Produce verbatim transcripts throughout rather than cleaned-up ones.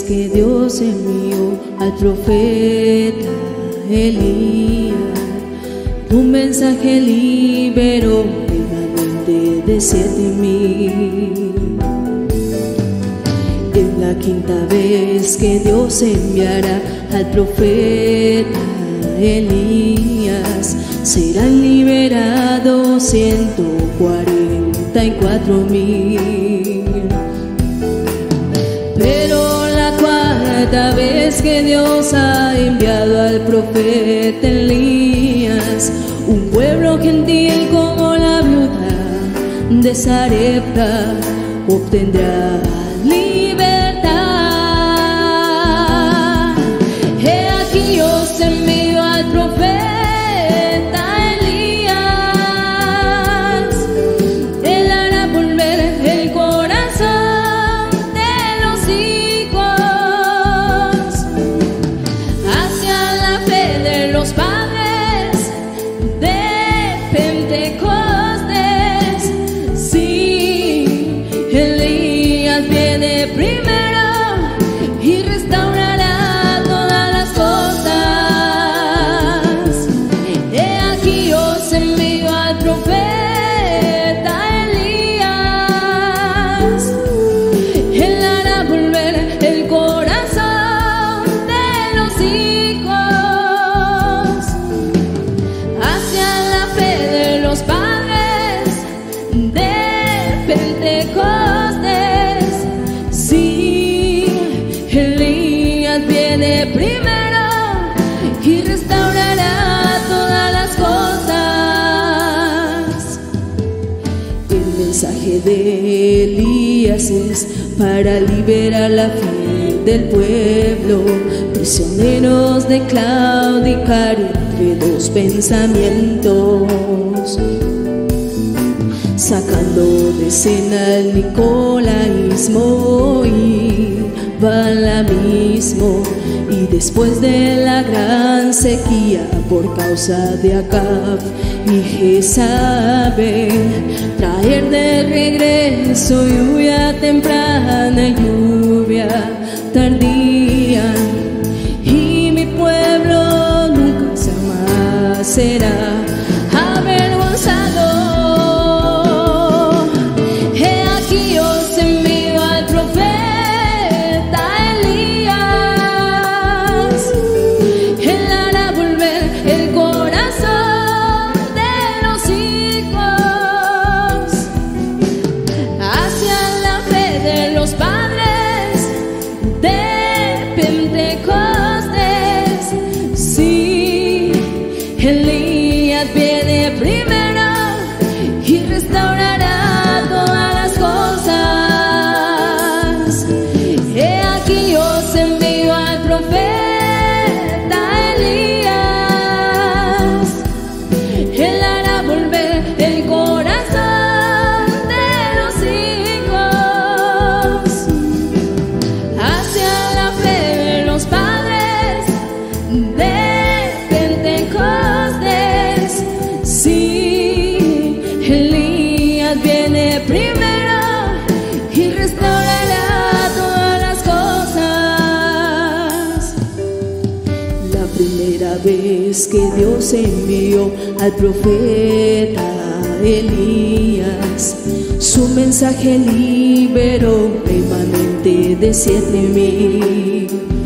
vez que Dios envió al profeta Elías, un mensaje liberó nuevamente de siete mil. Es la quinta vez que Dios enviará al profeta Elías, serán liberados ciento cuarenta y cuatro mil. Pero la cuarta vez que Dios ha enviado al profeta Elías, un pueblo gentil como la viuda de Sarepta obtendrá libertad. He aquí os envío al profeta Elías, él hará volver el corazón de los hijos hacia la fe de los padres de Pentecostés. Sí, Elías viene primero y restaurará todas las cosas. He aquí os envío al profeta Elías, él hará volver el corazón de los hijos hacia la fe de los padres de Pentecostés. Sí, Elías viene primero y restaurará todas las cosas. El mensaje de Elías es para liberar la fe del pueblo, prisioneros de claudicar entre dos pensamientos, sacando de escena el nicolaísmo y balamismo, y después de la gran sequía por causa de Acab y Jezabel, traer de regreso lluvia temprana y lluvia tardía, y mi pueblo nunca jamás será avergonzado. He aquí os envío al profeta Elías, él hará volver el corazón de los hijos hacia la fe de los padres de Pentecostés. Sí, Elías viene primero y restaurará todas las cosas. He aquí os envío al profeta Elías, él hará volver el corazón de los hijos hacia la fe de los padres de Pentecostés. Sí, Elías viene primero y restaurará todas las cosas. La primera vez que Dios envió al profeta Elías, su mensaje liberó remanente de siete mil.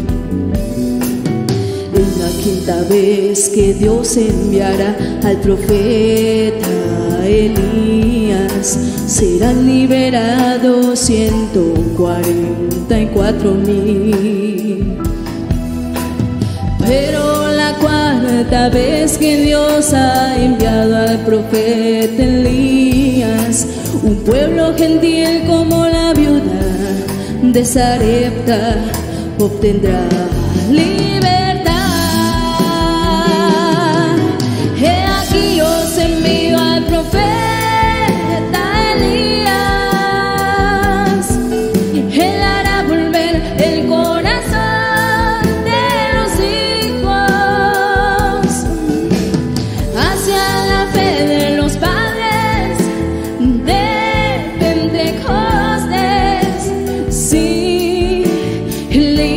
Es la quinta vez que Dios enviará al profeta Elías, serán liberados ciento cuarenta y cuatro mil. Pero la cuarta vez que Dios ha enviado al profeta Elías, un pueblo gentil como la viuda de Sarepta obtendrá libertad. He aquí os envío al profeta Elías, él hará volver el corazón de los hijos hacia la fe de los padres de Pentecostés. Sí, Elías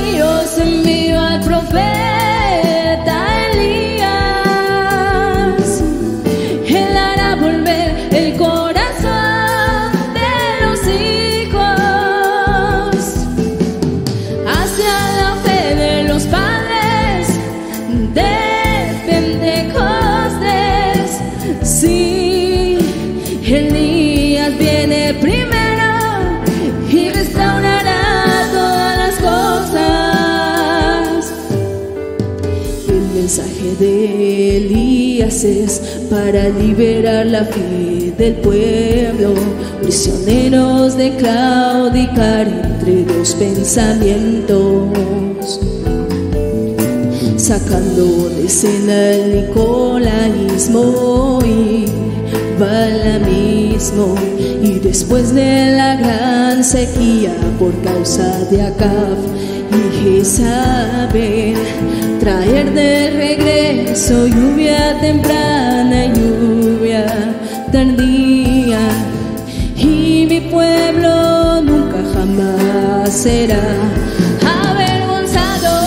Dios envió al profeta Elías. Él hará volver el corazón de los hijos hacia la fe de los padres de Pentecostés. Sí, Elías viene primero y restaurará todas las cosas. El mensaje de Elías es para liberar la fe del pueblo, prisioneros de claudicar entre dos pensamientos, sacando de escena el nicolaísmo y balamismo, y después de la gran sequía por causa de Acab y Jezabel, traer de regreso lluvia temprana y lluvia tardía, y mi pueblo nunca jamás será avergonzado.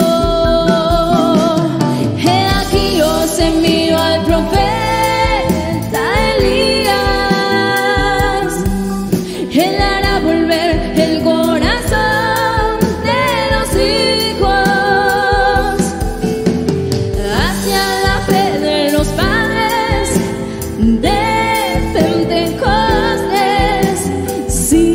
He aquí os envío al profeta Elías. Él hará volver el corazón de los hijos hacia la fe de los padres de Pentecostés. Sí,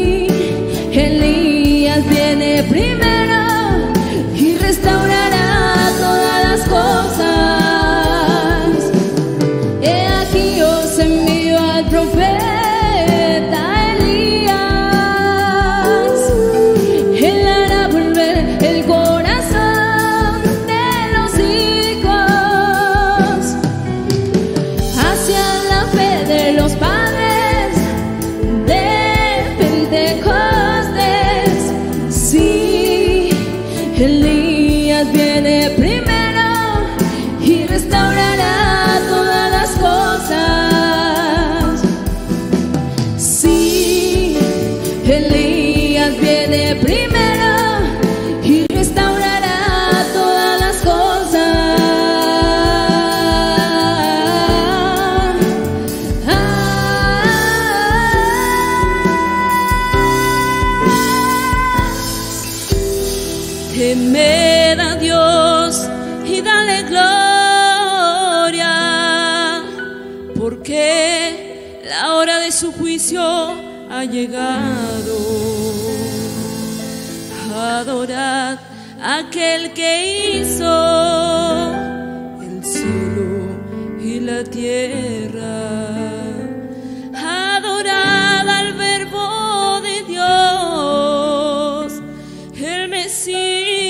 Elías viene primero y restaurará todas las cosas. He aquí os envío al profeta Elías. Él hará volver el corazón de los hijos hacia la fe de los padres de Pentecostés. Sí, Elías viene primero y restaurará todas las cosas. Sí, Elías viene primero y restaurará todas las cosas. Ah, temed a Dios y dale gloria, porque la hora de su juicio ha llegado. Adorad a aquel que hizo el cielo y la tierra. Adorad al verbo de Dios, el Mesías.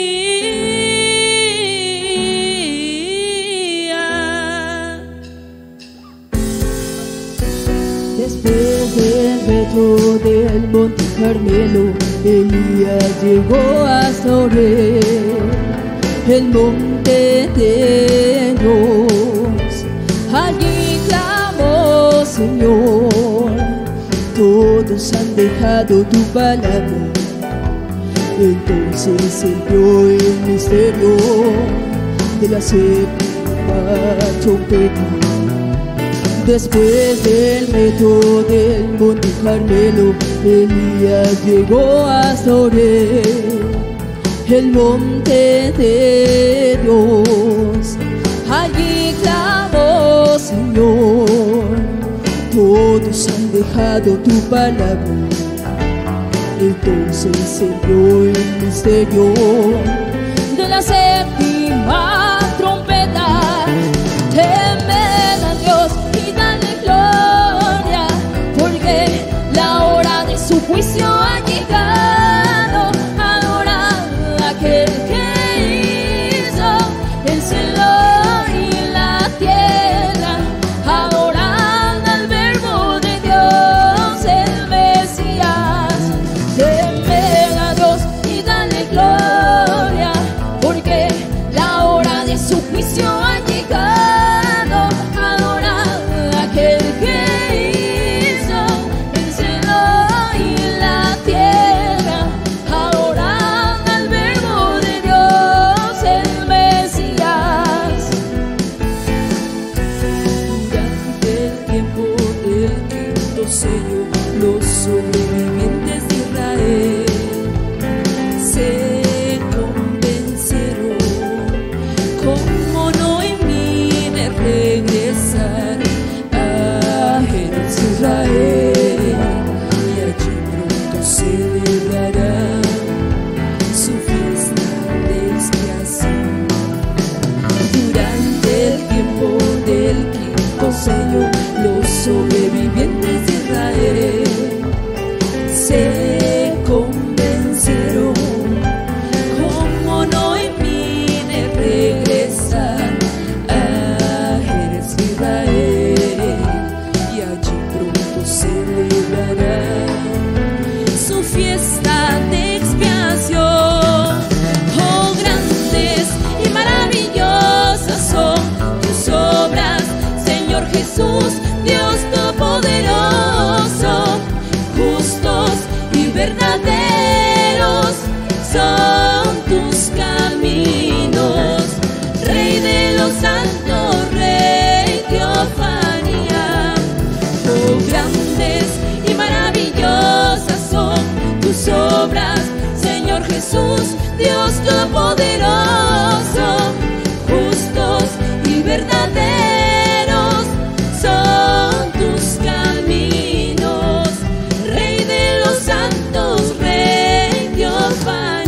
Después del reto del Monte Carmelo, Elías llegó hasta Oreb, el monte de Dios. Allí clamó: Señor, todos han dejado tu palabra. Entonces entró el misterio de la séptima trompeta. Después del reto del Monte Carmelo, Elías llegó hasta Oreb, el monte de Dios. Allí clamó: Señor, todos han dejado tu palabra. Entonces envió el misterio de la séptima trompeta. Temed a Dios y dale gloria, porque la hora de su juicio ha llegado. Adorad a aquel que hizo el cielo y la tierra. Adorad al verbo de Dios, el Mesías. Temed a Dios y dale gloria, porque la hora de su juicio ha llegado. Adorad a aquel que hizo el cielo y la tierra. Dios Todopoderoso, justos y verdaderos son tus caminos, Rey de los santos, Rey teofanía.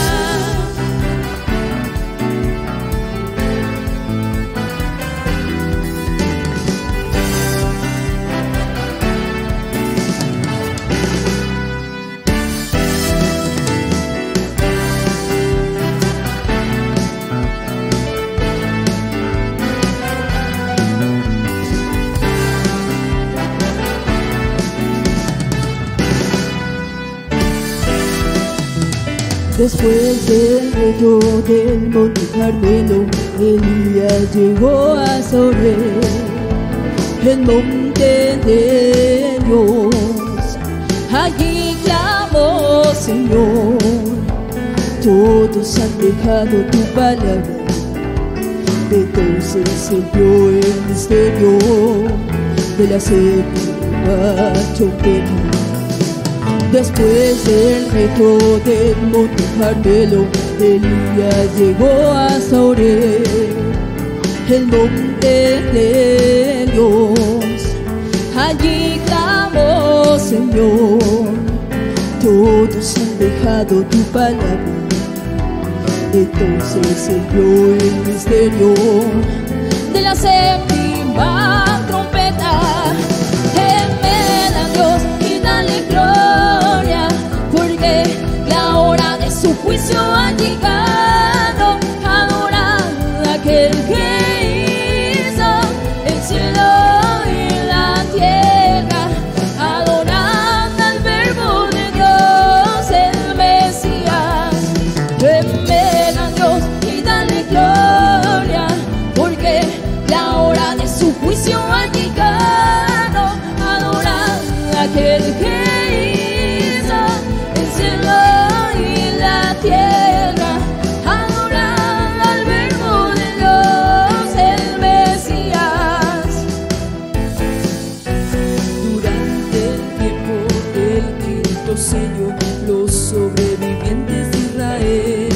Después del rayo del monte Carmelo, Elías llegó a sobre el monte de Dios. Allí clamó: Señor, todos han dejado tu palabra. Entonces se vio el misterio de la séptima trompeta. Después del reto del monte Carmelo, Elías llegó a sobre el monte de Dios. Allí clamó: Señor, todos han dejado tu palabra. Entonces se vio el misterio de la séptima trompeta. Temed a Dios y dale gloria, porque la hora de su juicio ha llegado. Adorad a aquel que hizo el cielo y la tierra. Adorad al Verbo de Dios, el Mesías. Temed a Dios y dale gloria, porque la hora de su juicio ha llegado. Adorad a aquel que hizo el cielo y la tierra. Adorad al Verbo de Dios, el Mesías. Durante el tiempo del quinto sello, los sobrevivientes de Israel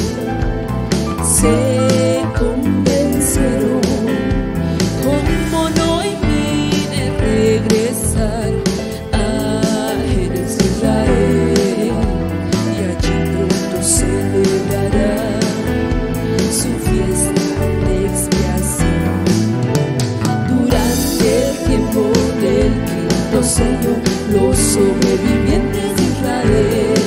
se convencieron como Noemí de regresar a Jerez de Israel, y allí pronto celebrará su fiesta de expiación. Durante el tiempo del quinto sello, los sobrevivientes de Israel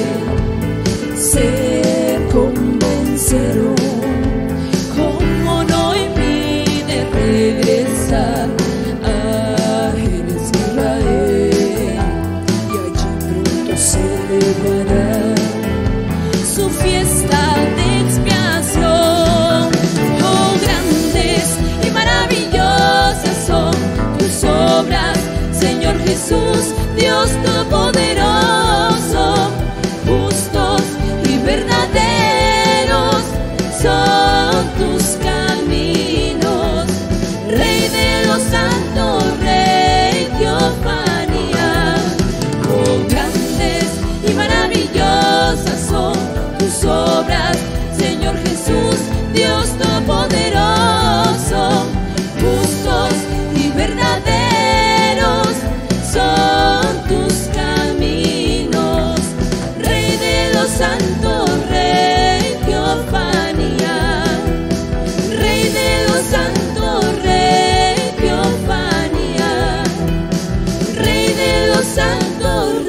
se convenceron como Noemí de regresar a Jerez de Israel, y allí pronto celebrará su fiesta de expiación. Oh, grandes y maravillosas son tus obras, Señor Jesús, Dios Todopoderoso. Justos y verdaderos son tus caminos, Rey de los santos, Rey teofanía. Oh, grandes y maravillosas son tus obras, Señor Jesús, Dios Todopoderoso. Justos y verdaderos son tus caminos, Rey de los santos, Rey teofanía. Rey de los santos, Rey teofanía. Rey de los santos,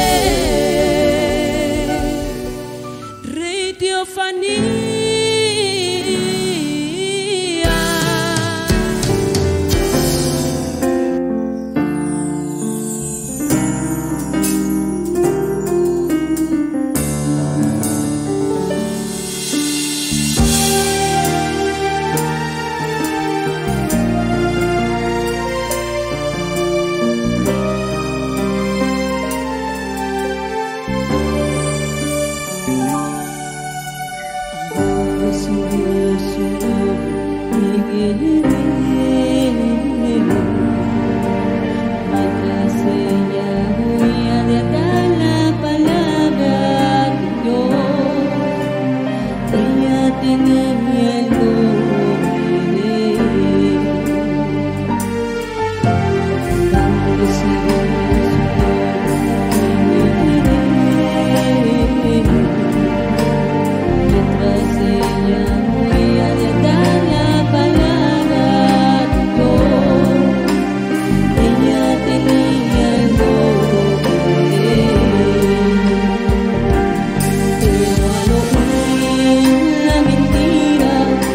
Rey, Rey teofanía. De tenía el nombre de él. Cuando seguía mientras ella moría de dar la palabra de Dios, ella tenía el nombre de él. Pero al oír la mentira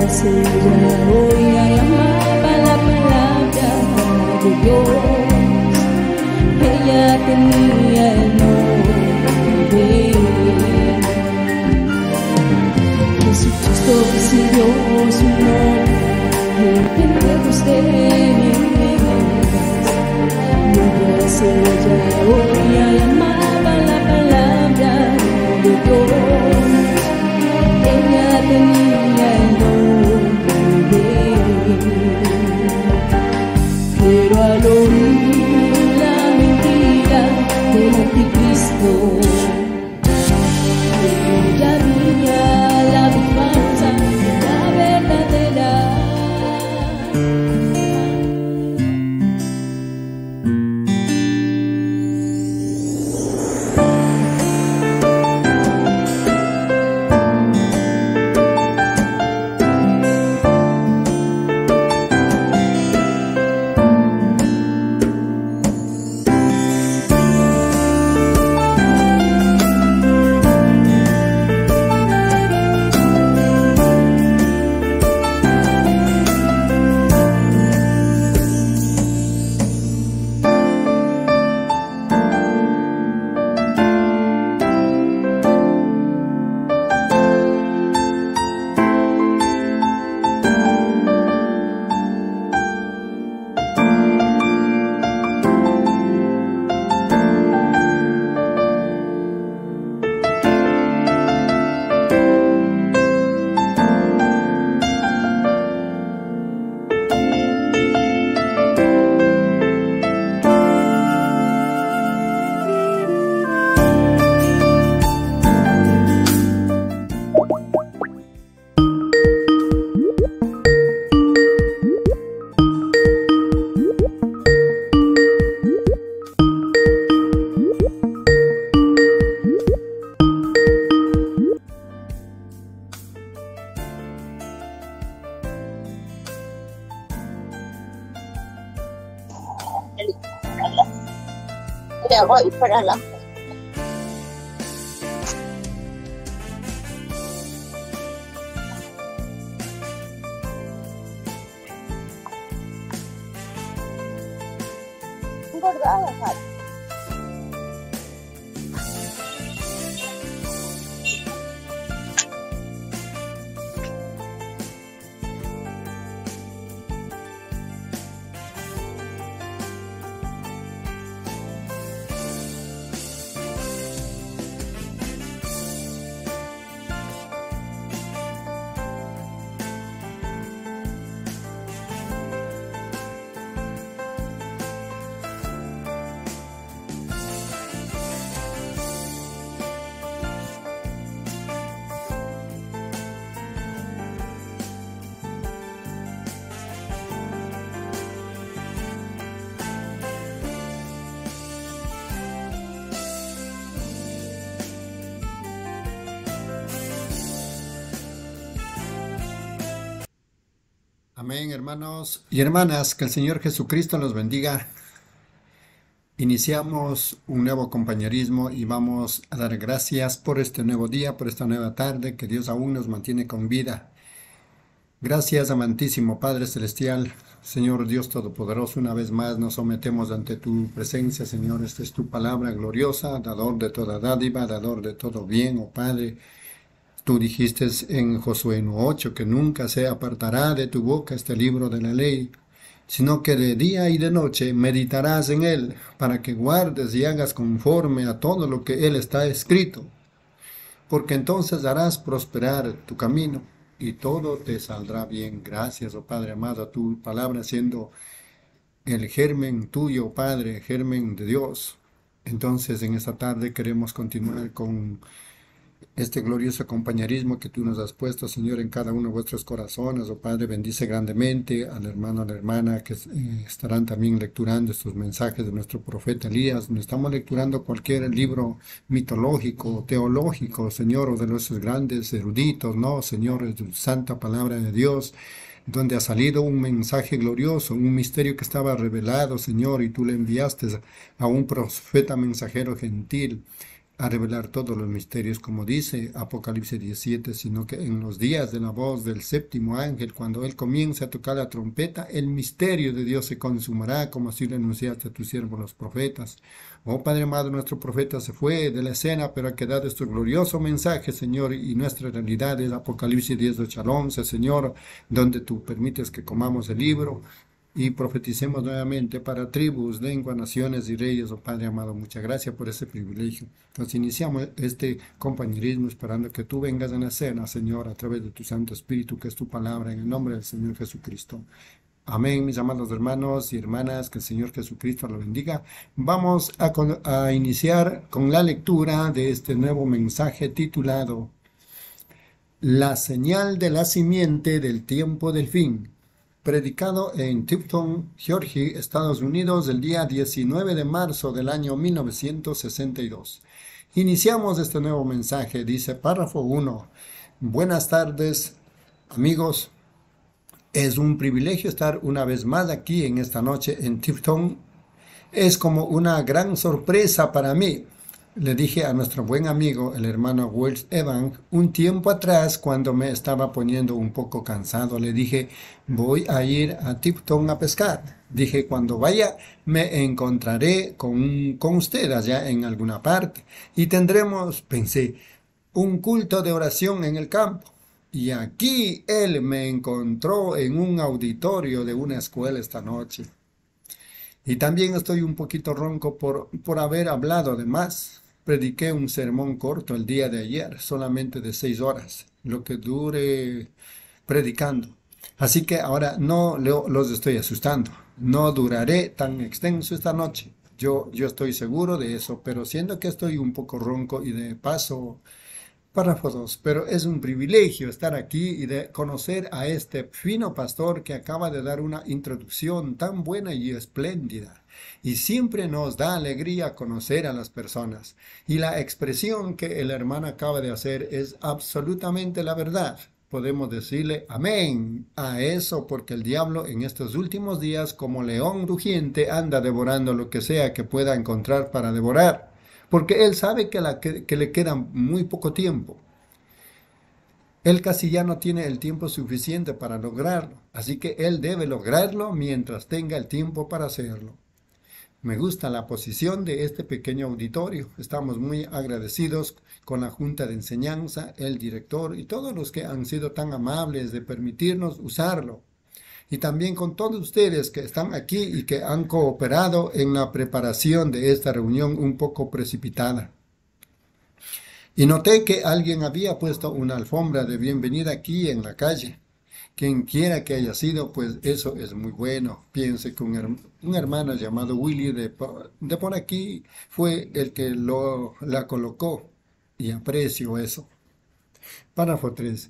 ella oía y amaba la palabra de Dios. Ella tenía el nombre. Jesucristo recibió su nombre en Pentecostés. Mientras ella oía y amaba la palabra de Dios, ella tenía el nombre de Él. Pero al oír la mentira del anticristo, ella veía la falsa, la verdadera. Ya voy para la engordada, Javi. Amén, hermanos y hermanas, que el Señor Jesucristo los bendiga. Iniciamos un nuevo compañerismo y vamos a dar gracias por este nuevo día, por esta nueva tarde, que Dios aún nos mantiene con vida. Gracias, amantísimo Padre Celestial, Señor Dios Todopoderoso, una vez más nos sometemos ante tu presencia, Señor. Esta es tu palabra gloriosa, dador de toda dádiva, dador de todo bien, oh Padre. Tú dijiste en Josué uno ocho que nunca se apartará de tu boca este libro de la ley, sino que de día y de noche meditarás en él, para que guardes y hagas conforme a todo lo que él está escrito, porque entonces harás prosperar tu camino y todo te saldrá bien. Gracias, oh Padre amado, a tu palabra siendo el germen tuyo, Padre, germen de Dios. Entonces en esta tarde queremos continuar con este glorioso compañerismo que tú nos has puesto, Señor, en cada uno de vuestros corazones. Oh Padre, bendice grandemente al hermano, a la hermana que eh, estarán también lecturando estos mensajes de nuestro profeta Elías. No estamos lecturando cualquier libro mitológico, teológico, Señor, o de nuestros grandes eruditos, no, Señor, es tu santa palabra de Dios, donde ha salido un mensaje glorioso, un misterio que estaba revelado, Señor, y tú le enviaste a un profeta mensajero gentil, a revelar todos los misterios, como dice Apocalipsis diecisiete, sino que en los días de la voz del séptimo ángel, cuando él comience a tocar la trompeta, el misterio de Dios se consumará, como así lo anunciaste a tus siervos los profetas. Oh Padre amado, nuestro profeta se fue de la escena, pero ha quedado este glorioso mensaje, Señor, y nuestra realidad es Apocalipsis diez, ocho al once, Señor, donde tú permites que comamos el libro y profeticemos nuevamente para tribus, lenguas, naciones y reyes. Oh Padre amado, muchas gracias por ese privilegio. Entonces iniciamos este compañerismo esperando que tú vengas en la escena, Señor, a través de tu Santo Espíritu, que es tu palabra, en el nombre del Señor Jesucristo. Amén, mis amados hermanos y hermanas, que el Señor Jesucristo lo bendiga. Vamos a, con, a iniciar con la lectura de este nuevo mensaje titulado La señal de la simiente del tiempo del fin, predicado en Tifton, Georgia, Estados Unidos, el día diecinueve de marzo del año mil novecientos sesenta y dos. Iniciamos este nuevo mensaje, dice párrafo uno. Buenas tardes, amigos. Es un privilegio estar una vez más aquí en esta noche en Tifton. Es como una gran sorpresa para mí. Le dije a nuestro buen amigo, el hermano Wells Evans, un tiempo atrás, cuando me estaba poniendo un poco cansado, le dije, voy a ir a Tifton a pescar. Dije, cuando vaya, me encontraré con, con usted allá en alguna parte. Y tendremos, pensé, un culto de oración en el campo. Y aquí él me encontró en un auditorio de una escuela esta noche. Y también estoy un poquito ronco por, por haber hablado de más. Prediqué un sermón corto el día de ayer, solamente de seis horas, lo que dure predicando. Así que ahora no lo, los estoy asustando. No duraré tan extenso esta noche. Yo, yo estoy seguro de eso, pero siendo que estoy un poco ronco y de paso, párrafo dos, pero es un privilegio estar aquí y de conocer a este fino pastor que acaba de dar una introducción tan buena y espléndida. Y siempre nos da alegría conocer a las personas. Y la expresión que el hermano acaba de hacer es absolutamente la verdad. Podemos decirle amén a eso, porque el diablo en estos últimos días, como león rugiente, anda devorando lo que sea que pueda encontrar para devorar. Porque él sabe que, la, que, que le queda muy poco tiempo. Él casi ya no tiene el tiempo suficiente para lograrlo. Así que él debe lograrlo mientras tenga el tiempo para hacerlo. Me gusta la posición de este pequeño auditorio. Estamos muy agradecidos con la Junta de Enseñanza, el director y todos los que han sido tan amables de permitirnos usarlo. Y también con todos ustedes que están aquí y que han cooperado en la preparación de esta reunión un poco precipitada. Y noté que alguien había puesto una alfombra de bienvenida aquí en la calle. Quien quiera que haya sido, pues eso es muy bueno. Piense que un, her un hermano llamado Willy de, de por aquí fue el que lo, la colocó. Y aprecio eso. Párrafo tres.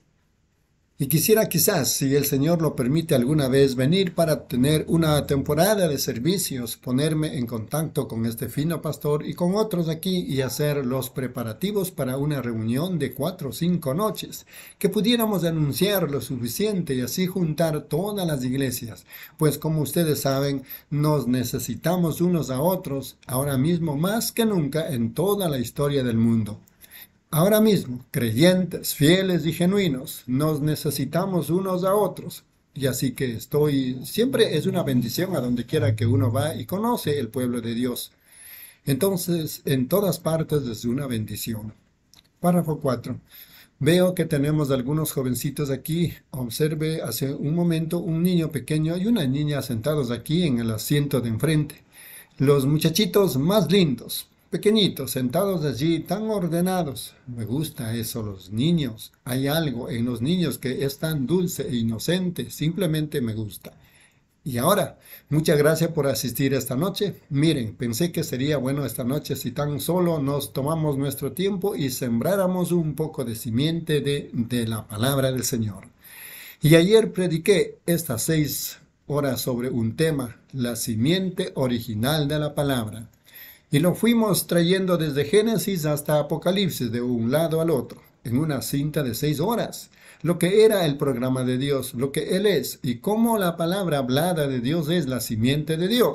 Y quisiera quizás, si el Señor lo permite alguna vez, venir para tener una temporada de servicios, ponerme en contacto con este fino pastor y con otros aquí y hacer los preparativos para una reunión de cuatro o cinco noches, que pudiéramos anunciar lo suficiente y así juntar todas las iglesias, pues como ustedes saben, nos necesitamos unos a otros ahora mismo más que nunca en toda la historia del mundo. Ahora mismo, creyentes, fieles y genuinos, nos necesitamos unos a otros. Y así que estoy, siempre es una bendición a donde quiera que uno va y conoce el pueblo de Dios. Entonces, en todas partes es una bendición. Párrafo cuatro. Veo que tenemos algunos jovencitos aquí. Observe hace un momento un niño pequeño y una niña sentados aquí en el asiento de enfrente. Los muchachitos más lindos. Pequeñitos, sentados allí, tan ordenados. Me gusta eso, los niños. Hay algo en los niños que es tan dulce e inocente. Simplemente me gusta. Y ahora, muchas gracias por asistir esta noche. Miren, pensé que sería bueno esta noche si tan solo nos tomamos nuestro tiempo y sembráramos un poco de simiente de, de la palabra del Señor. Y ayer prediqué estas seis horas sobre un tema, la simiente original de la palabra. Y lo fuimos trayendo desde Génesis hasta Apocalipsis, de un lado al otro, en una cinta de seis horas. Lo que era el programa de Dios, lo que Él es, y cómo la palabra hablada de Dios es la simiente de Dios.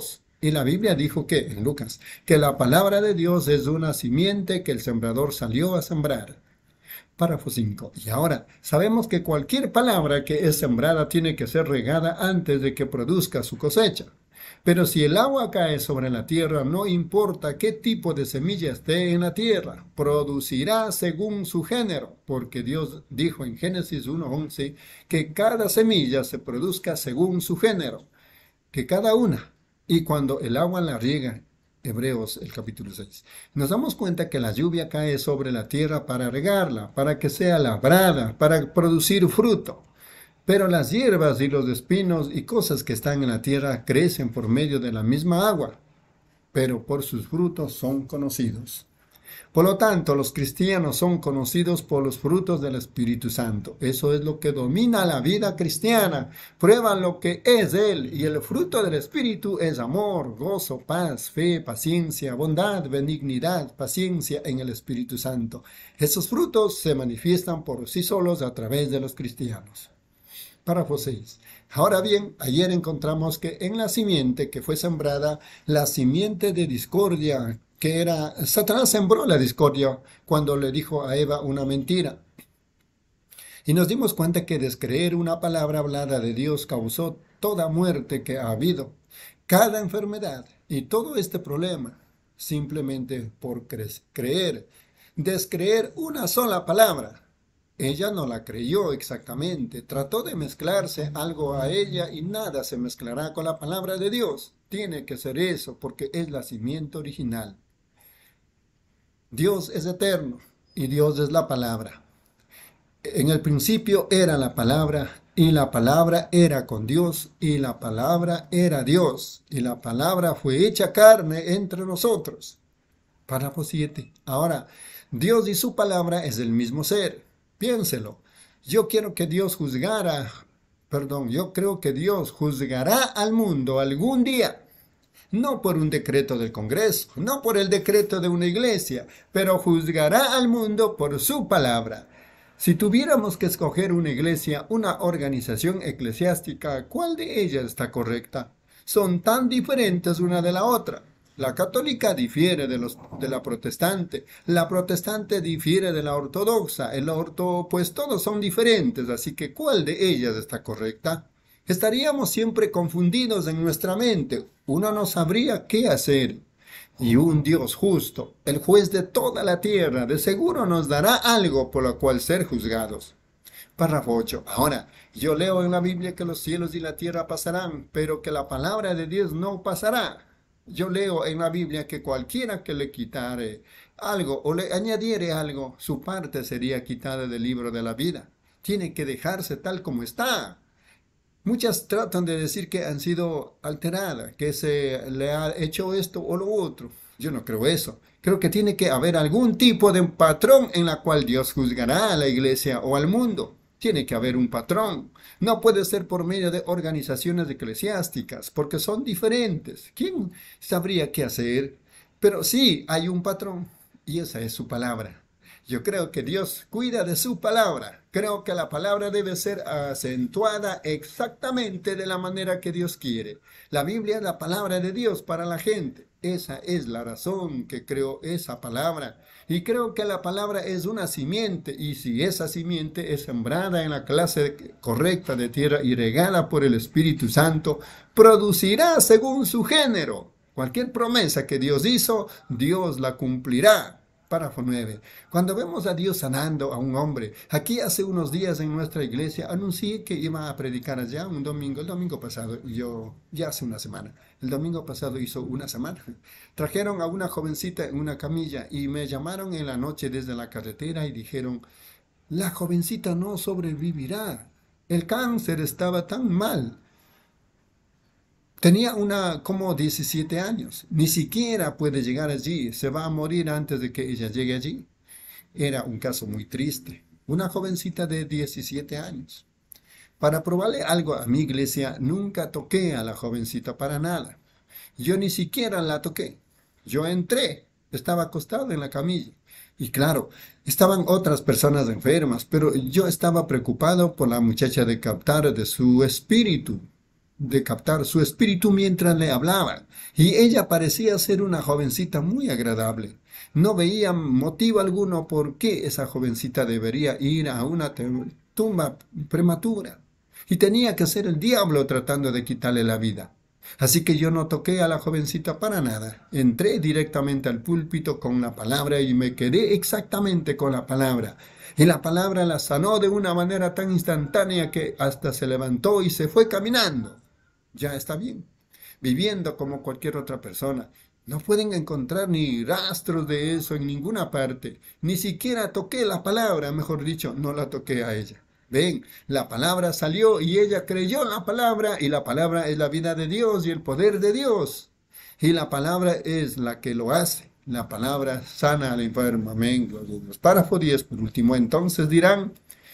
Y la Biblia dijo que, en Lucas, que la palabra de Dios es una simiente que el sembrador salió a sembrar. Párrafo cinco. Y ahora, sabemos que cualquier palabra que es sembrada tiene que ser regada antes de que produzca su cosecha. Pero si el agua cae sobre la tierra, no importa qué tipo de semilla esté en la tierra, producirá según su género, porque Dios dijo en Génesis uno once que cada semilla se produzca según su género, que cada una. Y cuando el agua la riega, Hebreos el capítulo seis, nos damos cuenta que la lluvia cae sobre la tierra para regarla, para que sea labrada, para producir fruto. Pero las hierbas y los espinos y cosas que están en la tierra crecen por medio de la misma agua, pero por sus frutos son conocidos. Por lo tanto, los cristianos son conocidos por los frutos del Espíritu Santo. Eso es lo que domina la vida cristiana. Prueban lo que es Él, y el fruto del Espíritu es amor, gozo, paz, fe, paciencia, bondad, benignidad, paciencia en el Espíritu Santo. Esos frutos se manifiestan por sí solos a través de los cristianos. Párrafo seis. Ahora bien, ayer encontramos que en la simiente que fue sembrada, la simiente de discordia, que era, Satanás sembró la discordia cuando le dijo a Eva una mentira. Y nos dimos cuenta que descreer una palabra hablada de Dios causó toda muerte que ha habido, cada enfermedad y todo este problema, simplemente por cre- creer, descreer una sola palabra. Ella no la creyó exactamente, trató de mezclarse algo a ella y nada se mezclará con la palabra de Dios. Tiene que ser eso porque es la simiente original. Dios es eterno y Dios es la palabra. En el principio era la palabra y la palabra era con Dios y la palabra era Dios y la palabra fue hecha carne entre nosotros. Párrafo siete. Ahora, Dios y su palabra es el mismo ser. Piénselo. Yo quiero que Dios juzgara, perdón, yo creo que Dios juzgará al mundo algún día. No por un decreto del Congreso, no por el decreto de una iglesia, pero juzgará al mundo por su palabra. Si tuviéramos que escoger una iglesia, una organización eclesiástica, ¿cuál de ellas está correcta? Son tan diferentes una de la otra. La católica difiere de, los, de la protestante, la protestante difiere de la ortodoxa, el orto, pues todos son diferentes, así que ¿cuál de ellas está correcta? Estaríamos siempre confundidos en nuestra mente, uno no sabría qué hacer. Y un Dios justo, el juez de toda la tierra, de seguro nos dará algo por lo cual ser juzgados. Párrafo ocho. Ahora, yo leo en la Biblia que los cielos y la tierra pasarán, pero que la palabra de Dios no pasará. Yo leo en la Biblia que cualquiera que le quitare algo o le añadiere algo, su parte sería quitada del libro de la vida. Tiene que dejarse tal como está. Muchas tratan de decir que han sido alteradas, que se le ha hecho esto o lo otro. Yo no creo eso. Creo que tiene que haber algún tipo de patrón en la cual Dios juzgará a la iglesia o al mundo. Tiene que haber un patrón. No puede ser por medio de organizaciones eclesiásticas, porque son diferentes. ¿Quién sabría qué hacer? Pero sí hay un patrón, y esa es su palabra. Yo creo que Dios cuida de su palabra. Creo que la palabra debe ser acentuada exactamente de la manera que Dios quiere. La Biblia es la palabra de Dios para la gente. Esa es la razón que creo esa palabra. Y creo que la palabra es una simiente. Y si esa simiente es sembrada en la clase correcta de tierra y regada por el Espíritu Santo, producirá según su género. Cualquier promesa que Dios hizo, Dios la cumplirá. Párrafo nueve. Cuando vemos a Dios sanando a un hombre, aquí hace unos días en nuestra iglesia anuncié que iba a predicar allá un domingo, el domingo pasado, yo ya hace una semana, el domingo pasado hizo una semana, trajeron a una jovencita en una camilla y me llamaron en la noche desde la carretera y dijeron, la jovencita no sobrevivirá, el cáncer estaba tan mal. Tenía una como diecisiete años, ni siquiera puede llegar allí, se va a morir antes de que ella llegue allí. Era un caso muy triste, una jovencita de diecisiete años. Para probarle algo a mi iglesia, nunca toqué a la jovencita para nada. Yo ni siquiera la toqué. Yo entré, estaba acostado en la camilla. Y claro, estaban otras personas enfermas, pero yo estaba preocupado por la muchacha de captar de su espíritu. de captar su espíritu mientras le hablaba, y ella parecía ser una jovencita muy agradable. No veía motivo alguno por qué esa jovencita debería ir a una tumba prematura, y tenía que ser el diablo tratando de quitarle la vida. Así que yo no toqué a la jovencita para nada. Entré directamente al púlpito con la palabra y me quedé exactamente con la palabra. Y la palabra la sanó de una manera tan instantánea que hasta se levantó y se fue caminando. Ya está bien, viviendo como cualquier otra persona. No pueden encontrar ni rastros de eso en ninguna parte. Ni siquiera toqué la palabra, mejor dicho, no la toqué a ella. Ven, la palabra salió y ella creyó en la palabra, y la palabra es la vida de Dios y el poder de Dios. Y la palabra es la que lo hace. La palabra sana al enfermo. Amén. Gloria a Dios. Párrafo diez, por último. Entonces dirán,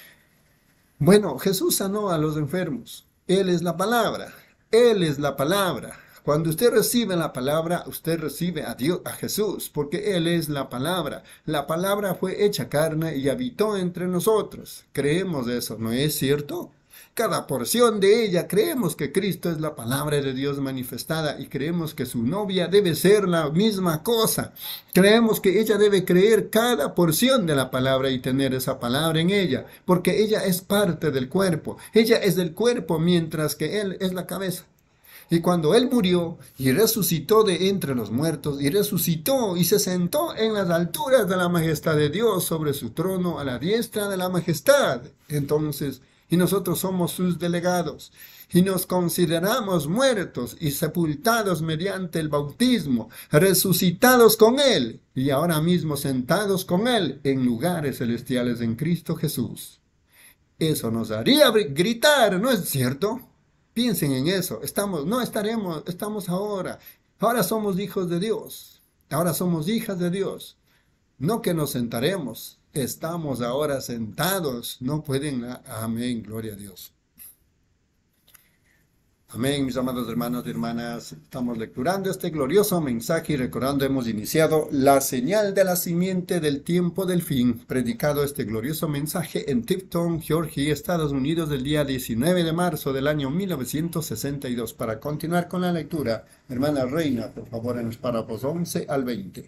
bueno, Jesús sanó a los enfermos. Él es la palabra. Él es la palabra. Cuando usted recibe la palabra, usted recibe a Dios, a Jesús, porque Él es la palabra. La palabra fue hecha carne y habitó entre nosotros. Creemos eso, ¿no es cierto? Cada porción de ella creemos que Cristo es la palabra de Dios manifestada, y creemos que su novia debe ser la misma cosa. Creemos que ella debe creer cada porción de la palabra y tener esa palabra en ella, porque ella es parte del cuerpo. Ella es del cuerpo mientras que Él es la cabeza. Y cuando Él murió y resucitó de entre los muertos, y resucitó y se sentó en las alturas de la majestad de Dios sobre su trono a la diestra de la majestad, entonces, y nosotros somos sus delegados, y nos consideramos muertos y sepultados mediante el bautismo, resucitados con Él, y ahora mismo sentados con Él en lugares celestiales en Cristo Jesús. Eso nos haría gritar, ¿no es cierto? Piensen en eso. Estamos, no estaremos, estamos ahora. Ahora somos hijos de Dios. Ahora somos hijas de Dios. No que nos sentaremos. Estamos ahora sentados. No pueden. Amén. Gloria a Dios. Amén, mis amados hermanos y hermanas. Estamos lecturando este glorioso mensaje y recordando, hemos iniciado la señal de la simiente del tiempo del fin, predicado este glorioso mensaje en Tipton, Georgia, Estados Unidos, el día diecinueve de marzo del año mil novecientos sesenta y dos. Para continuar con la lectura, hermana Reina, por favor, en los párrafos once al veinte.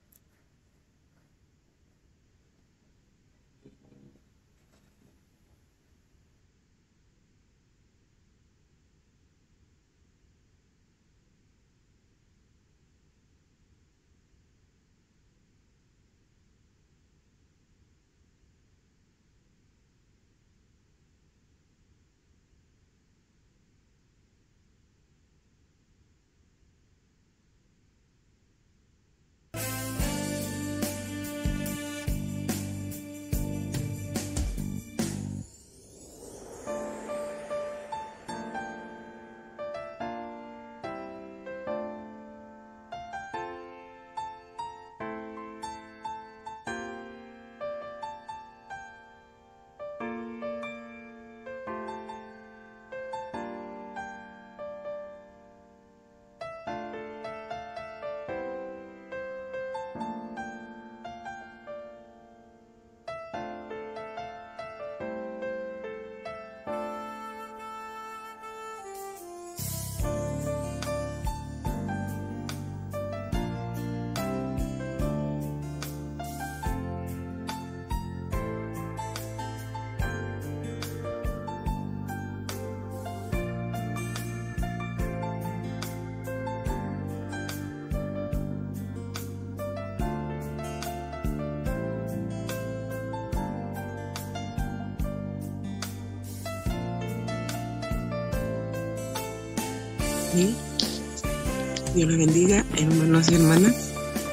Sí. Dios los bendiga, hermanos y hermanas.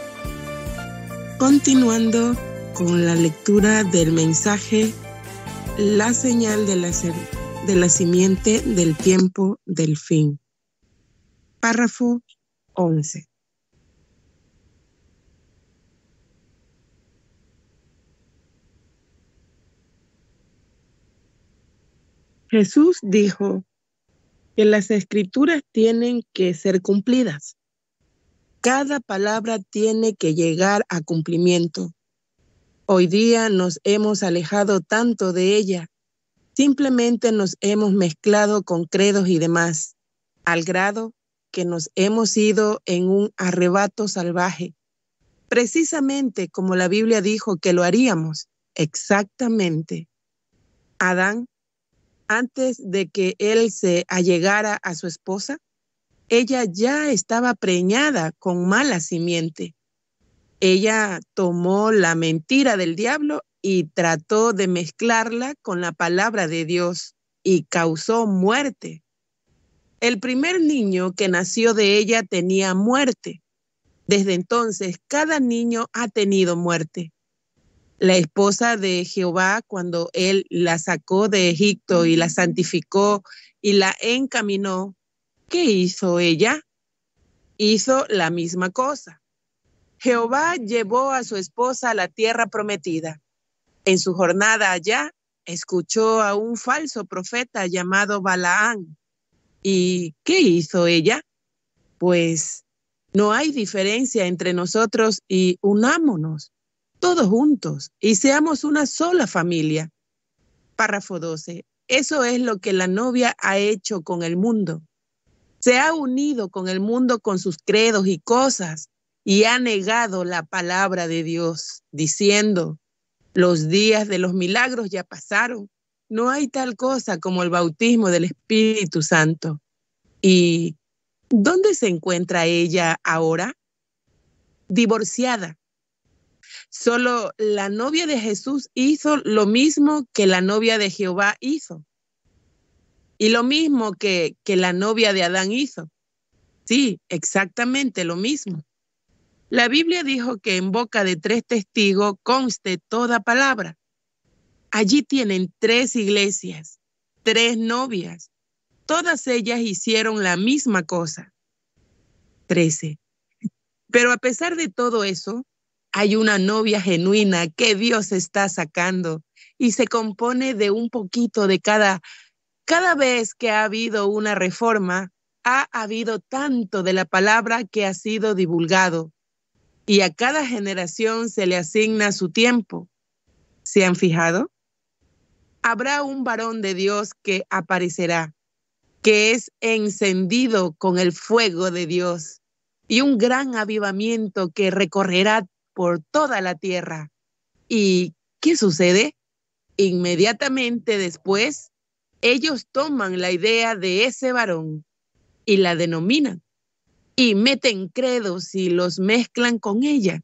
Continuando con la lectura del mensaje, la señal de la, de la simiente del tiempo del fin. Párrafo once. Jesús dijo que las escrituras tienen que ser cumplidas. Cada palabra tiene que llegar a cumplimiento. Hoy día nos hemos alejado tanto de ella. Simplemente nos hemos mezclado con credos y demás. al grado que nos hemos ido en un arrebato salvaje, precisamente como la Biblia dijo que lo haríamos, exactamente. Adán, antes de que él se allegara a su esposa, ella ya estaba preñada con mala simiente. Ella tomó la mentira del diablo y trató de mezclarla con la palabra de Dios y causó muerte. El primer niño que nació de ella tenía muerte. Desde entonces, cada niño ha tenido muerte. La esposa de Jehová, cuando él la sacó de Egipto y la santificó y la encaminó, ¿qué hizo ella? Hizo la misma cosa. Jehová llevó a su esposa a la tierra prometida. En su jornada allá, escuchó a un falso profeta llamado Balaán. ¿Y qué hizo ella? Pues no hay diferencia entre nosotros y unámonos todos juntos y seamos una sola familia. Párrafo doce. Eso es lo que la novia ha hecho con el mundo. Se ha unido con el mundo con sus credos y cosas y ha negado la palabra de Dios, diciendo, los días de los milagros ya pasaron. No hay tal cosa como el bautismo del Espíritu Santo. ¿Y dónde se encuentra ella ahora? Divorciada. Solo la novia de Jesús hizo lo mismo que la novia de Jehová hizo. Y lo mismo que, que la novia de Adán hizo. Sí, exactamente lo mismo. La Biblia dijo que en boca de tres testigos conste toda palabra. Allí tienen tres iglesias, tres novias. Todas ellas hicieron la misma cosa. trece. Pero a pesar de todo eso, hay una novia genuina que Dios está sacando y se compone de un poquito de cada. Cada vez que ha habido una reforma, ha habido tanto de la palabra que ha sido divulgado y a cada generación se le asigna su tiempo. ¿Se han fijado? Habrá un varón de Dios que aparecerá, que es encendido con el fuego de Dios y un gran avivamiento que recorrerá por toda la tierra. ¿Y qué sucede? Inmediatamente después, ellos toman la idea de ese varón y la denominan y meten credos y los mezclan con ella.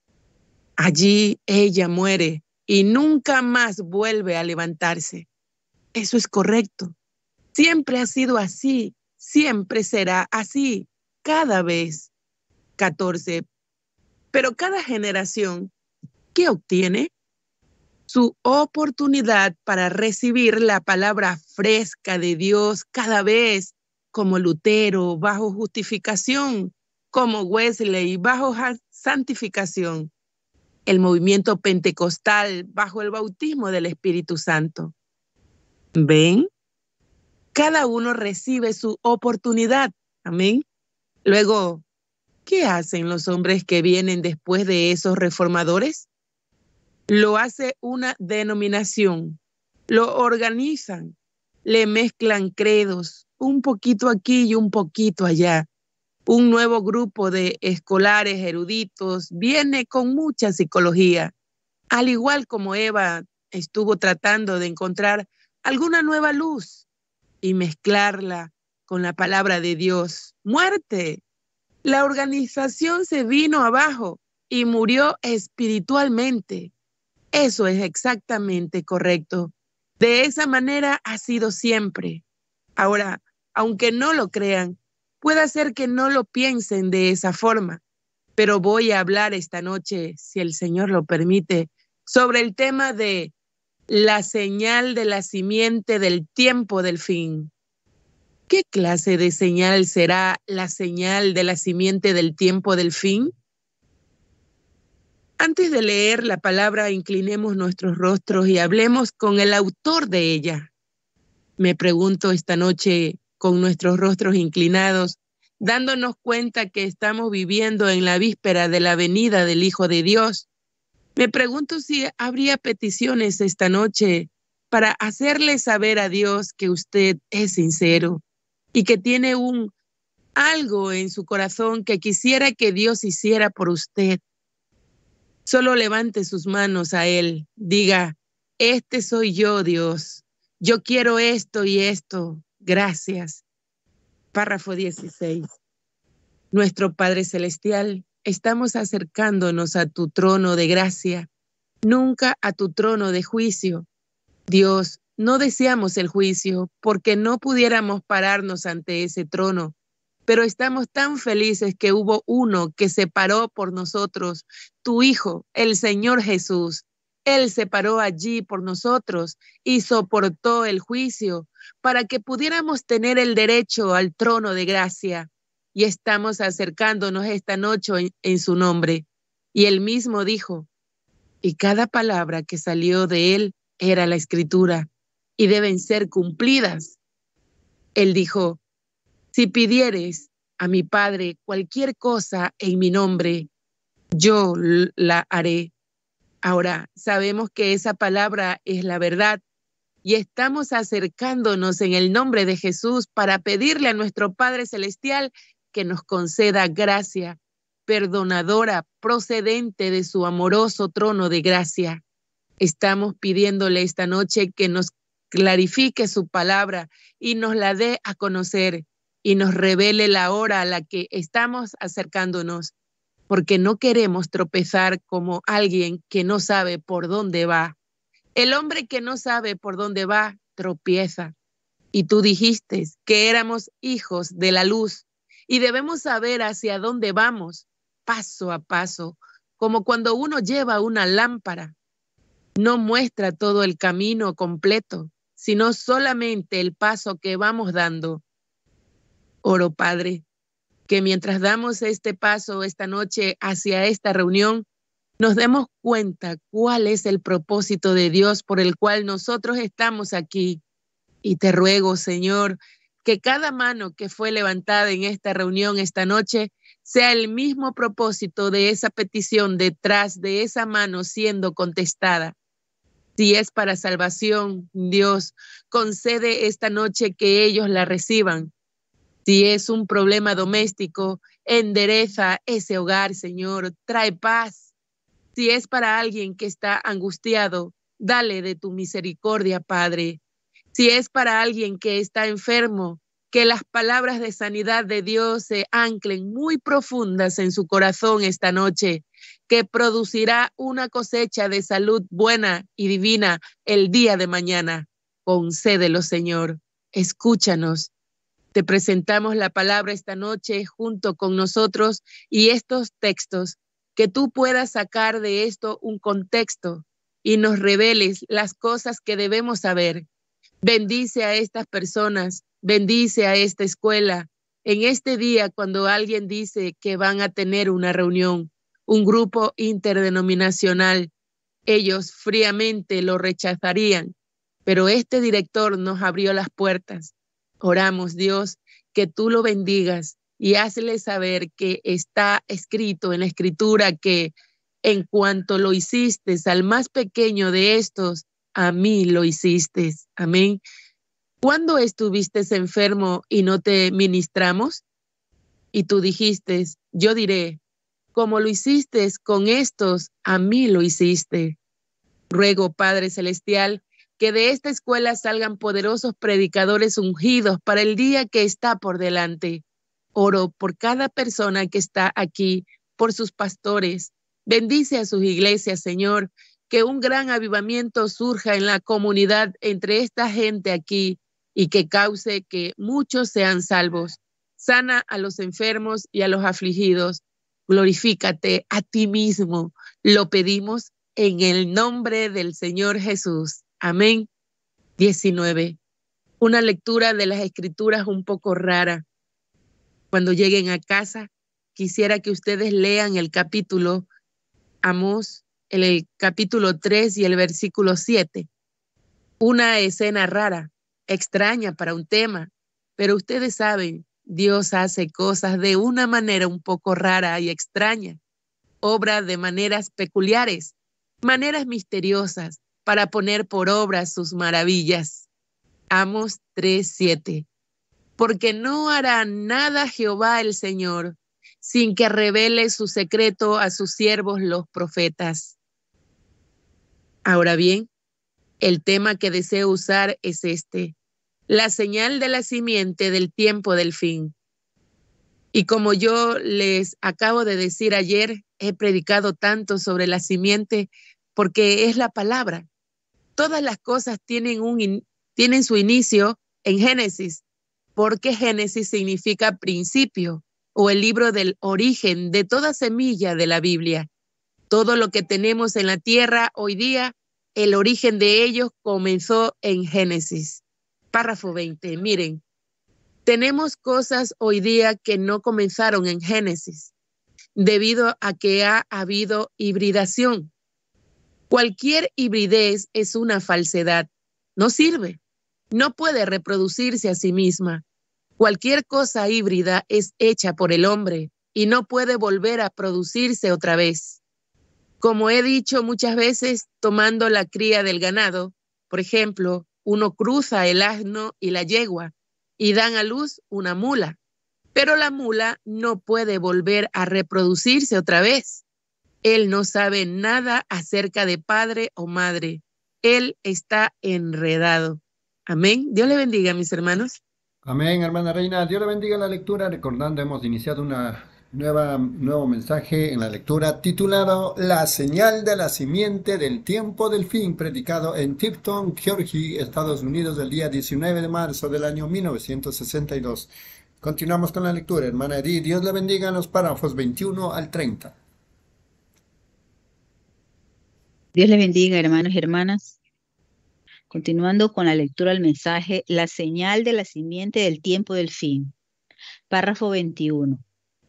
Allí ella muere y nunca más vuelve a levantarse. Eso es correcto. Siempre ha sido así, siempre será así, cada vez. catorce. Pero cada generación, ¿qué obtiene? Su oportunidad para recibir la palabra fresca de Dios cada vez, como Lutero bajo justificación, como Wesley bajo santificación, el movimiento pentecostal bajo el bautismo del Espíritu Santo. ¿Ven? Cada uno recibe su oportunidad. Amén. Luego, ¿qué hacen los hombres que vienen después de esos reformadores? Lo hace una denominación, lo organizan, le mezclan credos, un poquito aquí y un poquito allá. Un nuevo grupo de escolares eruditos viene con mucha psicología, al igual como Eva estuvo tratando de encontrar alguna nueva luz y mezclarla con la palabra de Dios. ¡Muerte! La organización se vino abajo y murió espiritualmente. Eso es exactamente correcto. De esa manera ha sido siempre. Ahora, aunque no lo crean, puede ser que no lo piensen de esa forma, pero voy a hablar esta noche, si el Señor lo permite, sobre el tema de la señal de la simiente del tiempo del fin. ¿Qué clase de señal será la señal de la simiente del tiempo del fin? Antes de leer la palabra, inclinemos nuestros rostros y hablemos con el autor de ella. Me pregunto esta noche, con nuestros rostros inclinados, dándonos cuenta que estamos viviendo en la víspera de la venida del Hijo de Dios. Me pregunto si habría peticiones esta noche para hacerle saber a Dios que usted es sincero, y que tiene un algo en su corazón que quisiera que Dios hiciera por usted, solo levante sus manos a Él. Diga, este soy yo, Dios. Yo quiero esto y esto. Gracias. Párrafo dieciséis. Nuestro Padre Celestial, estamos acercándonos a tu trono de gracia, nunca a tu trono de juicio. Dios, no deseamos el juicio porque no pudiéramos pararnos ante ese trono, pero estamos tan felices que hubo uno que se paró por nosotros, tu Hijo, el Señor Jesús. Él se paró allí por nosotros y soportó el juicio para que pudiéramos tener el derecho al trono de gracia. Y estamos acercándonos esta noche en, en su nombre. Y él mismo dijo, y cada palabra que salió de él era la Escritura, y deben ser cumplidas. Él dijo, si pidieres a mi Padre cualquier cosa en mi nombre, yo la haré. Ahora, sabemos que esa palabra es la verdad, y estamos acercándonos en el nombre de Jesús para pedirle a nuestro Padre Celestial que nos conceda gracia perdonadora procedente de su amoroso trono de gracia. Estamos pidiéndole esta noche que nos clarifique su palabra y nos la dé a conocer y nos revele la hora a la que estamos acercándonos, porque no queremos tropezar como alguien que no sabe por dónde va. El hombre que no sabe por dónde va, tropieza. Y tú dijiste que éramos hijos de la luz y debemos saber hacia dónde vamos, paso a paso, como cuando uno lleva una lámpara. No muestra todo el camino completo, sino solamente el paso que vamos dando. Oro, Padre, que mientras damos este paso esta noche hacia esta reunión, nos demos cuenta cuál es el propósito de Dios por el cual nosotros estamos aquí. Y te ruego, Señor, que cada mano que fue levantada en esta reunión esta noche sea el mismo propósito de esa petición detrás de esa mano siendo contestada. Si es para salvación, Dios, concede esta noche que ellos la reciban. Si es un problema doméstico, endereza ese hogar, Señor, trae paz. Si es para alguien que está angustiado, dale de tu misericordia, Padre. Si es para alguien que está enfermo, que las palabras de sanidad de Dios se anclen muy profundas en su corazón esta noche, que producirá una cosecha de salud buena y divina el día de mañana. Concédelo, Señor. Escúchanos. Te presentamos la palabra esta noche junto con nosotros y estos textos, que tú puedas sacar de esto un contexto y nos reveles las cosas que debemos saber. Bendice a estas personas, bendice a esta escuela. En este día, cuando alguien dice que van a tener una reunión, un grupo interdenominacional, ellos fríamente lo rechazarían, pero este director nos abrió las puertas. Oramos, Dios, que tú lo bendigas y hazle saber que está escrito en la Escritura que en cuanto lo hiciste al más pequeño de estos, a mí lo hiciste. Amén. ¿Cuándo estuviste enfermo y no te ministramos? Y tú dijiste, yo diré, como lo hiciste con estos, a mí lo hiciste. Ruego, Padre Celestial, que de esta escuela salgan poderosos predicadores ungidos para el día que está por delante. Oro por cada persona que está aquí, por sus pastores. Bendice a sus iglesias, Señor, que un gran avivamiento surja en la comunidad entre esta gente aquí y que cause que muchos sean salvos. Sana a los enfermos y a los afligidos. Glorifícate a ti mismo. Lo pedimos en el nombre del Señor Jesús. Amén. diecinueve. Una lectura de las Escrituras un poco rara. Cuando lleguen a casa, quisiera que ustedes lean el capítulo Amós, el, el capítulo tres y el versículo siete. Una escena rara, extraña para un tema, pero ustedes saben, Dios hace cosas de una manera un poco rara y extraña, obra de maneras peculiares, maneras misteriosas, para poner por obra sus maravillas. Amós tres, siete. porque no hará nada Jehová el Señor sin que revele su secreto a sus siervos los profetas. Ahora bien, el tema que deseo usar es este: la señal de la simiente del tiempo del fin. Y como yo les acabo de decir ayer, he predicado tanto sobre la simiente porque es la palabra. Todas las cosas tienen, un in, tienen su inicio en Génesis, porque Génesis significa principio o el libro del origen de toda semilla de la Biblia. Todo lo que tenemos en la tierra hoy día, el origen de ellos comenzó en Génesis. Párrafo veinte, miren. Tenemos cosas hoy día que no comenzaron en Génesis, debido a que ha habido hibridación. Cualquier hibridez es una falsedad, no sirve, no puede reproducirse a sí misma. Cualquier cosa híbrida es hecha por el hombre y no puede volver a producirse otra vez. Como he dicho muchas veces, tomando la cría del ganado, por ejemplo, uno cruza el asno y la yegua y dan a luz una mula, pero la mula no puede volver a reproducirse otra vez. Él no sabe nada acerca de padre o madre. Él está enredado. Amén. Dios le bendiga, mis hermanos. Amén, hermana Reina. Dios le bendiga la lectura. Recordando, hemos iniciado una nueva, nuevo mensaje en la lectura titulado La señal de la simiente del tiempo del fin, predicado en Tipton, Georgia, Estados Unidos, el día diecinueve de marzo del año mil novecientos sesenta y dos. Continuamos con la lectura, hermana Edith. Dios le bendiga en los párrafos veintiuno al treinta. Dios les bendiga, hermanos y hermanas. Continuando con la lectura del mensaje, la señal de la simiente del tiempo del fin. Párrafo veintiuno.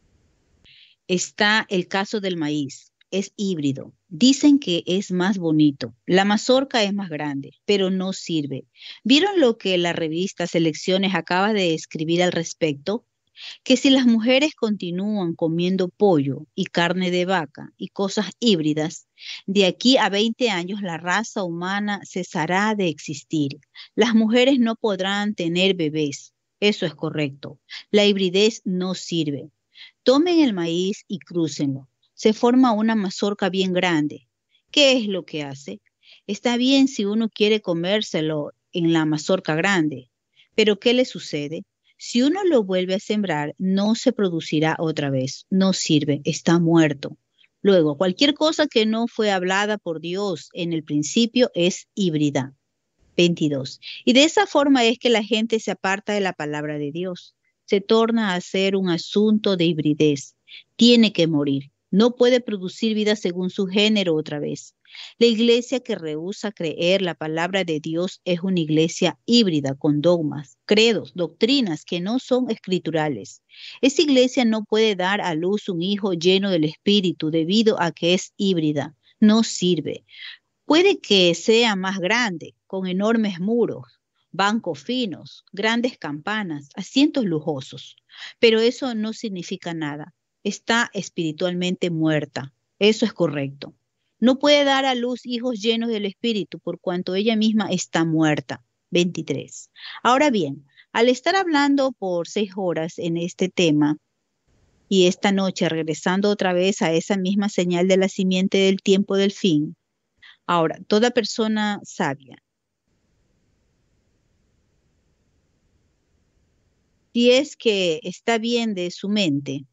Está el caso del maíz. Es híbrido. Dicen que es más bonito. La mazorca es más grande, pero no sirve. ¿Vieron lo que la revista Selecciones acaba de escribir al respecto? Que si las mujeres continúan comiendo pollo y carne de vaca y cosas híbridas, de aquí a veinte años la raza humana cesará de existir. Las mujeres no podrán tener bebés. Eso es correcto. La hibridez no sirve. Tomen el maíz y crúcenlo. Se forma una mazorca bien grande. ¿Qué es lo que hace? Está bien si uno quiere comérselo en la mazorca grande, pero ¿qué le sucede? Si uno lo vuelve a sembrar, no se producirá otra vez. No sirve, está muerto. Luego, cualquier cosa que no fue hablada por Dios en el principio es híbrida. veintidós. Y de esa forma es que la gente se aparta de la palabra de Dios. Se torna a ser un asunto de hibridez. Tiene que morir. No puede producir vida según su género otra vez. La iglesia que rehúsa creer la palabra de Dios es una iglesia híbrida con dogmas, credos, doctrinas que no son escriturales. Esa iglesia no puede dar a luz un hijo lleno del Espíritu debido a que es híbrida. No sirve. Puede que sea más grande, con enormes muros, bancos finos, grandes campanas, asientos lujosos, pero eso no significa nada. Está espiritualmente muerta. Eso es correcto. No puede dar a luz hijos llenos del Espíritu por cuanto ella misma está muerta. veintitrés. Ahora bien, al estar hablando por seis horas en este tema y esta noche regresando otra vez a esa misma señal de la simiente del tiempo del fin, ahora, toda persona sabia, si es que está bien de su mente,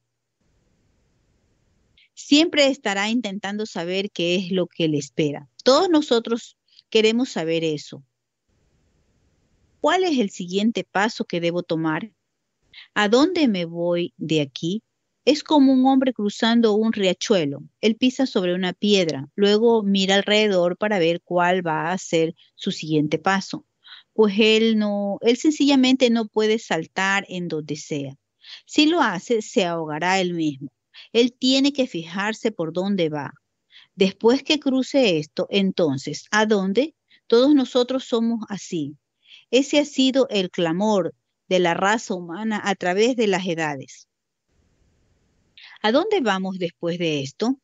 siempre estará intentando saber qué es lo que le espera. Todos nosotros queremos saber eso. ¿Cuál es el siguiente paso que debo tomar? ¿A dónde me voy de aquí? Es como un hombre cruzando un riachuelo. Él pisa sobre una piedra, luego mira alrededor para ver cuál va a ser su siguiente paso. Pues él no, él sencillamente no puede saltar en donde sea. Si lo hace, se ahogará él mismo. Él tiene que fijarse por dónde va. Después que cruce esto, entonces, ¿a dónde? Todos nosotros somos así. Ese ha sido el clamor de la raza humana a través de las edades. ¿A dónde vamos después de esto?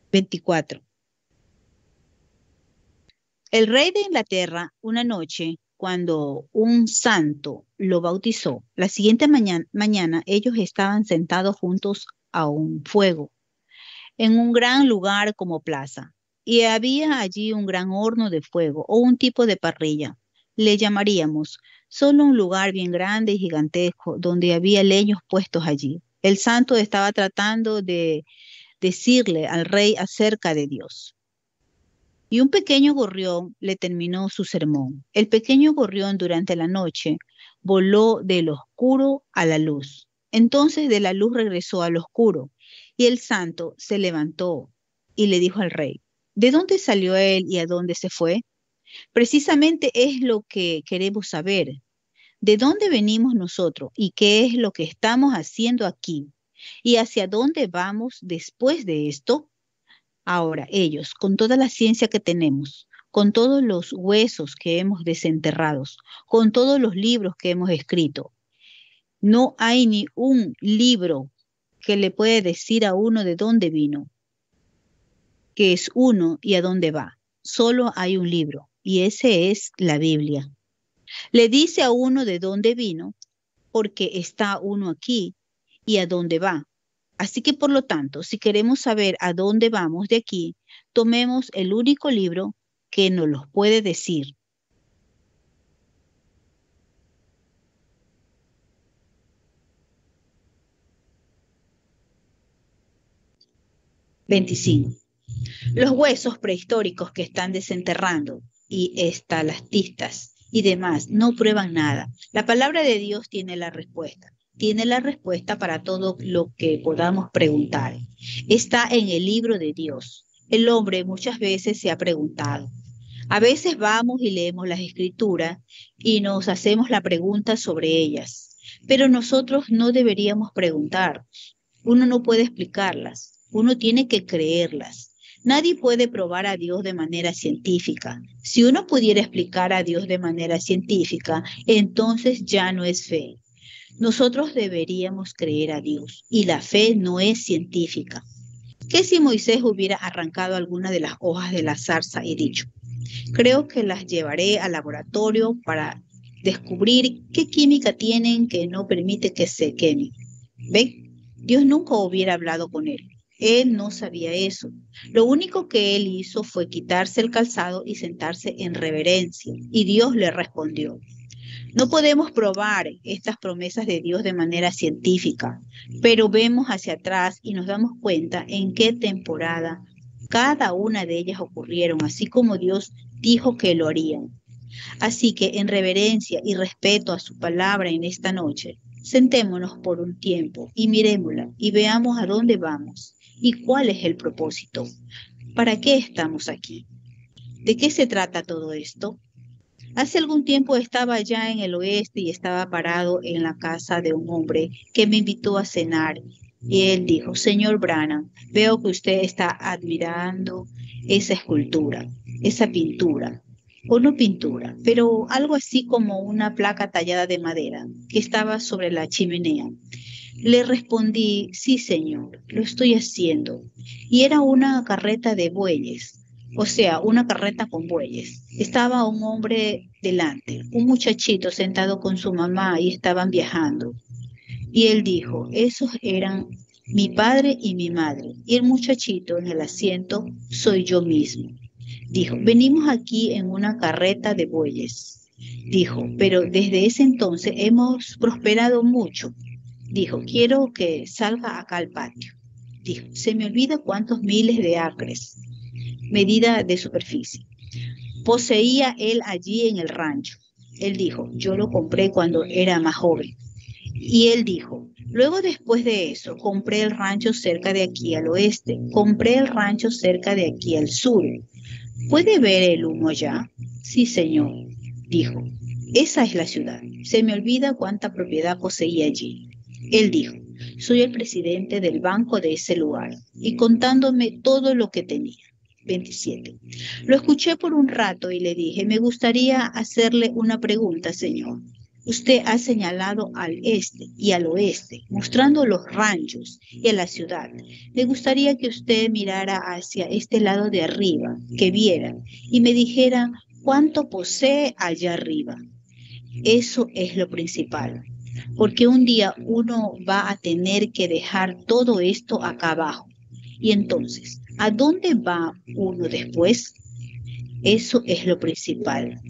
veinticuatro. El rey de Inglaterra, una noche, cuando un santo lo bautizó, la siguiente mañana, mañana ellos estaban sentados juntos a un fuego, en un gran lugar como plaza, y había allí un gran horno de fuego o un tipo de parrilla. Le llamaríamos solo un lugar bien grande y gigantesco donde había leños puestos allí. El santo estaba tratando de decirle al rey acerca de Dios. Y un pequeño gorrión le terminó su sermón. El pequeño gorrión durante la noche voló del oscuro a la luz. Entonces de la luz regresó al oscuro y el santo se levantó y le dijo al rey, ¿de dónde salió él y a dónde se fue? Precisamente es lo que queremos saber. ¿De dónde venimos nosotros y qué es lo que estamos haciendo aquí? ¿Y hacia dónde vamos después de esto? Ahora, ellos, con toda la ciencia que tenemos, con todos los huesos que hemos desenterrado, con todos los libros que hemos escrito, no hay ni un libro que le puede decir a uno de dónde vino, qué es uno y a dónde va. Solo hay un libro, y ese es la Biblia. Le dice a uno de dónde vino, porque está uno aquí y a dónde va. Así que, por lo tanto, si queremos saber a dónde vamos de aquí, tomemos el único libro que nos lo puede decir. veinticinco. Los huesos prehistóricos que están desenterrando y estalastistas y demás no prueban nada. La palabra de Dios tiene la respuesta. Tiene la respuesta para todo lo que podamos preguntar. Está en el libro de Dios. El hombre muchas veces se ha preguntado. A veces vamos y leemos las escrituras y nos hacemos la pregunta sobre ellas. Pero nosotros no deberíamos preguntar. Uno no puede explicarlas. Uno tiene que creerlas. Nadie puede probar a Dios de manera científica. Si uno pudiera explicar a Dios de manera científica, entonces ya no es fe. Nosotros deberíamos creer a Dios y la fe no es científica. ¿Qué si Moisés hubiera arrancado alguna de las hojas de la zarza y dicho, creo que las llevaré al laboratorio para descubrir qué química tienen que no permite que se quemen? ¿Ven? Dios nunca hubiera hablado con él. Él no sabía eso. Lo único que él hizo fue quitarse el calzado y sentarse en reverencia. Y Dios le respondió. No podemos probar estas promesas de Dios de manera científica, pero vemos hacia atrás y nos damos cuenta en qué temporada cada una de ellas ocurrieron, así como Dios dijo que lo harían. Así que en reverencia y respeto a su palabra en esta noche, sentémonos por un tiempo y mirémosla y veamos a dónde vamos y cuál es el propósito. ¿Para qué estamos aquí? ¿De qué se trata todo esto? Hace algún tiempo estaba allá en el oeste y estaba parado en la casa de un hombre que me invitó a cenar. Y él dijo, señor Branham, veo que usted está admirando esa escultura, esa pintura, o no pintura, pero algo así como una placa tallada de madera que estaba sobre la chimenea. Le respondí, sí señor, lo estoy haciendo. Y era una carreta de bueyes. O sea, una carreta con bueyes. Estaba un hombre delante, un muchachito sentado con su mamá y estaban viajando. Y él dijo, esos eran mi padre y mi madre. Y el muchachito en el asiento soy yo mismo. Dijo, venimos aquí en una carreta de bueyes. Dijo, pero desde ese entonces hemos prosperado mucho. Dijo, quiero que salga acá al patio. Dijo, se me olvida cuántos miles de acres. Medida de superficie. Poseía él allí en el rancho. Él dijo, yo lo compré cuando era más joven. Y él dijo, luego después de eso, compré el rancho cerca de aquí al oeste. Compré el rancho cerca de aquí al sur. ¿Puede ver el humo allá? Sí, señor. Dijo, esa es la ciudad. Se me olvida cuánta propiedad poseía allí. Él dijo, soy el presidente del banco de ese lugar. Y contándome todo lo que tenía. veintisiete. Lo escuché por un rato y le dije, me gustaría hacerle una pregunta, señor. Usted ha señalado al este y al oeste, mostrando los ranchos y a la ciudad. Me gustaría que usted mirara hacia este lado de arriba, que viera, y me dijera cuánto posee allá arriba. Eso es lo principal, porque un día uno va a tener que dejar todo esto acá abajo. Y entonces, ¿a dónde va uno después? Eso es lo principal.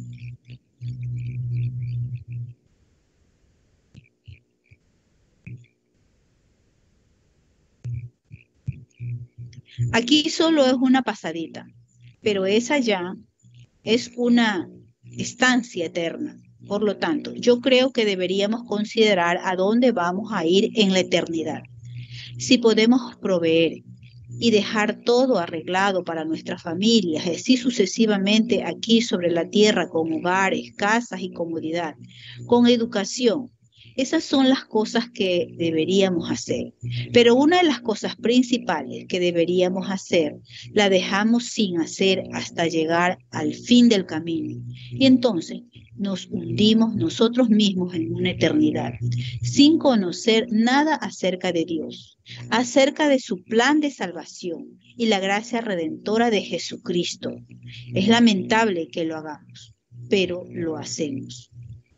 Aquí solo es una pasadita, pero esa ya es una estancia eterna. Por lo tanto, yo creo que deberíamos considerar a dónde vamos a ir en la eternidad. Si podemos proveer y dejar todo arreglado para nuestras familias, así sucesivamente aquí sobre la tierra, con hogares, casas y comodidad, con educación. Esas son las cosas que deberíamos hacer. Pero una de las cosas principales que deberíamos hacer, la dejamos sin hacer hasta llegar al fin del camino. Y entonces nos hundimos nosotros mismos en una eternidad, sin conocer nada acerca de Dios, acerca de su plan de salvación y la gracia redentora de Jesucristo. Es lamentable que lo hagamos, pero lo hacemos.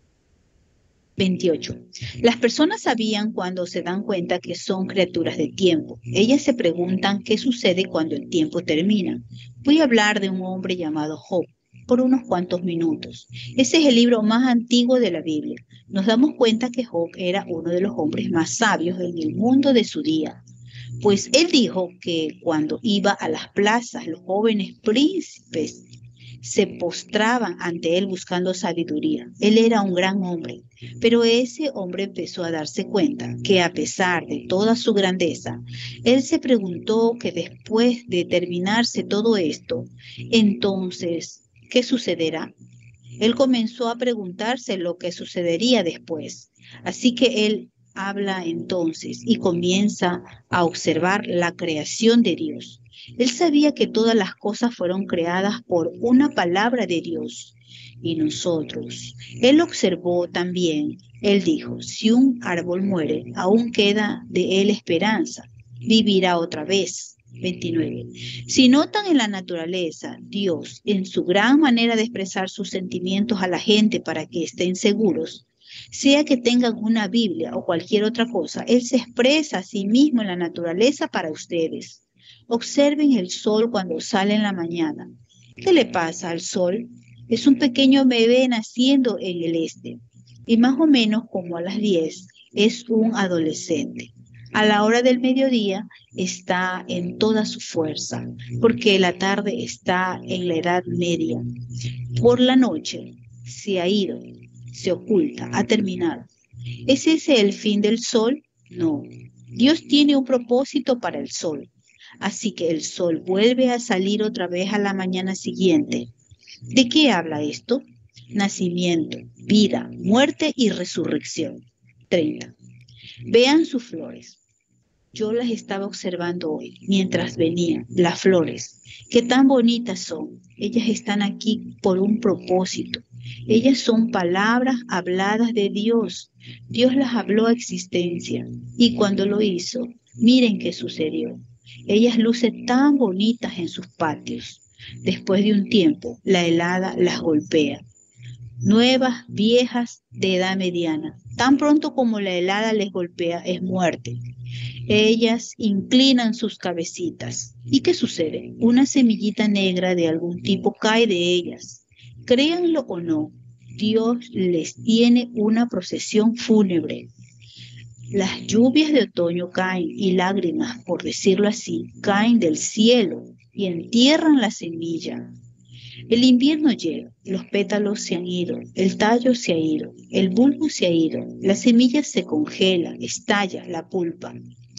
veintiocho. Las personas sabían cuando se dan cuenta que son criaturas de tiempo. Ellas se preguntan qué sucede cuando el tiempo termina. Voy a hablar de un hombre llamado Job por unos cuantos minutos. Ese es el libro más antiguo de la Biblia. Nos damos cuenta que Job era uno de los hombres más sabios en el mundo de su día. Pues él dijo que cuando iba a las plazas, los jóvenes príncipes se postraban ante él buscando sabiduría. Él era un gran hombre, pero ese hombre empezó a darse cuenta que a pesar de toda su grandeza, él se preguntó que después de terminarse todo esto, entonces, ¿qué sucederá? Él comenzó a preguntarse lo que sucedería después. Así que él habla entonces y comienza a observar la creación de Dios. Él sabía que todas las cosas fueron creadas por una palabra de Dios. Y nosotros, él observó también, él dijo, si un árbol muere, aún queda de él esperanza, vivirá otra vez. veintinueve. Si notan en la naturaleza, Dios, en su gran manera de expresar sus sentimientos a la gente para que estén seguros, sea que tengan una Biblia o cualquier otra cosa, él se expresa a sí mismo en la naturaleza para ustedes. Observen el sol cuando sale en la mañana. ¿Qué le pasa al sol? Es un pequeño bebé naciendo en el este. Y más o menos como a las diez es un adolescente. A la hora del mediodía está en toda su fuerza, porque la tarde está en la edad media. Por la noche se ha ido, se oculta, ha terminado. ¿Es ese el fin del sol? No. Dios tiene un propósito para el sol. Así que el sol vuelve a salir otra vez a la mañana siguiente. ¿De qué habla esto? Nacimiento, vida, muerte y resurrección. treinta. Vean sus flores. Yo las estaba observando hoy mientras venían, las flores. Qué tan bonitas son. Ellas están aquí por un propósito. Ellas son palabras habladas de Dios. Dios las habló a existencia. Y cuando lo hizo, miren qué sucedió. Ellas lucen tan bonitas en sus patios. Después de un tiempo, la helada las golpea. Nuevas, viejas, de edad mediana. Tan pronto como la helada les golpea, es muerte. Ellas inclinan sus cabecitas. ¿Y qué sucede? Una semillita negra de algún tipo cae de ellas. Créanlo o no, Dios les tiene una procesión fúnebre. Las lluvias de otoño caen y lágrimas, por decirlo así, caen del cielo y entierran la semilla. El invierno llega, los pétalos se han ido, el tallo se ha ido, el bulbo se ha ido, la semilla se congela, estalla la pulpa.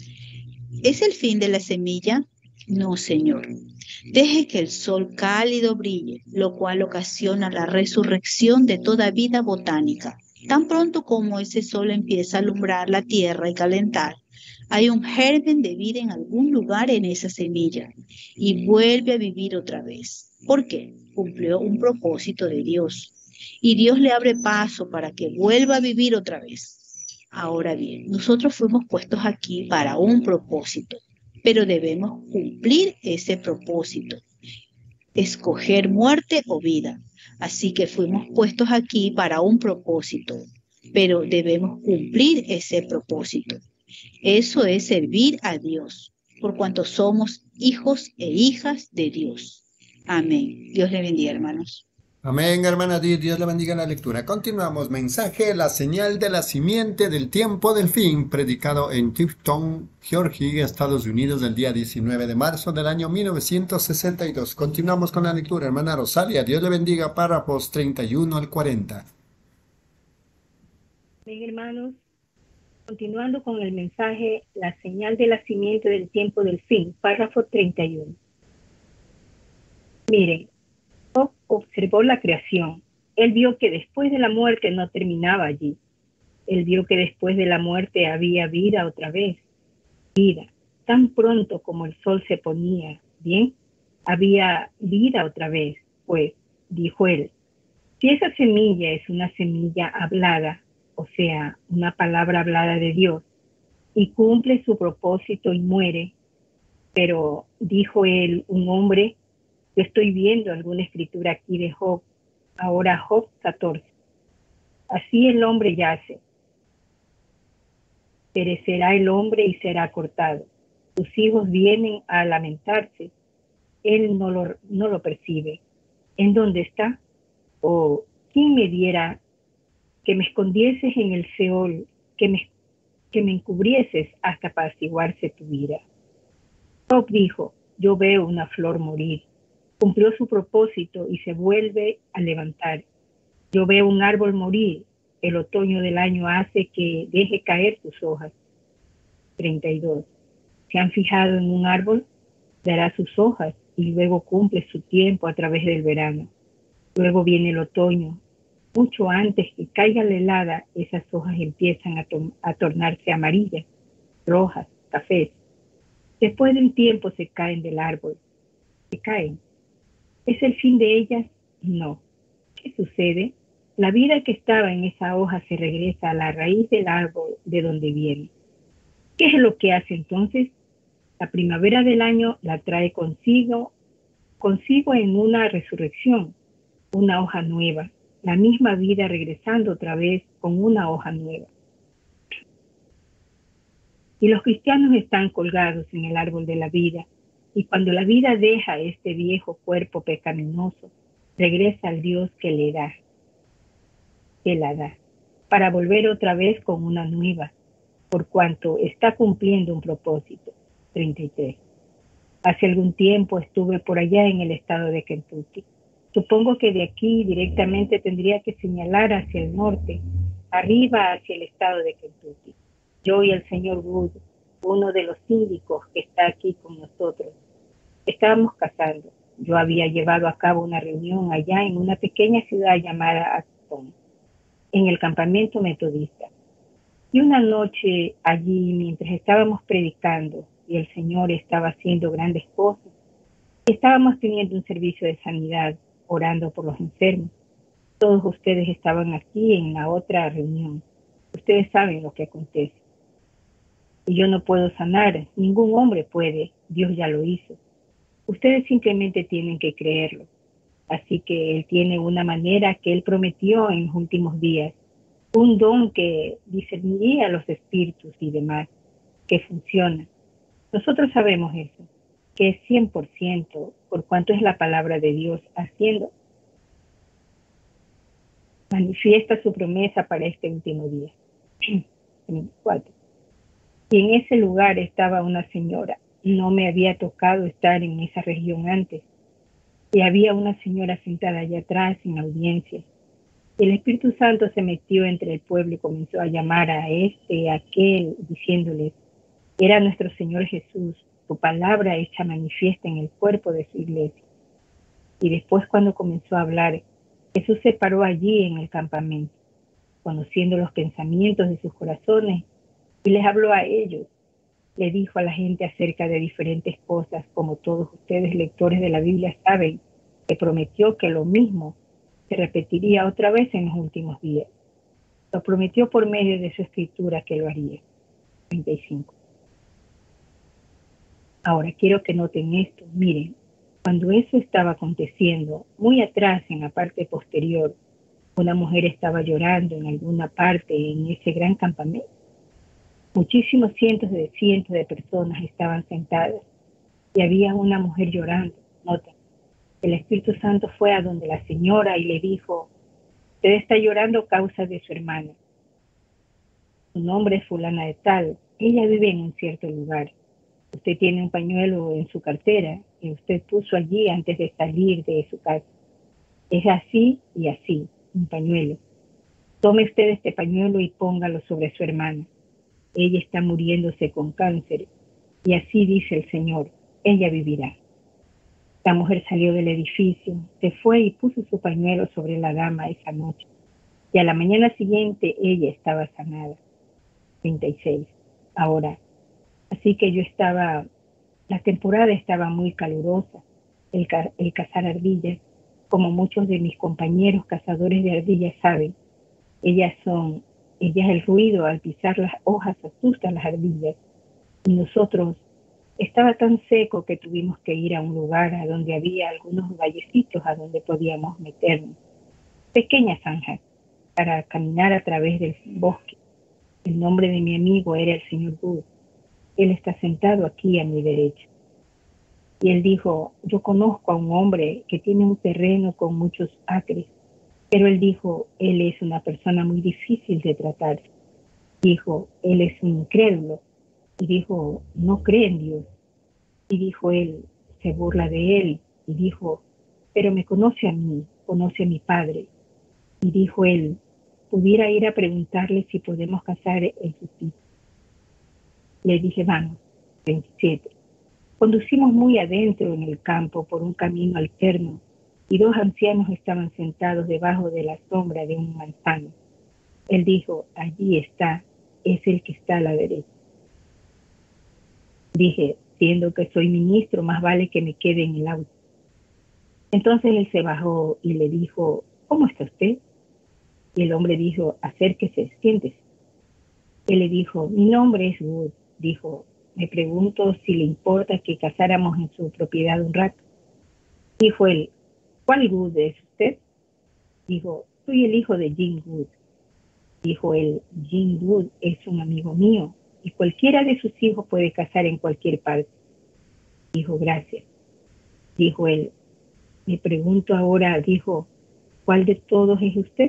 ¿Es el fin de la semilla? No, Señor. Deje que el sol cálido brille, lo cual ocasiona la resurrección de toda vida botánica. Tan pronto como ese sol empieza a alumbrar la tierra y calentar, hay un germen de vida en algún lugar en esa semilla y vuelve a vivir otra vez. ¿Por qué? Cumplió un propósito de Dios y Dios le abre paso para que vuelva a vivir otra vez. Ahora bien, nosotros fuimos puestos aquí para un propósito, pero debemos cumplir ese propósito. Escoger muerte o vida. Así que fuimos puestos aquí para un propósito, pero debemos cumplir ese propósito. Eso es servir a Dios, por cuanto somos hijos e hijas de Dios. Amén. Dios le bendiga, hermanos. Amén, hermana Di, Dios le bendiga la lectura. Continuamos. Mensaje, la señal de la simiente del tiempo del fin, predicado en Tifton, Georgia, Estados Unidos, el día diecinueve de marzo del año mil novecientos sesenta y dos. Continuamos con la lectura, hermana Rosalia. Dios le bendiga, párrafos treinta y uno al cuarenta. Bien, hermanos, continuando con el mensaje, la señal de la simiente del tiempo del fin, párrafo treinta y uno. Miren, Job observó la creación. Él vio que después de la muerte no terminaba allí. Él vio que después de la muerte había vida otra vez. Vida. Tan pronto como el sol se ponía, ¿bien? Había vida otra vez. Pues, dijo él, si esa semilla es una semilla hablada, o sea, una palabra hablada de Dios, y cumple su propósito y muere, pero, dijo él, un hombre, yo estoy viendo alguna escritura aquí de Job, ahora Job catorce. Así el hombre yace. Perecerá el hombre y será cortado. Sus hijos vienen a lamentarse. Él no lo, no lo percibe. ¿En dónde está? ¿O quién me diera que me escondieses en el Seol, que me, que me encubrieses hasta apaciguarse tu vida? Job dijo, yo veo una flor morir. Cumplió su propósito y se vuelve a levantar. Yo veo un árbol morir. El otoño del año hace que deje caer sus hojas. treinta y dos. ¿Se han fijado en un árbol? Dará sus hojas y luego cumple su tiempo a través del verano. Luego viene el otoño. Mucho antes que caiga la helada, esas hojas empiezan a, a tornarse amarillas, rojas, cafés. Después de un tiempo se caen del árbol. Se caen. ¿Es el fin de ellas? No. ¿Qué sucede? La vida que estaba en esa hoja se regresa a la raíz del árbol de donde viene. ¿Qué es lo que hace entonces? La primavera del año la trae consigo, consigo en una resurrección, una hoja nueva, la misma vida regresando otra vez con una hoja nueva. Y los cristianos están colgados en el árbol de la vida. Y cuando la vida deja este viejo cuerpo pecaminoso, regresa al Dios que le da, que la da, para volver otra vez con una nueva, por cuanto está cumpliendo un propósito. treinta y tres. Hace algún tiempo estuve por allá en el estado de Kentucky. Supongo que de aquí directamente tendría que señalar hacia el norte, arriba hacia el estado de Kentucky. Yo y el señor Wood, uno de los síndicos que está aquí con nosotros, estábamos cazando. Yo había llevado a cabo una reunión allá en una pequeña ciudad llamada Acton, en el campamento metodista. Y una noche allí, mientras estábamos predicando y el Señor estaba haciendo grandes cosas, estábamos teniendo un servicio de sanidad, orando por los enfermos. Todos ustedes estaban aquí en la otra reunión. Ustedes saben lo que acontece. Y yo no puedo sanar, ningún hombre puede, Dios ya lo hizo. Ustedes simplemente tienen que creerlo. Así que Él tiene una manera que Él prometió en los últimos días, un don que discerniría los espíritus y demás, que funciona. Nosotros sabemos eso, que es cien por ciento, por cuanto es la palabra de Dios haciendo. Manifiesta su promesa para este último día. cuatro. Y en ese lugar estaba una señora. No me había tocado estar en esa región antes. Y había una señora sentada allá atrás en audiencia. El Espíritu Santo se metió entre el pueblo y comenzó a llamar a este y a aquel, diciéndoles, era nuestro Señor Jesús, tu palabra hecha manifiesta en el cuerpo de su iglesia. Y después, cuando comenzó a hablar, Jesús se paró allí en el campamento, conociendo los pensamientos de sus corazones, y les habló a ellos. Le dijo a la gente acerca de diferentes cosas, como todos ustedes lectores de la Biblia saben, que prometió que lo mismo se repetiría otra vez en los últimos días. Lo prometió por medio de su escritura que lo haría. treinta y cinco. Ahora quiero que noten esto. Miren, Cuando eso estaba aconteciendo, muy atrás en la parte posterior, una mujer estaba llorando en alguna parte en ese gran campamento. Muchísimos cientos de cientos de personas estaban sentadas y había una mujer llorando. Nota, el Espíritu Santo fue a donde la señora y le dijo: usted está llorando a causa de su hermana. Su nombre es fulana de tal. Ella vive en un cierto lugar. Usted tiene un pañuelo en su cartera que usted puso allí antes de salir de su casa. Es así y así, un pañuelo. Tome usted este pañuelo y póngalo sobre su hermana. Ella está muriéndose con cáncer y así dice el Señor, ella vivirá. La mujer salió del edificio, se fue y puso su pañuelo sobre la dama esa noche. Y a la mañana siguiente ella estaba sanada. treinta y seis. Ahora, así que yo estaba, la temporada estaba muy calurosa, el, ca, el cazar ardillas, como muchos de mis compañeros cazadores de ardillas saben. Ellas son, ellas el ruido al pisar las hojas asusta a las ardillas. Y nosotros, estaba tan seco que tuvimos que ir a un lugar a donde había algunos vallecitos a donde podíamos meternos. Pequeñas zanjas para caminar a través del bosque. El nombre de mi amigo era el señor Wood. Él está sentado aquí a mi derecha. Y él dijo, yo conozco a un hombre que tiene un terreno con muchos acres. Pero él dijo, él es una persona muy difícil de tratar. Dijo, él es un incrédulo. Y dijo, no cree en Dios. Y dijo él, se burla de él. Y dijo, pero me conoce a mí, conoce a mi padre. Y dijo él, pudiera ir a preguntarle si podemos cazar en su sitio. Le dije, vamos. veintisiete. Conducimos muy adentro en el campo por un camino alterno y dos ancianos estaban sentados debajo de la sombra de un manzano. Él dijo, allí está, es el que está a la derecha. Dije, siendo que soy ministro, más vale que me quede en el auto. Entonces él se bajó y le dijo, ¿cómo está usted? Y el hombre dijo, acérquese, siéntese. Él le dijo, mi nombre es Wood. Dijo, me pregunto si le importa que casáramos en su propiedad un rato. Dijo él, ¿cuál Wood es usted? Dijo, soy el hijo de Jim Wood. Dijo él, Jim Wood es un amigo mío y cualquiera de sus hijos puede casar en cualquier parte. Dijo, gracias. Dijo él, me pregunto ahora, dijo, ¿cuál de todos es usted?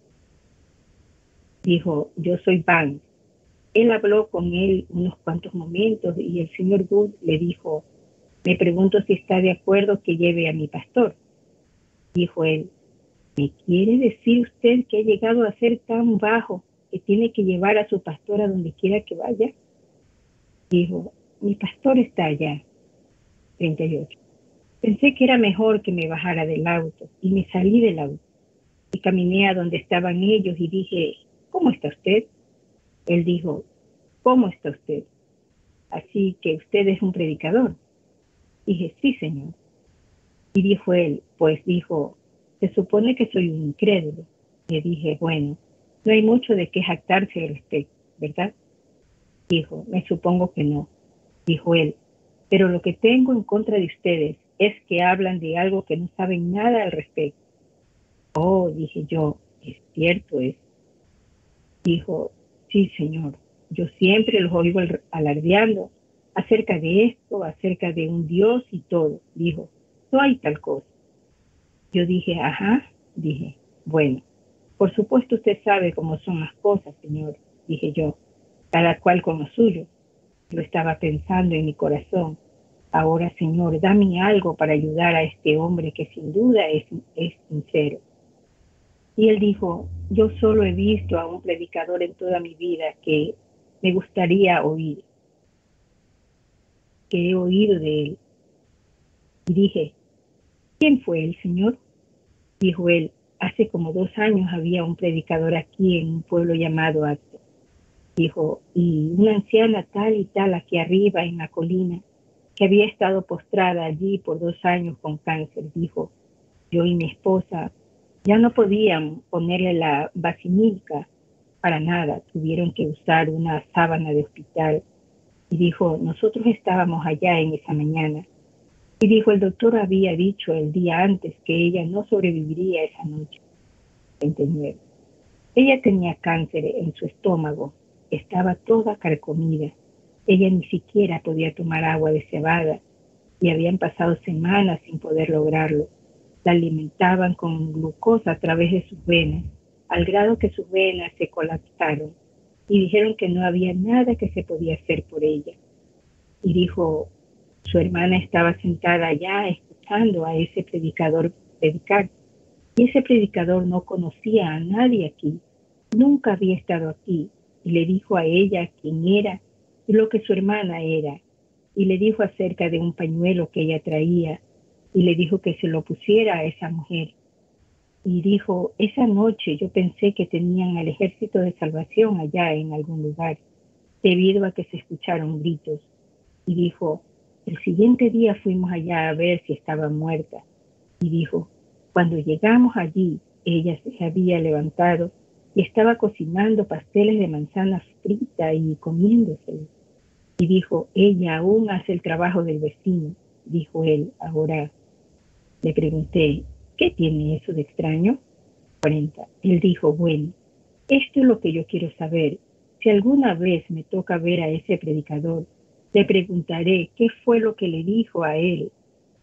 Dijo, yo soy Van. Él habló con él unos cuantos momentos y el señor Wood le dijo, me pregunto si está de acuerdo que lleve a mi pastor. Dijo él, ¿me quiere decir usted que ha llegado a ser tan bajo que tiene que llevar a su pastor a donde quiera que vaya? Dijo, mi pastor está allá. treinta y ocho. Pensé que era mejor que me bajara del auto y me salí del auto y caminé a donde estaban ellos y dije, ¿cómo está usted? Él dijo, ¿cómo está usted? Así que usted es un predicador. Dije, sí, señor. Y dijo él, pues dijo, se supone que soy un incrédulo. Le dije, bueno, no hay mucho de qué jactarse al respecto, ¿verdad? Dijo, me supongo que no. Dijo él, pero lo que tengo en contra de ustedes es que hablan de algo que no saben nada al respecto. Oh, dije yo, es cierto eso. Dijo, sí, señor, yo siempre los oigo alardeando acerca de esto, acerca de un Dios y todo. Dijo, no hay tal cosa. Yo dije, ajá, dije, bueno, por supuesto usted sabe cómo son las cosas, señor, dije yo, cada cual con lo suyo. Lo estaba pensando en mi corazón. Ahora, señor, dame algo para ayudar a este hombre que sin duda es, es sincero. Y él dijo, yo solo he visto a un predicador en toda mi vida que me gustaría oír, que he oído de él. Y dije, ¿quién fue el señor? Dijo él, hace como dos años había un predicador aquí en un pueblo llamado Acto. Dijo, y una anciana tal y tal aquí arriba en la colina, que había estado postrada allí por dos años con cáncer. Dijo, yo y mi esposa ya no podían ponerle la vacinica para nada, tuvieron que usar una sábana de hospital. Y dijo, nosotros estábamos allá en esa mañana Y dijo, el doctor había dicho el día antes que ella no sobreviviría esa noche. veintinueve. Ella tenía cáncer en su estómago, estaba toda carcomida. Ella ni siquiera podía tomar agua de cebada y habían pasado semanas sin poder lograrlo. La alimentaban con glucosa a través de sus venas, al grado que sus venas se colapsaron y dijeron que no había nada que se podía hacer por ella. Y dijo, su hermana estaba sentada allá escuchando a ese predicador predicar. Y ese predicador no conocía a nadie aquí, nunca había estado aquí. Y le dijo a ella quién era y lo que su hermana era. Y le dijo acerca de un pañuelo que ella traía. Y le dijo que se lo pusiera a esa mujer. Y dijo, esa noche yo pensé que tenían al ejército de salvación allá en algún lugar, debido a que se escucharon gritos. Y dijo, el siguiente día fuimos allá a ver si estaba muerta. Y dijo, cuando llegamos allí, ella se había levantado y estaba cocinando pasteles de manzana frita y comiéndoselos. Y dijo, ella aún hace el trabajo del vecino. Dijo él, ahora. Le pregunté, ¿qué tiene eso de extraño? cuarenta. Él dijo, bueno, esto es lo que yo quiero saber. Si alguna vez me toca ver a ese predicador, le preguntaré qué fue lo que le dijo a él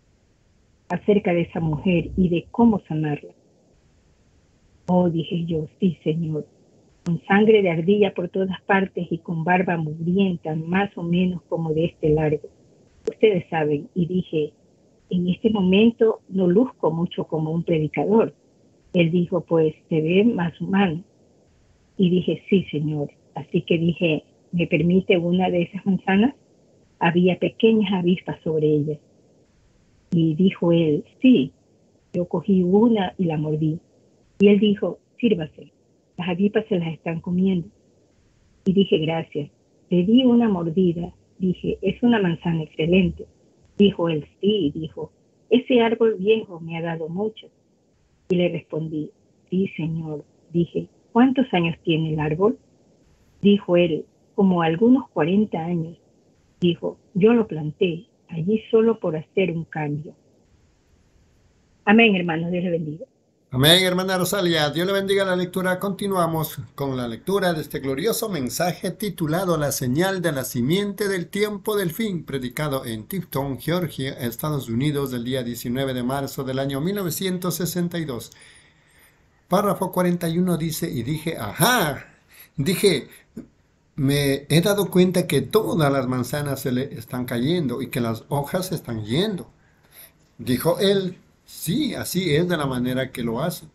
acerca de esa mujer y de cómo sanarla. Oh, dije yo, sí, Señor, con sangre de ardilla por todas partes y con barba mugrienta, más o menos como de este largo. Ustedes saben, y dije, en este momento no luzco mucho como un predicador. Él dijo, pues, se ve más humano. Y dije, sí, Señor. Así que dije, ¿me permite una de esas manzanas? Había pequeñas avispas sobre ellas. Y dijo él, sí. Yo cogí una y la mordí. Y él dijo, sírvase. Las avispas se las están comiendo. Y dije, gracias. Le di una mordida. Dije, es una manzana excelente. Dijo él, sí. Dijo, ese árbol viejo me ha dado mucho. Y le respondí, sí, Señor. Dije, ¿cuántos años tiene el árbol? Dijo él, como algunos cuarenta años. Dijo, yo lo planté allí solo por hacer un cambio. Amén, hermanos. Dios le bendiga. Amén, hermana Rosalia. Dios le bendiga la lectura. Continuamos con la lectura de este glorioso mensaje titulado La señal de la simiente del tiempo del fin, predicado en Tifton, Georgia, Estados Unidos, el día diecinueve de marzo del año mil novecientos sesenta y dos. Párrafo cuarenta y uno dice, y dije, ajá, dije, me he dado cuenta que todas las manzanas se le están cayendo y que las hojas se están yendo. Dijo él, sí, así es de la manera que lo hace.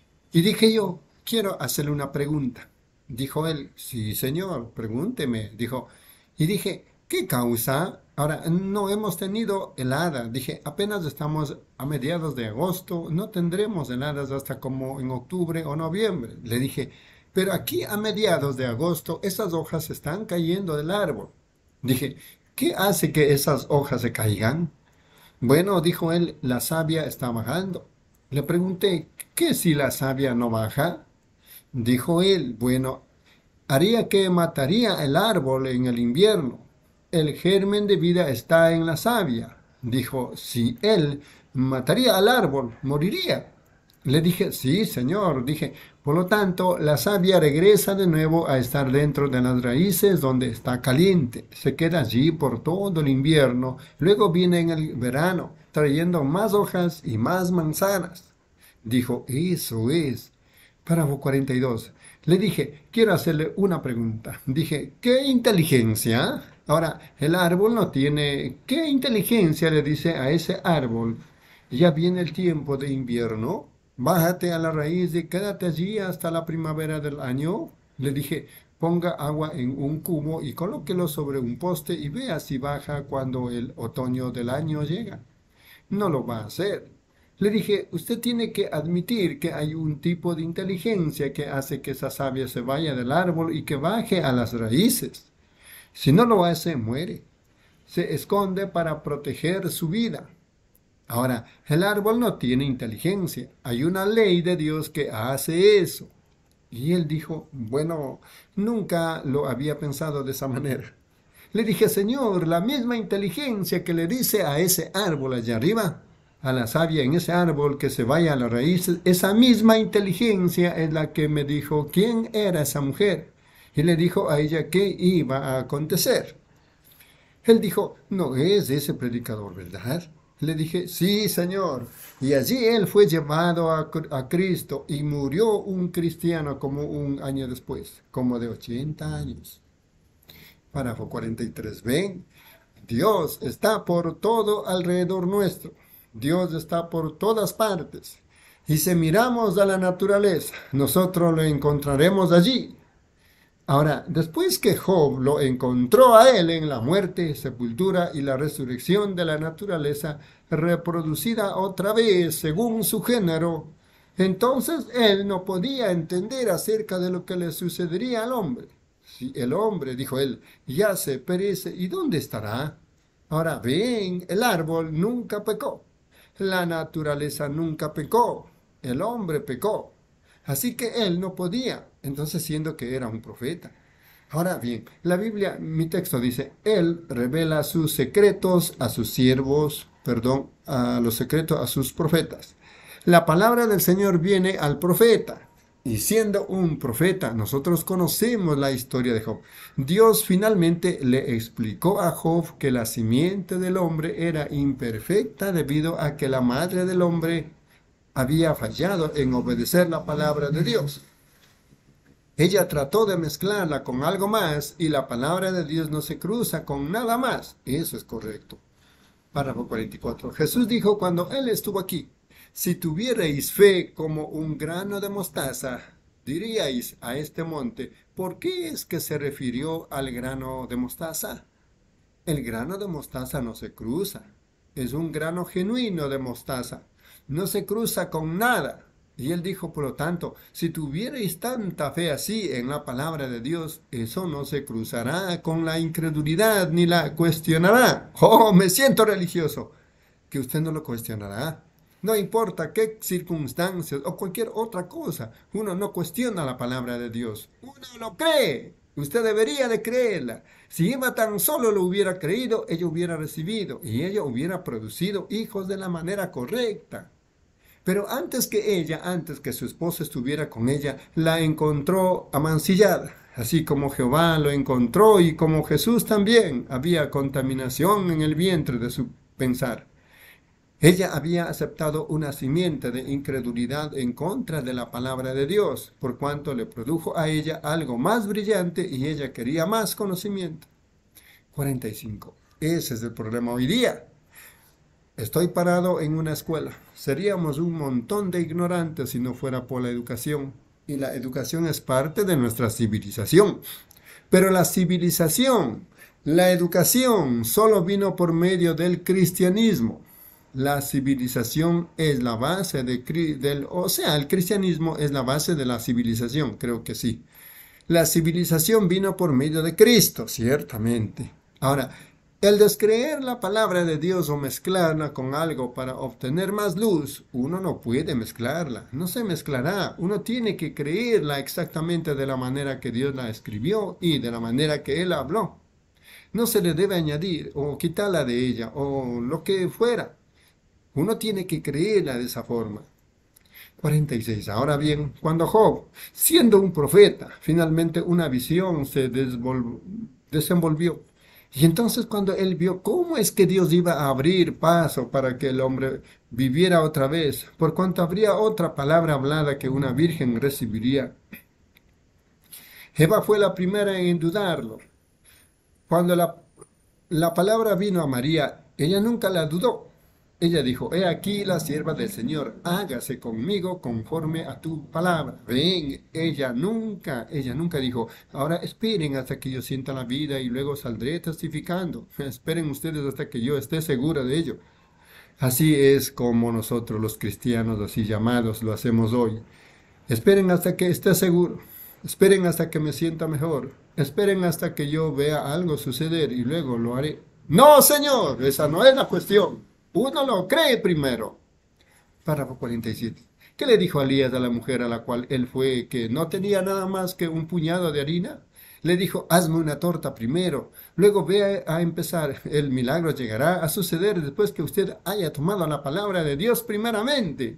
Y dije yo, quiero hacerle una pregunta. Dijo él, sí, señor, pregúnteme. Dijo, y dije, ¿qué causa? Ahora, no hemos tenido helada. Dije, apenas estamos a mediados de agosto, no tendremos heladas hasta como en octubre o noviembre. Le dije, pero aquí a mediados de agosto esas hojas se están cayendo del árbol. Dije, ¿qué hace que esas hojas se caigan? Bueno, dijo él, la savia está bajando. Le pregunté, ¿qué si la savia no baja? Dijo él, bueno, haría que mataría el árbol en el invierno. El germen de vida está en la savia. Dijo, si él mataría al árbol, moriría. Le dije, sí, señor. Dije, por lo tanto, la savia regresa de nuevo a estar dentro de las raíces donde está caliente. Se queda allí por todo el invierno. Luego viene en el verano, trayendo más hojas y más manzanas. Dijo, eso es. Párrafo cuarenta y dos. Le dije, quiero hacerle una pregunta. Dije, ¿qué inteligencia? Ahora, el árbol no tiene... ¿Qué inteligencia le dice a ese árbol? Ya viene el tiempo de invierno. Bájate a la raíz y quédate allí hasta la primavera del año. Le dije, ponga agua en un cubo y colóquelo sobre un poste y vea si baja cuando el otoño del año llega. No lo va a hacer. Le dije, usted tiene que admitir que hay un tipo de inteligencia que hace que esa savia se vaya del árbol y que baje a las raíces. Si no lo hace, muere. Se esconde para proteger su vida. Ahora, el árbol no tiene inteligencia. Hay una ley de Dios que hace eso. Y él dijo, bueno, nunca lo había pensado de esa manera. Le dije, Señor, la misma inteligencia que le dice a ese árbol allá arriba, a la savia en ese árbol que se vaya a las raíces, esa misma inteligencia es la que me dijo quién era esa mujer. Y le dijo a ella qué iba a acontecer. Él dijo, no es ese predicador, ¿verdad? Le dije, sí, Señor. Y allí él fue llevado a, a Cristo y murió un cristiano como un año después, como de ochenta años. Párrafo cuarenta y tres. Ven, Dios está por todo alrededor nuestro. Dios está por todas partes. Y si miramos a la naturaleza, nosotros lo encontraremos allí. Ahora, después que Job lo encontró a él en la muerte, sepultura y la resurrección de la naturaleza, reproducida otra vez según su género, entonces él no podía entender acerca de lo que le sucedería al hombre. Si el hombre, dijo él, ya se perece, ¿y dónde estará? Ahora ven, el árbol nunca pecó, la naturaleza nunca pecó, el hombre pecó. Así que él no podía, entonces siendo que era un profeta. Ahora bien, la Biblia, mi texto dice, él revela sus secretos a sus siervos, perdón, a los secretos a sus profetas. La palabra del Señor viene al profeta. Y siendo un profeta, nosotros conocemos la historia de Job. Dios finalmente le explicó a Job que la simiente del hombre era imperfecta debido a que la madre del hombre había fallado en obedecer la palabra de Dios. Ella trató de mezclarla con algo más y la palabra de Dios no se cruza con nada más. Eso es correcto. Párrafo cuarenta y cuatro. Jesús dijo cuando él estuvo aquí, si tuvierais fe como un grano de mostaza, diríais a este monte, ¿por qué es que se refirió al grano de mostaza? El grano de mostaza no se cruza. Es un grano genuino de mostaza. No se cruza con nada. Y él dijo, por lo tanto, si tuvierais tanta fe así en la palabra de Dios, eso no se cruzará con la incredulidad ni la cuestionará. ¡Oh, me siento religioso! Que usted no lo cuestionará. No importa qué circunstancias o cualquier otra cosa, uno no cuestiona la palabra de Dios. Uno lo cree. Usted debería de creerla. Si Eva tan solo lo hubiera creído, ella hubiera recibido y ella hubiera producido hijos de la manera correcta. Pero antes que ella, antes que su esposo estuviera con ella, la encontró amancillada. Así como Jehová lo encontró y como Jesús también, había contaminación en el vientre de su pensar. Ella había aceptado una simiente de incredulidad en contra de la palabra de Dios, por cuanto le produjo a ella algo más brillante y ella quería más conocimiento. cuarenta y cinco. Ese es el problema hoy día. Estoy parado en una escuela. Seríamos un montón de ignorantes si no fuera por la educación. Y la educación es parte de nuestra civilización. Pero la civilización, la educación, solo vino por medio del cristianismo. La civilización es la base de, del, o sea, el cristianismo es la base de la civilización, creo que sí. La civilización vino por medio de Cristo, ciertamente. Ahora, el descreer la palabra de Dios o mezclarla con algo para obtener más luz, uno no puede mezclarla, no se mezclará. Uno tiene que creerla exactamente de la manera que Dios la escribió y de la manera que Él habló. No se le debe añadir o quitarla de ella o lo que fuera. Uno tiene que creerla de esa forma. cuarenta y seis. Ahora bien, cuando Job, siendo un profeta, finalmente una visión se desenvolvió. Y entonces cuando él vio cómo es que Dios iba a abrir paso para que el hombre viviera otra vez, por cuanto habría otra palabra hablada que una virgen recibiría. Eva fue la primera en dudarlo. Cuando la, la palabra vino a María, ella nunca la dudó. Ella dijo, he aquí la sierva del Señor, hágase conmigo conforme a tu palabra. Ven, ella nunca, ella nunca dijo, ahora esperen hasta que yo sienta la vida y luego saldré testificando. Esperen ustedes hasta que yo esté segura de ello. Así es como nosotros los cristianos, así llamados, lo hacemos hoy. Esperen hasta que esté seguro. Esperen hasta que me sienta mejor. Esperen hasta que yo vea algo suceder y luego lo haré. No, Señor, esa no es la cuestión. Uno lo cree primero. Párrafo cuarenta y siete. ¿Qué le dijo Elías a la mujer a la cual él fue que no tenía nada más que un puñado de harina? Le dijo, hazme una torta primero, luego ve a empezar. El milagro llegará a suceder después que usted haya tomado la palabra de Dios primeramente.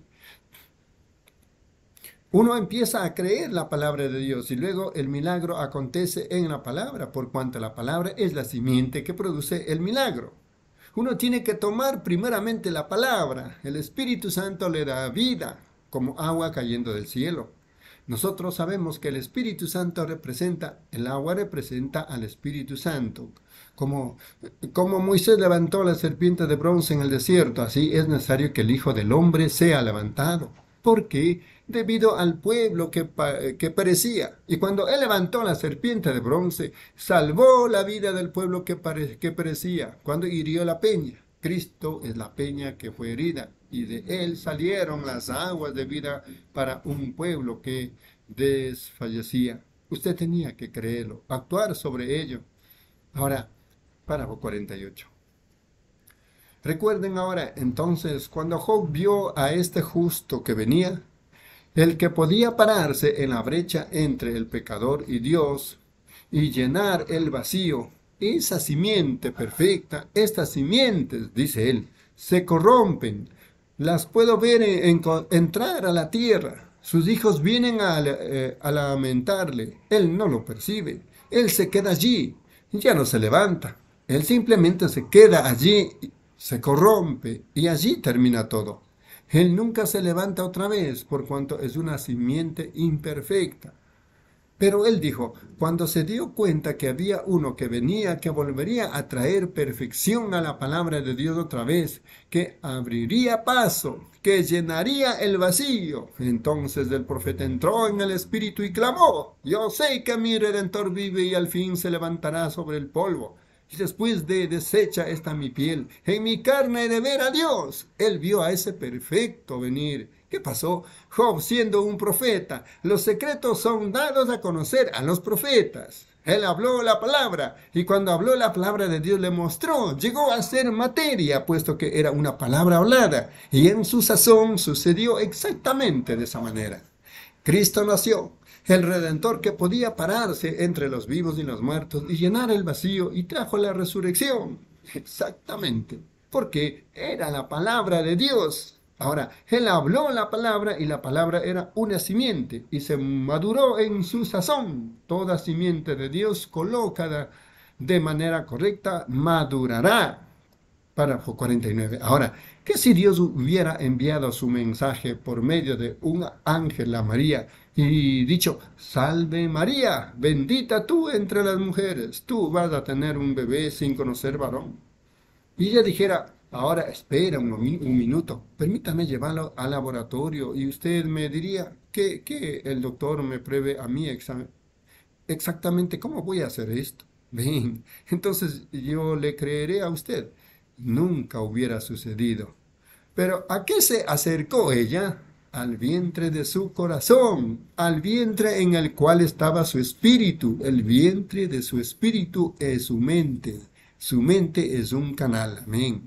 Uno empieza a creer la palabra de Dios y luego el milagro acontece en la palabra, por cuanto la palabra es la simiente que produce el milagro. Uno tiene que tomar primeramente la palabra. El Espíritu Santo le da vida, como agua cayendo del cielo. Nosotros sabemos que el Espíritu Santo representa, el agua representa al Espíritu Santo. Como, como Moisés levantó la serpiente de bronce en el desierto, así es necesario que el Hijo del Hombre sea levantado. ¿Por qué? Debido al pueblo que, que perecía. Y cuando él levantó la serpiente de bronce, salvó la vida del pueblo que, pare, que perecía. Cuando hirió la peña, Cristo es la peña que fue herida. Y de él salieron las aguas de vida para un pueblo que desfallecía. Usted tenía que creerlo, actuar sobre ello. Ahora, párrafo cuarenta y ocho. Recuerden ahora, entonces, cuando Job vio a este justo que venía, el que podía pararse en la brecha entre el pecador y Dios y llenar el vacío, esa simiente perfecta, estas simientes, dice él, se corrompen. Las puedo ver en, en, entrar a la tierra. Sus hijos vienen a, eh, a lamentarle. Él no lo percibe. Él se queda allí. Ya no se levanta. Él simplemente se queda allí, se corrompe y allí termina todo. Él nunca se levanta otra vez por cuanto es una simiente imperfecta. Pero él dijo, cuando se dio cuenta que había uno que venía, que volvería a traer perfección a la palabra de Dios otra vez, que abriría paso, que llenaría el vacío. Entonces el profeta entró en el espíritu y clamó, yo sé que mi Redentor vive y al fin se levantará sobre el polvo. Y después de deshecha está mi piel, en mi carne he de ver a Dios. Él vio a ese perfecto venir. ¿Qué pasó? Job, siendo un profeta, los secretos son dados a conocer a los profetas. Él habló la palabra, y cuando habló la palabra de Dios le mostró, llegó a ser materia, puesto que era una palabra hablada, y en su sazón sucedió exactamente de esa manera. Cristo nació, el Redentor que podía pararse entre los vivos y los muertos y llenar el vacío, y trajo la resurrección. Exactamente, porque era la palabra de Dios. Ahora, él habló la palabra y la palabra era una simiente y se maduró en su sazón. Toda simiente de Dios colocada de manera correcta madurará. Párrafo cuarenta y nueve. Ahora, ¿qué si Dios hubiera enviado su mensaje por medio de un ángel a María y dicho, salve María, bendita tú entre las mujeres, tú vas a tener un bebé sin conocer varón? Y ella dijera, ahora espera un, un minuto, permítame llevarlo al laboratorio y usted me diría que, que el doctor me pruebe a mí examen. Exactamente, ¿cómo voy a hacer esto? Ven, entonces yo le creeré a usted. Nunca hubiera sucedido. Pero ¿a qué se acercó ella? Al vientre de su corazón, al vientre en el cual estaba su espíritu. El vientre de su espíritu es su mente. Su mente es un canal. Amén.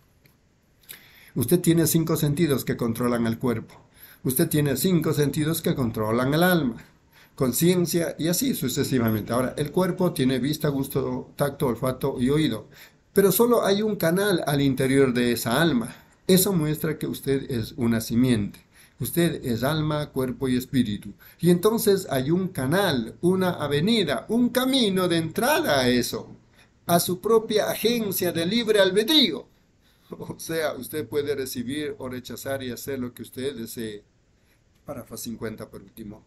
Usted tiene cinco sentidos que controlan el cuerpo. Usted tiene cinco sentidos que controlan el alma, conciencia y así sucesivamente. Ahora, el cuerpo tiene vista, gusto, tacto, olfato y oído. Pero solo hay un canal al interior de esa alma. Eso muestra que usted es una simiente. Usted es alma, cuerpo y espíritu. Y entonces hay un canal, una avenida, un camino de entrada a eso, a su propia agencia de libre albedrío. O sea, usted puede recibir o rechazar y hacer lo que usted desee. Párrafo cincuenta por último.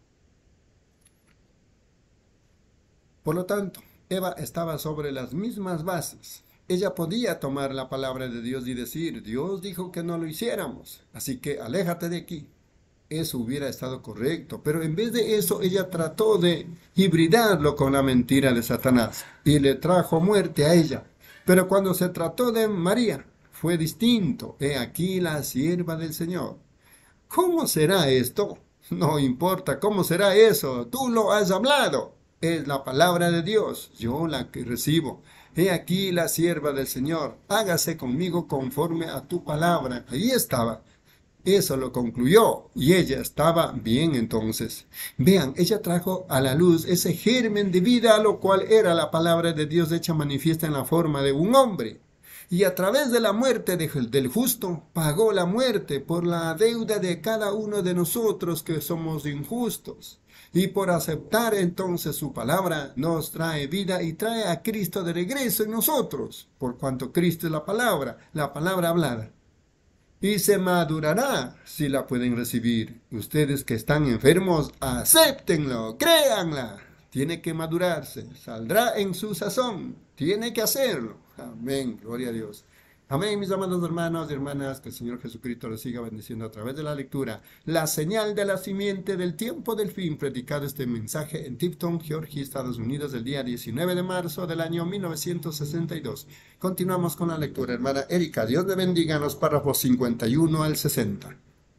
Por lo tanto, Eva estaba sobre las mismas bases. Ella podía tomar la palabra de Dios y decir, Dios dijo que no lo hiciéramos, así que aléjate de aquí. Eso hubiera estado correcto, pero en vez de eso ella trató de hibridarlo con la mentira de Satanás y le trajo muerte a ella. Pero cuando se trató de María, fue distinto. He aquí la sierva del Señor. ¿Cómo será esto? No importa cómo será eso, tú lo has hablado. Es la palabra de Dios, yo la que recibo. He aquí la sierva del Señor, hágase conmigo conforme a tu palabra. Ahí estaba. Eso lo concluyó y ella estaba bien entonces. Vean, ella trajo a la luz ese germen de vida, lo cual era la palabra de Dios hecha manifiesta en la forma de un hombre. Y a través de la muerte de, del justo, pagó la muerte por la deuda de cada uno de nosotros que somos injustos. Y por aceptar entonces su palabra, nos trae vida y trae a Cristo de regreso en nosotros, por cuanto Cristo es la palabra, la palabra hablada. Y se madurará si la pueden recibir. Ustedes que están enfermos, acéptenlo, créanla. Tiene que madurarse, saldrá en su sazón, tiene que hacerlo. Amén, gloria a Dios. Amén, mis amados hermanos y hermanas, que el Señor Jesucristo les siga bendiciendo a través de la lectura. La señal de la simiente del tiempo del fin, predicado este mensaje en Tipton, Georgia, Estados Unidos, el día diecinueve de marzo del año mil novecientos sesenta y dos. Continuamos con la lectura, hermana Erika. Dios le bendiga en los párrafos cincuenta y uno al sesenta.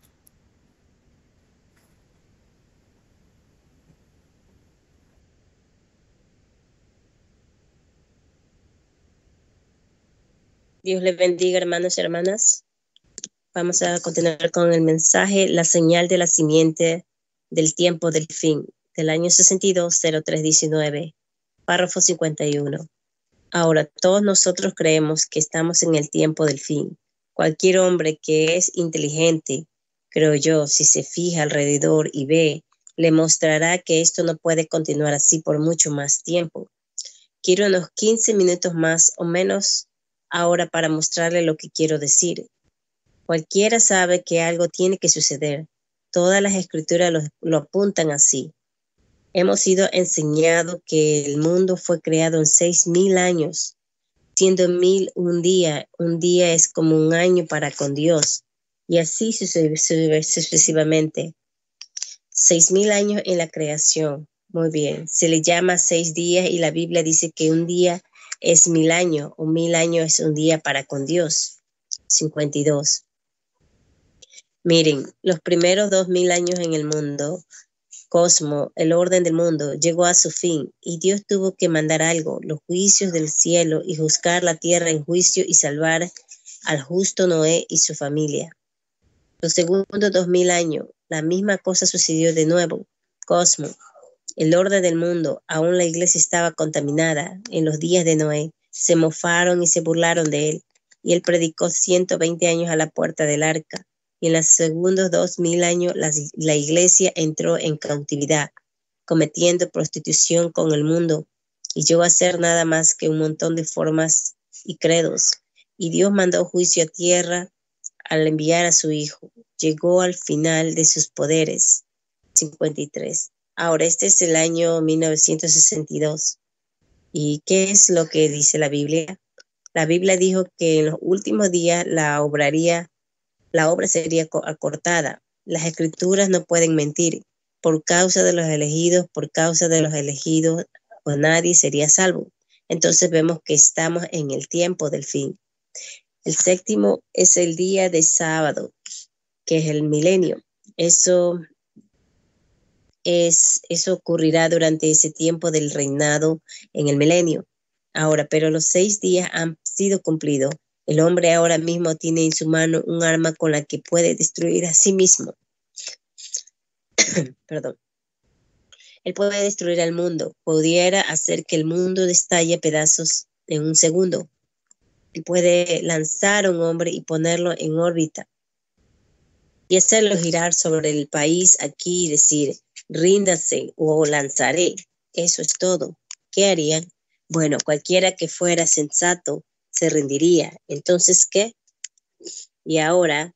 Dios les bendiga, hermanos y hermanas. Vamos a continuar con el mensaje, la señal de la simiente del tiempo del fin, del año sesenta y dos, cero tres diecinueve, párrafo cincuenta y uno. Ahora, todos nosotros creemos que estamos en el tiempo del fin. Cualquier hombre que es inteligente, creo yo, si se fija alrededor y ve, le mostrará que esto no puede continuar así por mucho más tiempo. Quiero unos quince minutos más o menos ahora para mostrarle lo que quiero decir. Cualquiera sabe que algo tiene que suceder. Todas las escrituras lo, lo apuntan así. Hemos sido enseñados que el mundo fue creado en seis mil años, siendo mil un día. Un día es como un año para con Dios, y así sucesivamente. Seis mil años en la creación. Muy bien. Se le llama seis días y la Biblia dice que un día es mil años, o mil años es un día para con Dios. cincuenta y dos. Miren, los primeros dos mil años en el mundo, cosmos, el orden del mundo, llegó a su fin y Dios tuvo que mandar algo, los juicios del cielo y juzgar la tierra en juicio y salvar al justo Noé y su familia. Los segundos dos mil años, la misma cosa sucedió de nuevo, cosmos. El orden del mundo, aún la iglesia estaba contaminada. En los días de Noé, se mofaron y se burlaron de él. Y él predicó ciento veinte años a la puerta del arca. Y en los segundos dos mil años, la, la iglesia entró en cautividad, cometiendo prostitución con el mundo. Y llegó a ser nada más que un montón de formas y credos. Y Dios mandó juicio a tierra al enviar a su Hijo. Llegó al final de sus poderes. cincuenta y tres. Ahora, este es el año mil novecientos sesenta y dos. ¿Y qué es lo que dice la Biblia? La Biblia dijo que en los últimos días la, obraría, la obra sería acortada. Las escrituras no pueden mentir. Por causa de los elegidos, por causa de los elegidos, pues nadie sería salvo. Entonces vemos que estamos en el tiempo del fin. El séptimo es el día de sábado, que es el milenio. Eso... Es, eso ocurrirá durante ese tiempo del reinado en el milenio. Ahora, pero los seis días han sido cumplidos. El hombre ahora mismo tiene en su mano un arma con la que puede destruir a sí mismo. Perdón. Él puede destruir al mundo. Pudiera hacer que el mundo destalle pedazos en un segundo. Él puede lanzar a un hombre y ponerlo en órbita y hacerlo girar sobre el país aquí y decir: ríndase o lanzaré. Eso es todo. ¿Qué harían? Bueno, cualquiera que fuera sensato se rendiría. Entonces, ¿qué? Y ahora,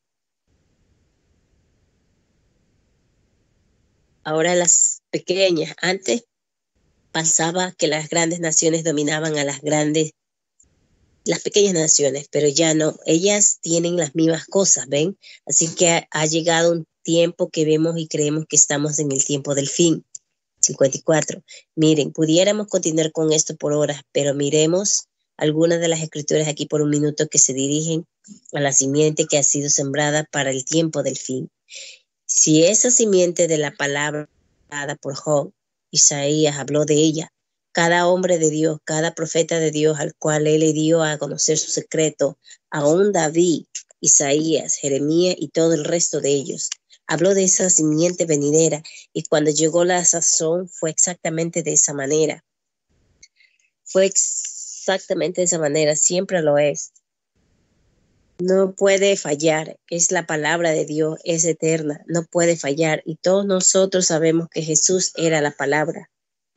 ahora las pequeñas, antes pasaba que las grandes naciones dominaban a las grandes, las pequeñas naciones, pero ya no. Ellas tienen las mismas cosas, ¿ven? Así que ha, ha llegado un tiempo que vemos y creemos que estamos en el tiempo del fin. cincuenta y cuatro. Miren, pudiéramos continuar con esto por horas, pero miremos algunas de las escrituras aquí por un minuto que se dirigen a la simiente que ha sido sembrada para el tiempo del fin. Si esa simiente de la palabra dada por Job, Isaías habló de ella, cada hombre de Dios, cada profeta de Dios al cual él le dio a conocer su secreto, aún David, Isaías, Jeremías y todo el resto de ellos. Habló de esa simiente venidera y cuando llegó la sazón fue exactamente de esa manera. Fue exactamente de esa manera, siempre lo es. No puede fallar, es la palabra de Dios, es eterna, no puede fallar y todos nosotros sabemos que Jesús era la palabra.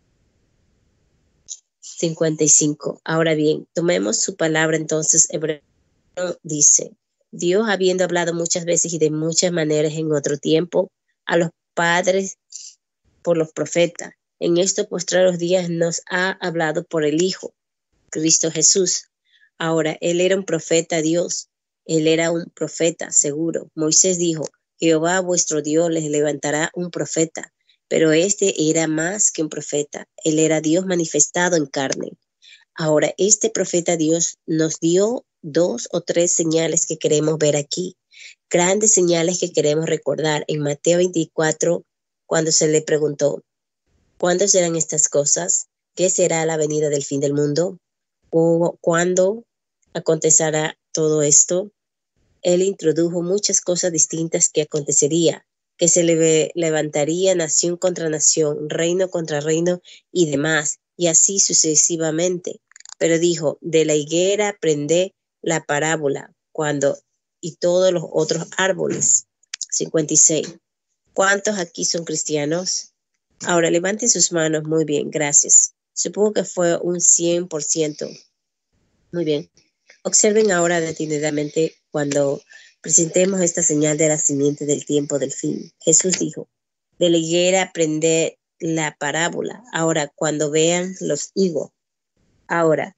cincuenta y cinco. Ahora bien, tomemos su palabra entonces. Hebreo dice, Dios habiendo hablado muchas veces y de muchas maneras en otro tiempo a los padres por los profetas, en estos postreros días nos ha hablado por el Hijo, Cristo Jesús. Ahora, él era un profeta Dios, él era un profeta seguro. Moisés dijo, Jehová vuestro Dios les levantará un profeta, pero este era más que un profeta, él era Dios manifestado en carne. Ahora, este profeta Dios nos dio dos o tres señales que queremos ver aquí, grandes señales que queremos recordar. En Mateo veinticuatro, cuando se le preguntó, ¿cuándo serán estas cosas? ¿Qué será la venida del fin del mundo? ¿O cuándo acontecerá todo esto? Él introdujo muchas cosas distintas que acontecería, que se le levantaría nación contra nación, reino contra reino y demás, y así sucesivamente. Pero dijo, de la higuera aprendé la parábola, cuando y todos los otros árboles. cincuenta y seis. ¿Cuántos aquí son cristianos? Ahora levanten sus manos. Muy bien, gracias. Supongo que fue un cien por ciento. Muy bien. Observen ahora detenidamente cuando presentemos esta señal de la simiente del tiempo del fin. Jesús dijo, de la higuera aprended la parábola. Ahora, cuando vean los higos. Ahora,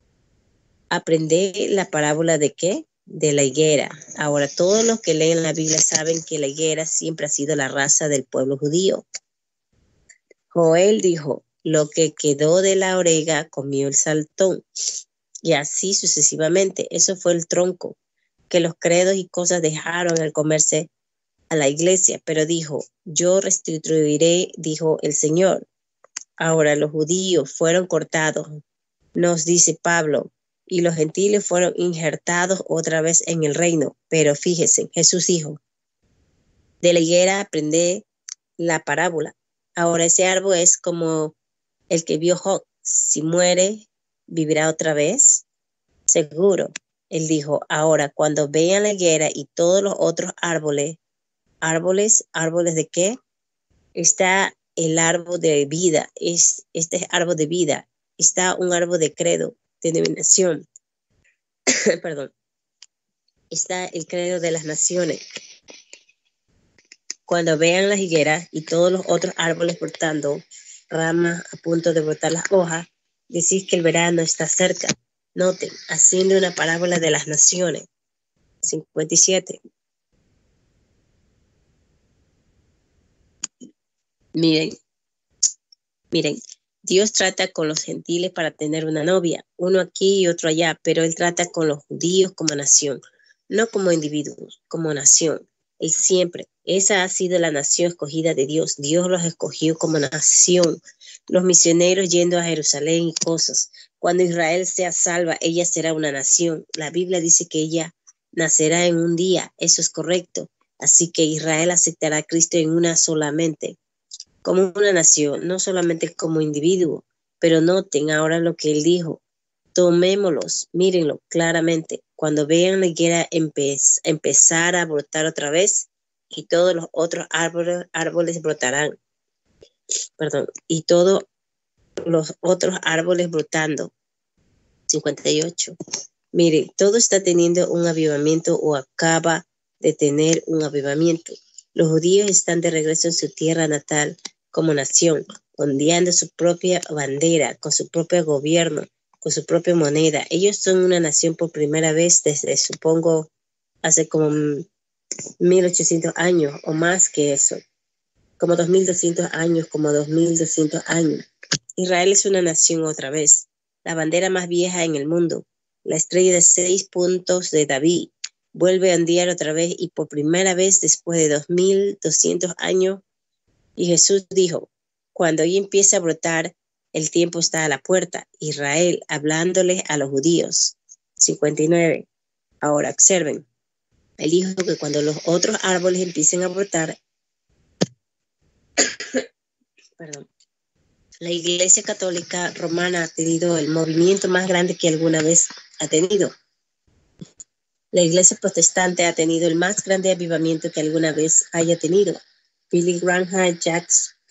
aprended la parábola de qué? De la higuera. Ahora, todos los que leen la Biblia saben que la higuera siempre ha sido la raza del pueblo judío. Joel dijo, lo que quedó de la orega comió el saltón. Y así sucesivamente. Eso fue el tronco que los credos y cosas dejaron al comerse a la iglesia. Pero dijo, yo restituiré, dijo el Señor. Ahora los judíos fueron cortados, nos dice Pablo, y los gentiles fueron injertados otra vez en el reino. Pero fíjense, Jesús dijo, de la higuera aprended la parábola. Ahora ese árbol es como el que vio Job. Si muere, ¿vivirá otra vez? Seguro. Él dijo, ahora cuando vean la higuera y todos los otros árboles, árboles, árboles de qué? Está el árbol de vida, es, este es árbol de vida, está un árbol de credo, denominación, perdón, está el credo de las naciones. Cuando vean las higueras y todos los otros árboles brotando, ramas a punto de brotar las hojas, decís que el verano está cerca. Noten, haciendo una parábola de las naciones. cincuenta y siete. Miren, miren, Dios trata con los gentiles para tener una novia, uno aquí y otro allá, pero Él trata con los judíos como nación, no como individuos, como nación. Él siempre, esa ha sido la nación escogida de Dios. Dios los escogió como nación. Los misioneros yendo a Jerusalén y cosas. Cuando Israel sea salva, ella será una nación. La Biblia dice que ella nacerá en un día. Eso es correcto. Así que Israel aceptará a Cristo en una solamente, como una nación, no solamente como individuo. Pero noten ahora lo que él dijo. Tomémoslos, mírenlo claramente. Cuando vean la higuera empe empezar a brotar otra vez, y todos los otros árboles, árboles brotarán. Perdón, y todos los otros árboles brotando. cincuenta y ocho. Mire, todo está teniendo un avivamiento o acaba de tener un avivamiento. Los judíos están de regreso en su tierra natal como nación, ondeando su propia bandera, con su propio gobierno, con su propia moneda. Ellos son una nación por primera vez desde, supongo, hace como mil ochocientos años o más que eso. Como dos mil doscientos años, como dos mil doscientos años. Israel es una nación otra vez, la bandera más vieja en el mundo, la estrella de seis puntos de David, vuelve a ondear otra vez y por primera vez después de dos mil doscientos años. Y Jesús dijo, cuando ella empiece a brotar, el tiempo está a la puerta. Israel hablándole a los judíos. cincuenta y nueve. Ahora observen. Él dijo que cuando los otros árboles empiecen a brotar, perdón, la Iglesia Católica Romana ha tenido el movimiento más grande que alguna vez ha tenido. La Iglesia Protestante ha tenido el más grande avivamiento que alguna vez haya tenido. Billy Graham, Jack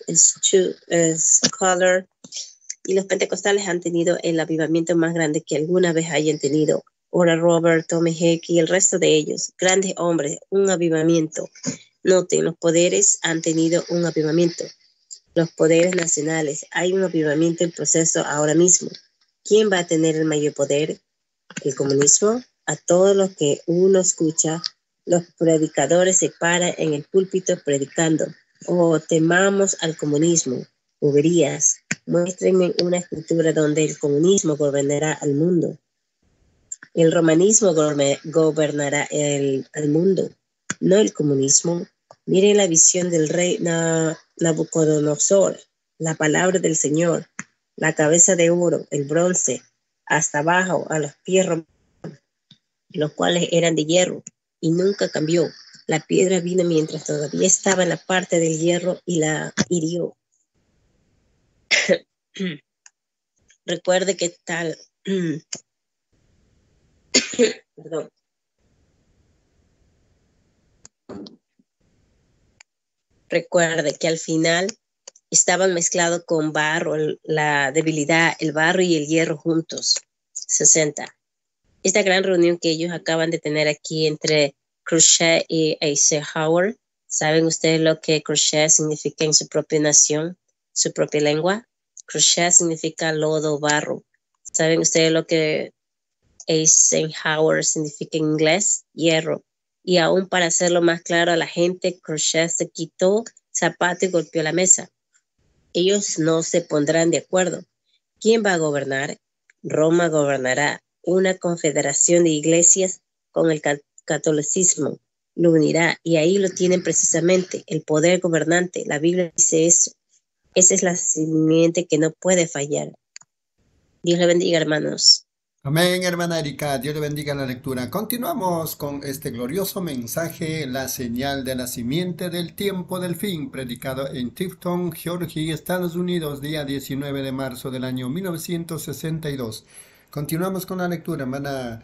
Scholar y los pentecostales han tenido el avivamiento más grande que alguna vez hayan tenido. Oral Roberts, Tommy Hick y el resto de ellos, grandes hombres, un avivamiento. Noten, los poderes han tenido un avivamiento. Los poderes nacionales, hay un avivamiento en proceso ahora mismo. ¿Quién va a tener el mayor poder? ¿El comunismo? A todos los que uno escucha, los predicadores se paran en el púlpito predicando. Oh, temamos al comunismo. Boberías. Muéstrenme una escritura donde el comunismo gobernará al mundo. El romanismo gobernará el, el mundo, no el comunismo. Miren la visión del rey Nabucodonosor, la palabra del Señor, la cabeza de oro, el bronce, hasta abajo a los pies romanos, los cuales eran de hierro, y nunca cambió. La piedra vino mientras todavía estaba en la parte del hierro y la hirió. Recuerde que tal... Perdón. Recuerde que al final estaban mezclados con barro, la debilidad, el barro y el hierro juntos. sesenta. Esta gran reunión que ellos acaban de tener aquí entre Khrushchev y Eisenhower, ¿saben ustedes lo que Khrushchev significa en su propia nación, su propia lengua? Khrushchev significa lodo, barro. ¿Saben ustedes lo que Eisenhower significa en inglés? Hierro. Y aún para hacerlo más claro a la gente, Khrushchev se quitó zapato y golpeó la mesa. Ellos no se pondrán de acuerdo. ¿Quién va a gobernar? Roma gobernará. Una confederación de iglesias con el catolicismo lo unirá. Y ahí lo tienen precisamente, el poder gobernante. La Biblia dice eso. Esa es la simiente que no puede fallar. Dios le bendiga, hermanos. Amén, hermana Erika, Dios le bendiga la lectura. Continuamos con este glorioso mensaje, la señal de la simiente del tiempo del fin, predicado en Tifton, Georgia, Estados Unidos, día diecinueve de marzo del año mil novecientos sesenta y dos. Continuamos con la lectura, hermana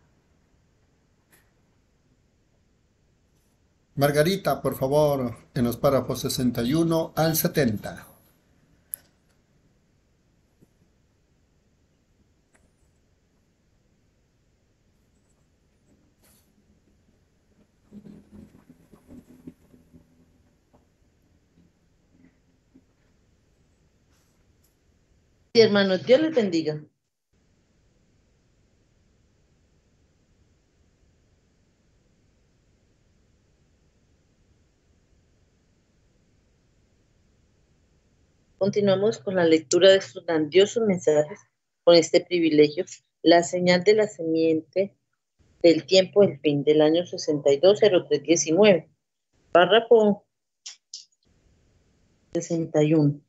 Margarita, por favor, en los párrafos sesenta y uno al setenta. Sí, hermanos, Dios les bendiga. Continuamos con la lectura de estos grandiosos mensajes, con este privilegio, la señal de la simiente del tiempo del fin del año sesenta y dos cero tres diecinueve. Párrafo sesenta y uno.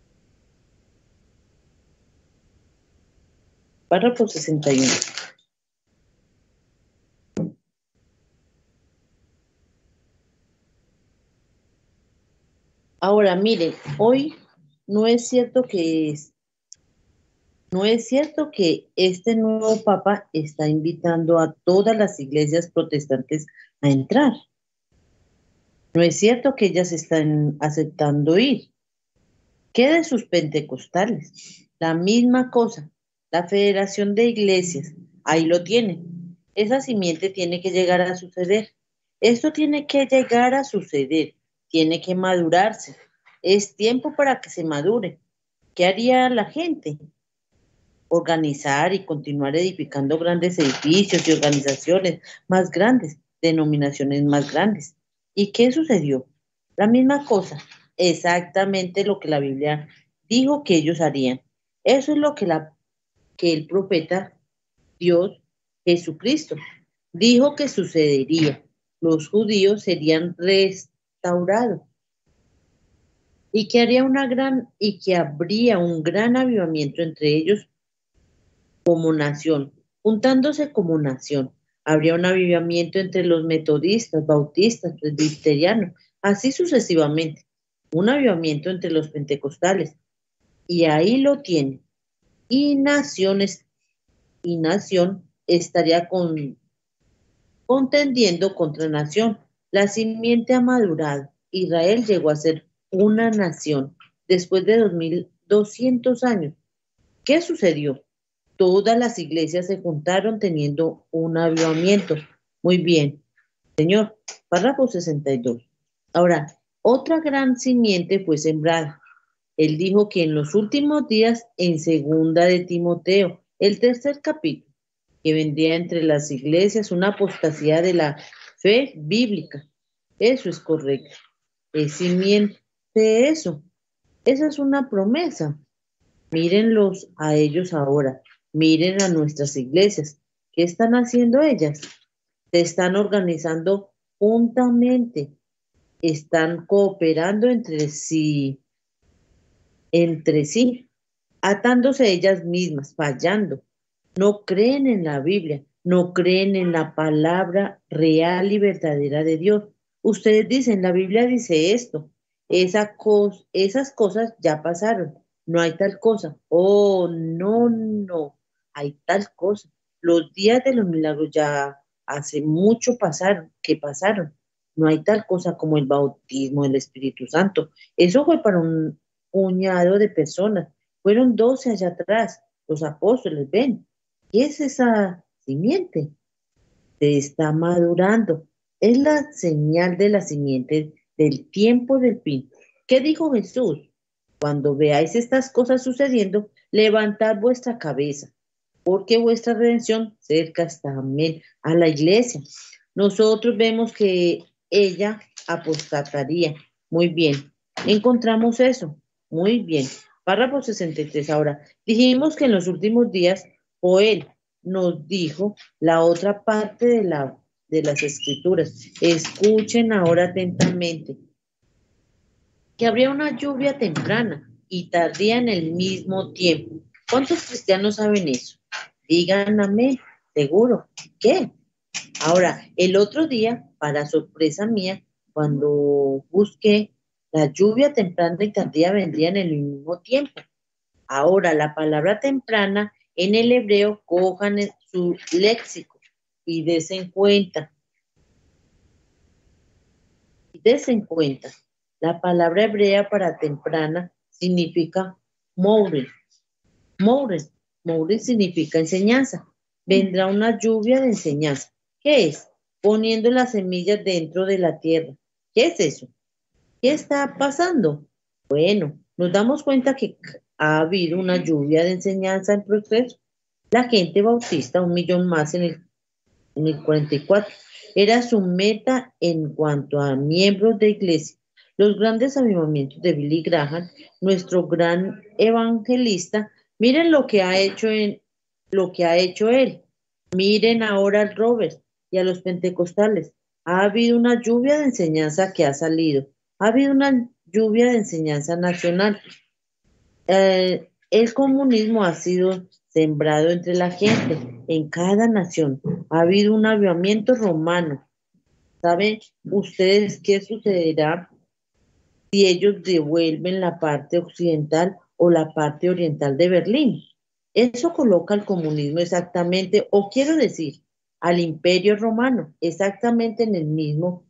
Párrafo sesenta y uno. Ahora, miren, hoy no es cierto que es, no es cierto que este nuevo Papa está invitando a todas las iglesias protestantes a entrar. No es cierto que ellas están aceptando ir. ¿Qué de sus pentecostales? La misma cosa. La Federación de Iglesias, ahí lo tienen. Esa simiente tiene que llegar a suceder. Esto tiene que llegar a suceder. Tiene que madurarse. Es tiempo para que se madure. ¿Qué haría la gente? Organizar y continuar edificando grandes edificios y organizaciones más grandes, denominaciones más grandes. ¿Y qué sucedió? La misma cosa. Exactamente lo que la Biblia dijo que ellos harían. Eso es lo que la que el profeta Dios Jesucristo dijo que sucedería. Los judíos serían restaurados y que haría una gran y que habría un gran avivamiento entre ellos como nación, juntándose como nación. Habría un avivamiento entre los metodistas, bautistas, presbiterianos, así sucesivamente. Un avivamiento entre los pentecostales. Y ahí lo tiene. Y naciones, y nación estaría con, contendiendo contra nación. La simiente ha madurado. Israel llegó a ser una nación después de dos mil doscientos años. ¿Qué sucedió? Todas las iglesias se juntaron teniendo un avivamiento. Muy bien. Señor, párrafo sesenta y dos. Ahora, otra gran simiente fue sembrada. Él dijo que en los últimos días, en segunda de Timoteo, el tercer capítulo, que vendría entre las iglesias una apostasía de la fe bíblica. Eso es correcto. Es simiente de eso. Esa es una promesa. Mírenlos a ellos ahora. Miren a nuestras iglesias. ¿Qué están haciendo ellas? Se están organizando juntamente. Están cooperando entre sí. Entre sí. Atándose ellas mismas, fallando. No creen en la Biblia. No creen en la palabra real y verdadera de Dios. Ustedes dicen, la Biblia dice esto. Esa cos, esas cosas ya pasaron. No hay tal cosa. Oh, no, no. Hay tal cosa. Los días de los milagros ya hace mucho pasaron, que pasaron. No hay tal cosa como el bautismo del Espíritu Santo. Eso fue para un puñado de personas. Fueron doce allá atrás. Los apóstoles, ven. ¿Qué es esa simiente? Se está madurando. Es la señal de la simiente del tiempo del fin. ¿Qué dijo Jesús? Cuando veáis estas cosas sucediendo, levantad vuestra cabeza, porque vuestra redención cerca está. Amén. A la iglesia. Nosotros vemos que ella apostataría. Muy bien. Encontramos eso. Muy bien. Párrafo sesenta y tres. Ahora, dijimos que en los últimos días, Joel nos dijo la otra parte de, la, de las escrituras. Escuchen ahora atentamente. Que habría una lluvia temprana y tardía en el mismo tiempo. ¿Cuántos cristianos saben eso? Digan amén, seguro. ¿Qué? Ahora, el otro día, para sorpresa mía, cuando busqué, la lluvia temprana y tardía vendrían en el mismo tiempo. Ahora, la palabra temprana en el hebreo, cojan su léxico y desen cuenta. Y desen cuenta. La palabra hebrea para temprana significa moure. Moure. Moure significa enseñanza. Vendrá una lluvia de enseñanza. ¿Qué es? Poniendo las semillas dentro de la tierra. ¿Qué es eso? ¿Qué está pasando? Bueno, nos damos cuenta que ha habido una lluvia de enseñanza en proceso. La gente bautista, un millón más en el, en el cuarenta y cuatro, era su meta en cuanto a miembros de iglesia. Los grandes avivamientos de Billy Graham, nuestro gran evangelista, miren lo que ha hecho en, lo que ha hecho él. Miren ahora al Robert y a los pentecostales. Ha habido una lluvia de enseñanza que ha salido. Ha habido una lluvia de enseñanza nacional. Eh, el comunismo ha sido sembrado entre la gente, en cada nación. Ha habido un avivamiento romano. ¿Saben ustedes qué sucederá si ellos devuelven la parte occidental o la parte oriental de Berlín? Eso coloca al comunismo exactamente, o quiero decir, al imperio romano, exactamente en el mismo,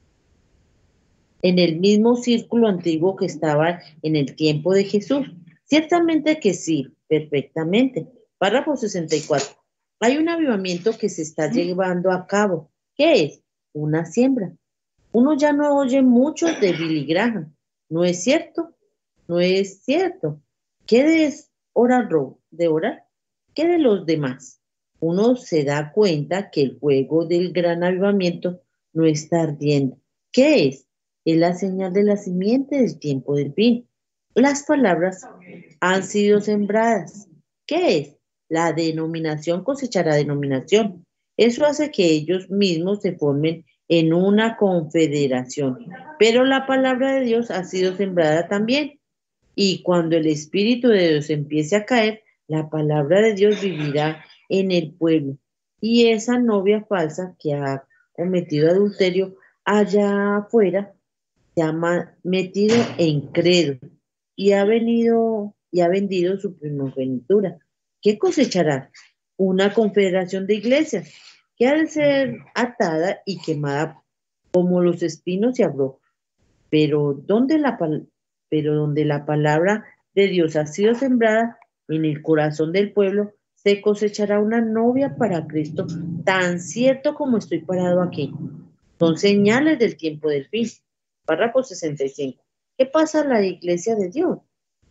en el mismo círculo antiguo que estaba en el tiempo de Jesús. Ciertamente que sí, perfectamente. Párrafo sesenta y cuatro. Hay un avivamiento que se está llevando a cabo. ¿Qué es? Una siembra. Uno ya no oye mucho de Billy Graham. ¿No es cierto? No es cierto. ¿Qué de orar de orar? ¿Qué de los demás? Uno se da cuenta que el fuego del gran avivamiento no está ardiendo. ¿Qué es? Es la señal de la simiente del tiempo del fin. Las palabras han sido sembradas. ¿Qué es? La denominación cosechará denominación. Eso hace que ellos mismos se formen en una confederación. Pero la palabra de Dios ha sido sembrada también. Y cuando el Espíritu de Dios empiece a caer, la palabra de Dios vivirá en el pueblo. y esa novia falsa que ha cometido adulterio allá afuera se ha ma- metido en credo y ha venido y ha vendido su primogenitura. ¿Qué cosechará? Una confederación de iglesias que ha de ser atada y quemada como los espinos y abrojos. Pero donde la, pal- pero donde la palabra de Dios ha sido sembrada en el corazón del pueblo, se cosechará una novia para Cristo, tan cierto como estoy parado aquí. Son señales del tiempo del fin. Párrafo sesenta y cinco. ¿Qué pasa a la iglesia de Dios?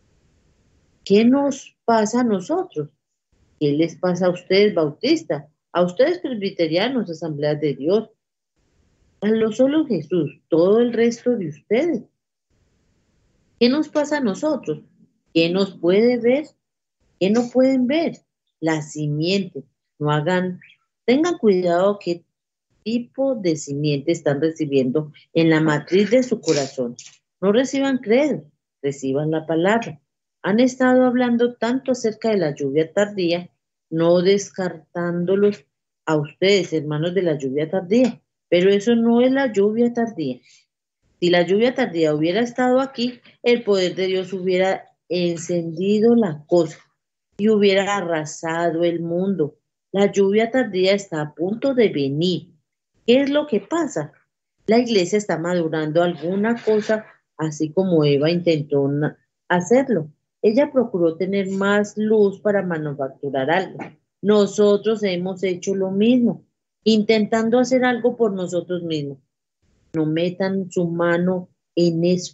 ¿Qué nos pasa a nosotros? ¿Qué les pasa a ustedes, bautistas? A ustedes, presbiterianos, asambleas de Dios. A lo solo Jesús, todo el resto de ustedes. ¿Qué nos pasa a nosotros? ¿Qué nos puede ver? ¿Qué no pueden ver? La simiente. No hagan, tengan cuidado qué tipo de simiente están recibiendo en la matriz de su corazón. No reciban credo, reciban la palabra. Han estado hablando tanto acerca de la lluvia tardía, no descartándolos a ustedes, hermanos de la lluvia tardía, pero eso no es la lluvia tardía. Si la lluvia tardía hubiera estado aquí, el poder de Dios hubiera encendido la cosa y hubiera arrasado el mundo. La lluvia tardía está a punto de venir. ¿Qué es lo que pasa? La iglesia está madurando alguna cosa, así como Eva intentó na- hacerlo. Ella procuró tener más luz para manufacturar algo. Nosotros hemos hecho lo mismo, intentando hacer algo por nosotros mismos. No metan su mano en eso.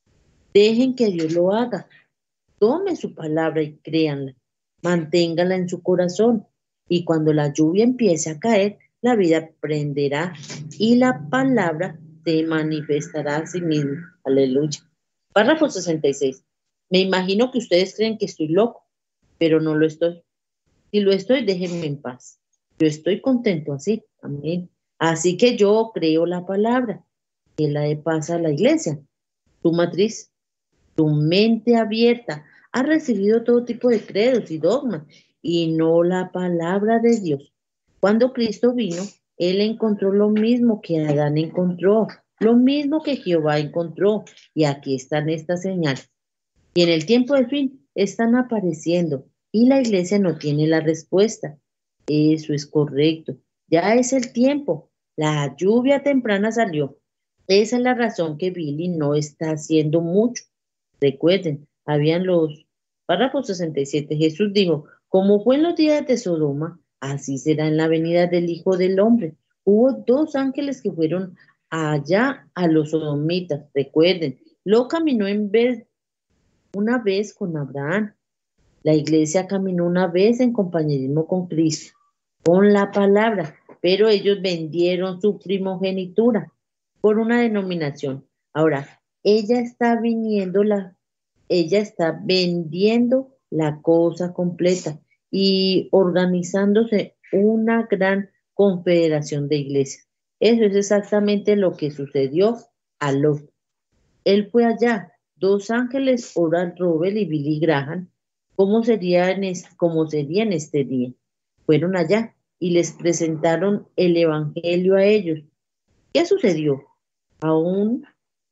Dejen que Dios lo haga. Tome su palabra y créanla. Manténgala en su corazón. Y cuando la lluvia empiece a caer, la vida prenderá y la palabra se manifestará a sí misma. Aleluya. Párrafo sesenta y seis. Me imagino que ustedes creen que estoy loco, pero no lo estoy. Si lo estoy, déjenme en paz. Yo estoy contento así. Amén. Así que yo creo la palabra. Que la de paz a la iglesia. Tu matriz, tu mente abierta, ha recibido todo tipo de credos y dogmas y no la palabra de Dios. Cuando Cristo vino, Él encontró lo mismo que Adán encontró, lo mismo que Jehová encontró, y aquí están estas señales. Y en el tiempo del fin están apareciendo y la iglesia no tiene la respuesta. Eso es correcto. Ya es el tiempo. La lluvia temprana salió. Esa es la razón que Billy no está haciendo mucho. Recuerden, habían los párrafos sesenta y siete. Jesús dijo, como fue en los días de Sodoma, así será en la venida del Hijo del Hombre. Hubo dos ángeles que fueron allá a los sodomitas. Recuerden, lo caminó en vez una vez con Abraham. La iglesia caminó una vez en compañerismo con Cristo, con la palabra, pero ellos vendieron su primogenitura por una denominación. Ahora, ella está viniendo la, ella está vendiendo la cosa completa y organizándose una gran confederación de iglesias. Eso es exactamente lo que sucedió a Lot. Él fue allá. Dos ángeles, Oral Roberts y Billy Graham, ¿cómo sería, en es, ¿cómo sería en este día? Fueron allá y les presentaron el evangelio a ellos. ¿Qué sucedió? Aún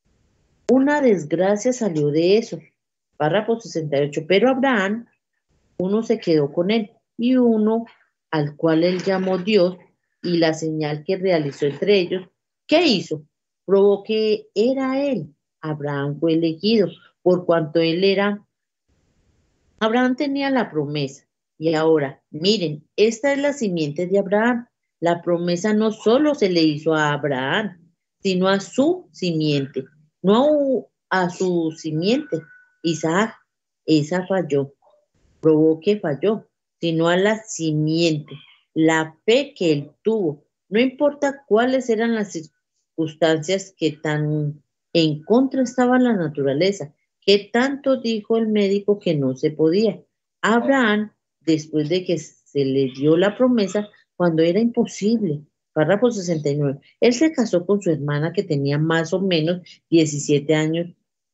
una desgracia salió de eso. Párrafo sesenta y ocho. Pero Abraham, uno se quedó con él y uno al cual él llamó Dios y la señal que realizó entre ellos, ¿qué hizo? Probó que era él. Abraham fue elegido por cuanto él era, Abraham tenía la promesa. Y ahora, miren, esta es la simiente de Abraham. La promesa no solo se le hizo a Abraham, sino a su simiente, no a su simiente, Isaac. Esa falló, probó que falló, sino a la simiente, la fe que él tuvo. No importa cuáles eran las circunstancias que tan en contra estaba la naturaleza, que tanto dijo el médico que no se podía. Abraham, después de que se le dio la promesa, cuando era imposible, párrafo sesenta y nueve, él se casó con su hermana que tenía más o menos diecisiete años,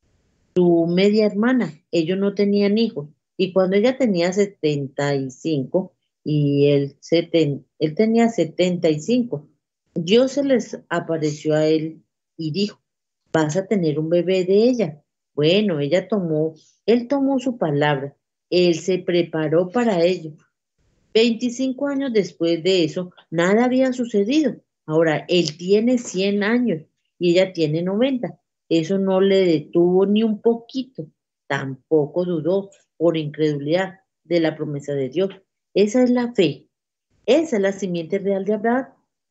su media hermana. Ellos no tenían hijos. Y cuando ella tenía setenta y cinco, y él, seten, él tenía setenta y cinco. Dios se les apareció a él y dijo, vas a tener un bebé de ella. Bueno, ella tomó, él tomó su palabra, él se preparó para ello. veinticinco años después de eso, nada había sucedido. Ahora, él tiene cien años y ella tiene noventa. Eso no le detuvo ni un poquito. Tampoco dudó por incredulidad de la promesa de Dios. Esa es la fe. Esa es la simiente real de Abraham.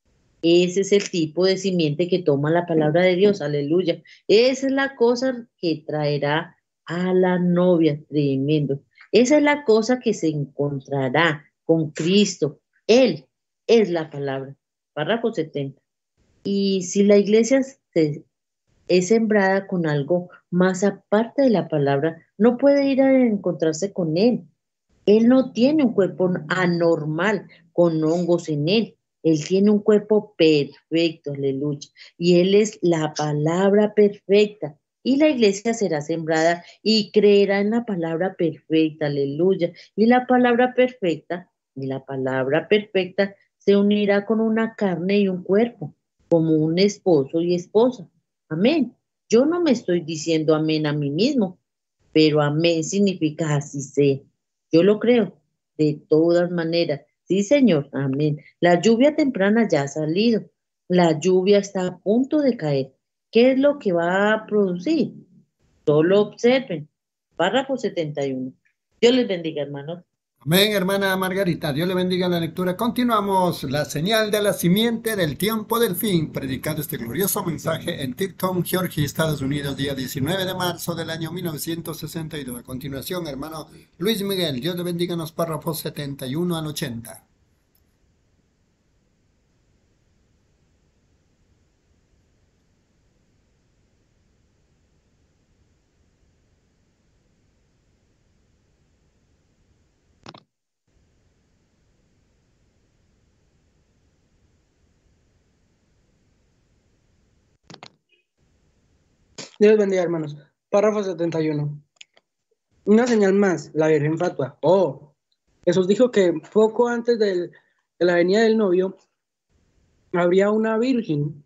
Ese es el tipo de simiente que toma la palabra de Dios. Aleluya. Esa es la cosa que traerá a la novia. Tremendo. Esa es la cosa que se encontrará con Cristo. Él es la palabra. Párrafo setenta. Y si la iglesia se, es sembrada con algo más aparte de la palabra, no puede ir a encontrarse con Él. Él no tiene un cuerpo anormal con hongos en él. Él tiene un cuerpo perfecto, aleluya. Y Él es la palabra perfecta. Y la iglesia será sembrada y creerá en la palabra perfecta, aleluya. Y la palabra perfecta, y la palabra perfecta se unirá con una carne y un cuerpo, como un esposo y esposa. Amén. Yo no me estoy diciendo amén a mí mismo, pero amén significa así sea. Yo lo creo, de todas maneras. Sí, Señor, amén. La lluvia temprana ya ha salido. La lluvia está a punto de caer. ¿Qué es lo que va a producir? Solo observen. Párrafo setenta y uno. Dios les bendiga, hermanos. Amén, hermana Margarita. Dios le bendiga la lectura. Continuamos. La señal de la simiente del tiempo del fin. Predicando este glorioso mensaje en Tipton, Georgia, Estados Unidos, día diecinueve de marzo del año mil novecientos sesenta y dos. A continuación, hermano Luis Miguel. Dios le bendiga en los párrafos setenta y uno al ochenta. Dios bendiga, hermanos. Párrafo setenta y uno. Una señal más, la Virgen Fatua. Oh, Jesús dijo que poco antes del, de la venida del novio habría una virgen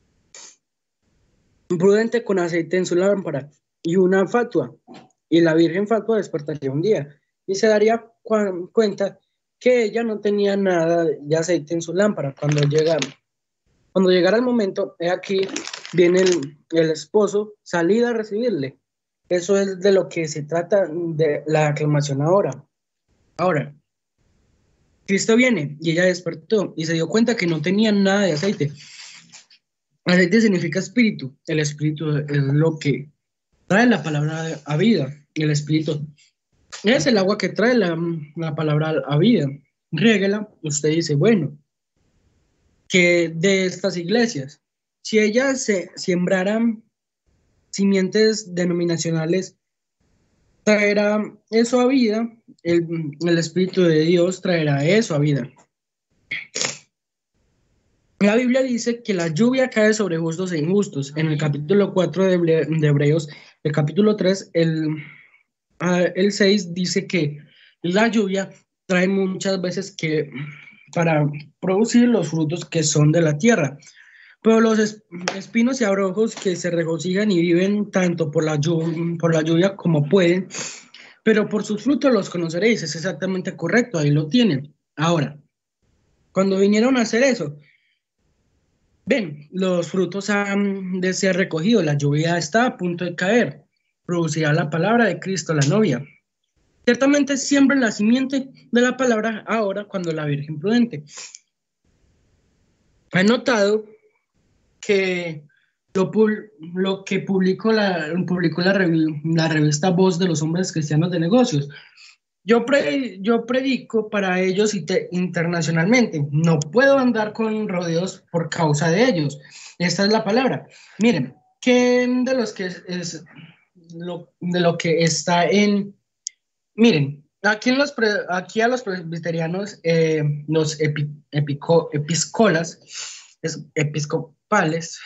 prudente con aceite en su lámpara y una fatua. Y la Virgen Fatua despertaría un día y se daría cu cuenta que ella no tenía nada de aceite en su lámpara. Cuando llega, cuando llegara el momento, he aquí viene el, el esposo, salida a recibirle. Eso es de lo que se trata de la aclamación ahora. Ahora, Cristo viene y ella despertó y se dio cuenta que no tenía nada de aceite. Aceite significa espíritu. El espíritu es lo que trae la palabra a vida. El espíritu es el agua que trae la, la palabra a vida. Riéguela, usted dice, bueno, que de estas iglesias, si ellas se sembraran simientes denominacionales, traerá eso a vida, el, el Espíritu de Dios traerá eso a vida. La Biblia dice que la lluvia cae sobre justos e injustos. En el capítulo cuatro de, de Hebreos, el capítulo tres, el, el seis dice que la lluvia trae muchas veces que para producir los frutos que son de la tierra. Pero los espinos y abrojos que se regocijan y viven tanto por la, lluvia, por la lluvia como pueden, pero por sus frutos los conoceréis. Es exactamente correcto, ahí lo tienen. Ahora, cuando vinieron a hacer eso, ven, los frutos han de ser recogidos, la lluvia está a punto de caer, producirá la palabra de Cristo, la novia. Ciertamente siembra la simiente de la palabra ahora cuando la Virgen prudente. ¿Ha notado que lo, lo que publicó, la, publicó la, rev, la revista Voz de los Hombres Cristianos de Negocios? Yo, pre, yo predico para ellos internacionalmente. No puedo andar con rodeos por causa de ellos. Esta es la palabra. Miren, que de los que es, es lo, de lo que está en... Miren, aquí, en los pre, aquí a los presbiterianos, eh, los epi, epico, episcolas, es, episcopales,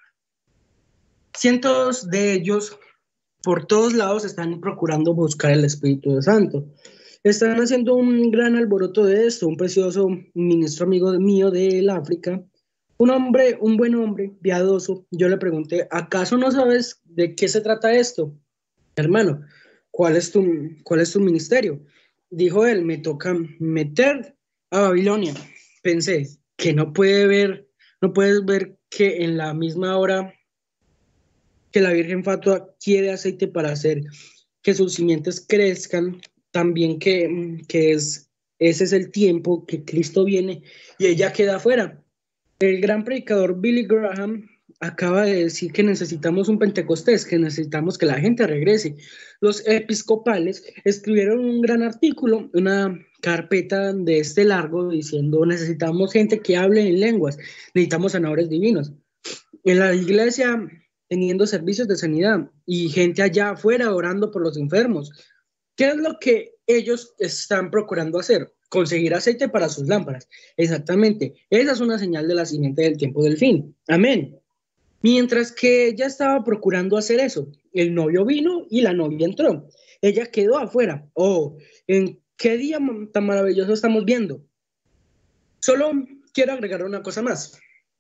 cientos de ellos por todos lados están procurando buscar el Espíritu Santo. Están haciendo un gran alboroto de esto. Un precioso ministro amigo mío del África, un hombre, un buen hombre, piadoso. Yo le pregunté, ¿acaso no sabes de qué se trata esto? Hermano, ¿cuál es tu, cuál es tu ministerio? Dijo él, me toca meter a Babilonia. Pensé, que no puede ver, no puedes ver que en la misma hora que la Virgen Fatua quiere aceite para hacer que sus simientes crezcan, también que, que es, ese es el tiempo que Cristo viene y ella queda afuera. El gran predicador Billy Graham acaba de decir que necesitamos un Pentecostés, que necesitamos que la gente regrese. Los episcopales escribieron un gran artículo, una carpeta de este largo, diciendo necesitamos gente que hable en lenguas, necesitamos sanadores divinos. En la iglesia teniendo servicios de sanidad y gente allá afuera orando por los enfermos. ¿Qué es lo que ellos están procurando hacer? Conseguir aceite para sus lámparas. Exactamente. Esa es una señal de la simiente del tiempo del fin. Amén. Mientras que ella estaba procurando hacer eso, el novio vino y la novia entró. Ella quedó afuera. Oh, ¿en qué día tan maravilloso estamos viendo? Solo quiero agregar una cosa más.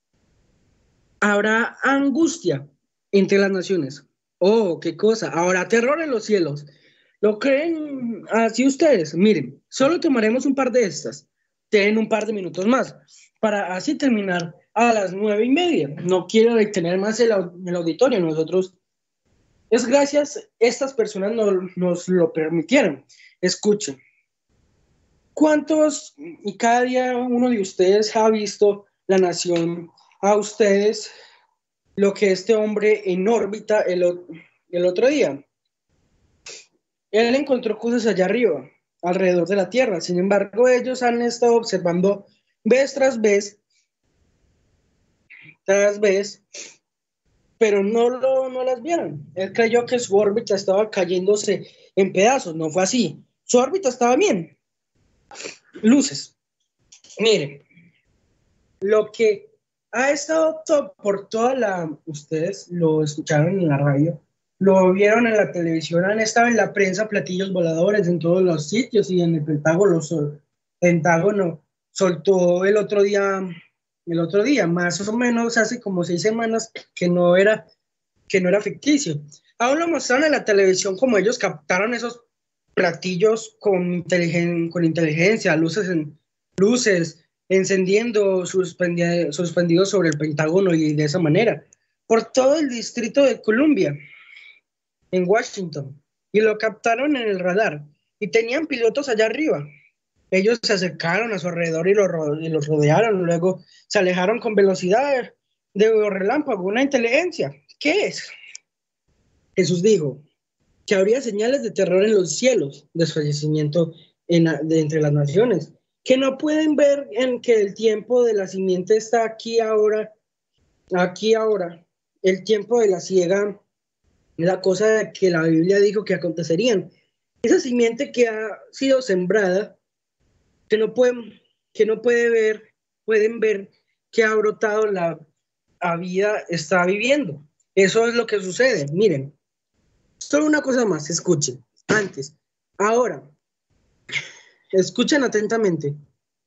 Habrá angustia entre las naciones. Oh, qué cosa. Habrá terror en los cielos. ¿Lo creen así ustedes? Miren, solo tomaremos un par de estas. Tienen un par de minutos más para así terminar a las nueve y media. No quiero detener más el, el auditorio. Nosotros, es gracias, estas personas no, nos lo permitieron. Escuchen. ¿Cuántos y cada día uno de ustedes ha visto La Nación a ustedes lo que este hombre en órbita el, el otro día? Él encontró cosas allá arriba, alrededor de la Tierra. Sin embargo, ellos han estado observando vez tras vez, tras vez, pero no, lo, no las vieron. Él creyó que su órbita estaba cayéndose en pedazos. No fue así. Su órbita estaba bien. Luces. Miren, lo que ha estado to- por toda la... Ustedes lo escucharon en la radio, lo vieron en la televisión, han estado en la prensa, platillos voladores en todos los sitios, y en el Pentágono, sol, Pentágono soltó el otro día, el otro día, más o menos hace como seis semanas, que no era, que no era ficticio. Aún lo mostraron en la televisión como ellos captaron esos platillos con, inteligen, con inteligencia, luces, en, luces encendiendo, suspendi- suspendidos sobre el Pentágono, y de esa manera, por todo el distrito de Columbia, en Washington, y lo captaron en el radar, y tenían pilotos allá arriba. Ellos se acercaron a su alrededor y los ro- y los rodearon, luego se alejaron con velocidad de relámpago. Una inteligencia. ¿Qué es? Jesús dijo que habría señales de terror en los cielos, desfallecimiento en, de entre las naciones, que no pueden ver en que el tiempo de la simiente está aquí ahora, aquí ahora, el tiempo de la siega, la cosa que la Biblia dijo que acontecerían. Esa simiente que ha sido sembrada, que no pueden, que no puede ver, pueden ver que ha brotado la, la vida, está viviendo. Eso es lo que sucede. Miren, solo una cosa más, escuchen. Antes, ahora, escuchen atentamente.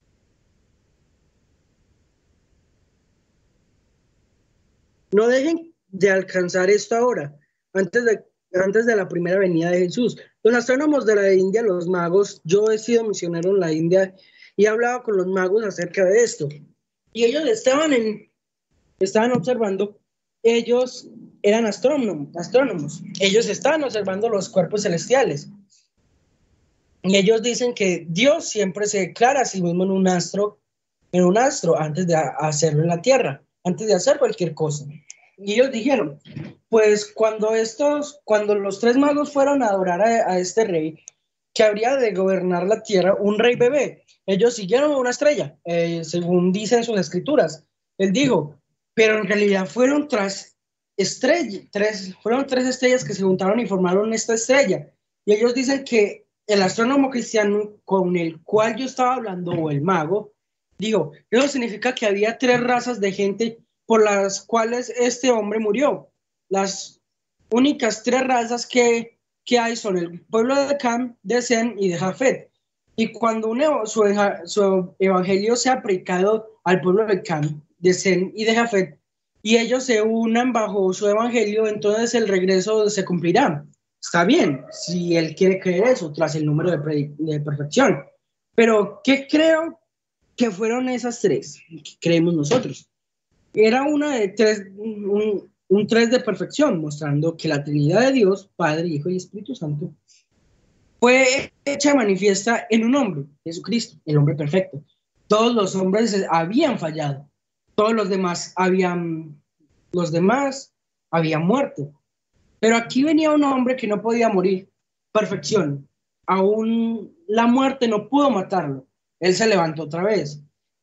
No dejen de alcanzar esto ahora, antes de, antes de la primera venida de Jesús. Los astrónomos de la India, los magos, yo he sido misionero en la India y he hablado con los magos acerca de esto. Y ellos estaban, en, estaban observando, ellos eran astrónomos, astrónomos, ellos estaban observando los cuerpos celestiales. Y ellos dicen que Dios siempre se declara a sí mismo en un astro, en un astro antes de hacerlo en la tierra, antes de hacer cualquier cosa. Y ellos dijeron, pues cuando estos, cuando los tres magos fueron a adorar a, a este rey, que habría de gobernar la tierra, un rey bebé, ellos siguieron una estrella, eh, según dicen sus escrituras. Él dijo, pero en realidad fueron tres estrellas, tres, fueron tres estrellas que se juntaron y formaron esta estrella. Y ellos dicen que el astrónomo cristiano con el cual yo estaba hablando, o el mago, dijo, eso significa que había tres razas de gente por las cuales este hombre murió. Las únicas tres razas que, que hay son el pueblo de Cam, de Sem y de Jafet. Y cuando un ev- su, eja- su evangelio sea predicado al pueblo de Cam, de Sem y de Jafet, y ellos se unan bajo su evangelio, entonces el regreso se cumplirá. Está bien, si él quiere creer eso, tras el número de, predi- de perfección. Pero, ¿qué creo que fueron esas tres? ¿Qué creemos nosotros? Era una de tres, un, un tres de perfección, mostrando que la Trinidad de Dios, Padre, Hijo y Espíritu Santo, fue hecha manifiesta en un hombre, Jesucristo, el hombre perfecto. Todos los hombres habían fallado, todos los demás habían, los demás habían muerto. Pero aquí venía un hombre que no podía morir, perfección. Aún la muerte no pudo matarlo. Él se levantó otra vez.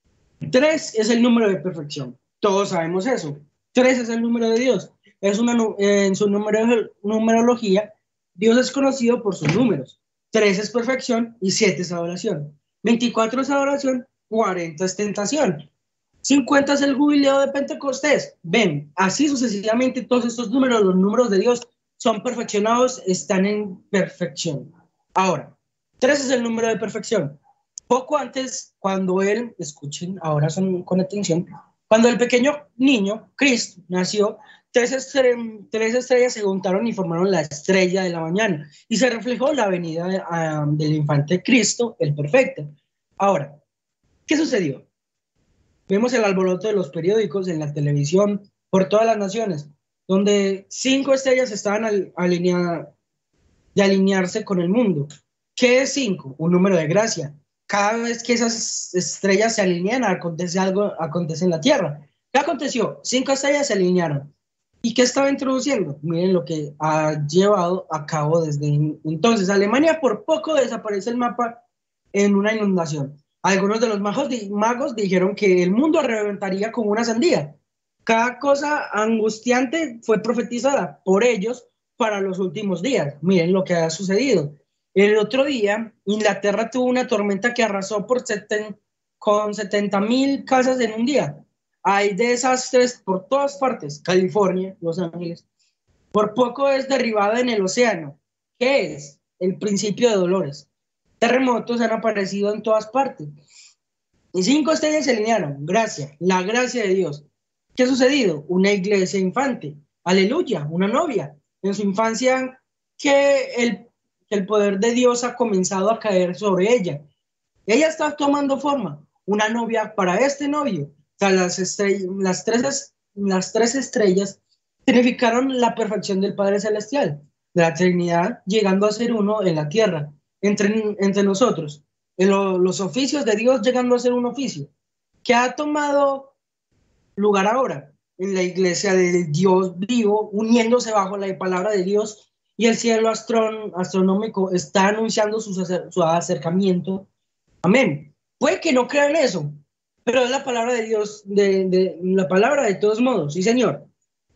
Tres es el número de perfección. Todos sabemos eso. Tres es el número de Dios. Es una, nu- en su numero- numerología, Dios es conocido por sus números. Tres es perfección y siete es adoración. veinticuatro es adoración, cuarenta es tentación. cincuenta es el jubileo de Pentecostés. Ven, así sucesivamente todos estos números, los números de Dios, son perfeccionados, están en perfección. Ahora, tres es el número de perfección. Poco antes, cuando él, escuchen, ahora son con atención, cuando el pequeño niño, Cristo, nació, tres, estre- tres estrellas se juntaron y formaron la estrella de la mañana, y se reflejó la venida uh, del infante Cristo, el perfecto. Ahora, ¿qué sucedió? Vemos el alboroto de los periódicos, en la televisión, por todas las naciones, donde cinco estrellas estaban al, alineadas, de alinearse con el mundo. ¿Qué es cinco? Un número de gracia. Cada vez que esas estrellas se alinean, acontece algo, acontece en la Tierra. ¿Qué aconteció? Cinco estrellas se alinearon. ¿Y qué estaba introduciendo? Miren lo que ha llevado a cabo desde entonces. Alemania por poco desaparece el mapa en una inundación. Algunos de los magos, magos dijeron que el mundo reventaría como una sandía. Cada cosa angustiante fue profetizada por ellos para los últimos días. Miren lo que ha sucedido. El otro día, Inglaterra tuvo una tormenta que arrasó por seten, con setenta mil casas en un día. Hay desastres por todas partes. California, Los Ángeles. Por poco es derribada en el océano. ¿Qué es? El principio de dolores. Terremotos han aparecido en todas partes. Y cinco estrellas se alinearon. Gracia, la gracia de Dios. ¿Qué ha sucedido? Una iglesia infante. Aleluya, una novia. En su infancia, que el, que el poder de Dios ha comenzado a caer sobre ella. Ella está tomando forma. Una novia para este novio. O sea, las, estrellas, las, tres, las tres estrellas significaron la perfección del Padre Celestial, de la Trinidad, llegando a ser uno en la tierra, entre, entre nosotros. En lo, los oficios de Dios llegando a ser un oficio. ¿Qué ha tomado lugar ahora? En la iglesia de Dios vivo, uniéndose bajo la palabra de Dios, y el cielo astron, astronómico está anunciando su, su acercamiento. Amén. Puede que no crean eso, pero es la palabra de Dios, de, de, la palabra de todos modos. Sí, Señor.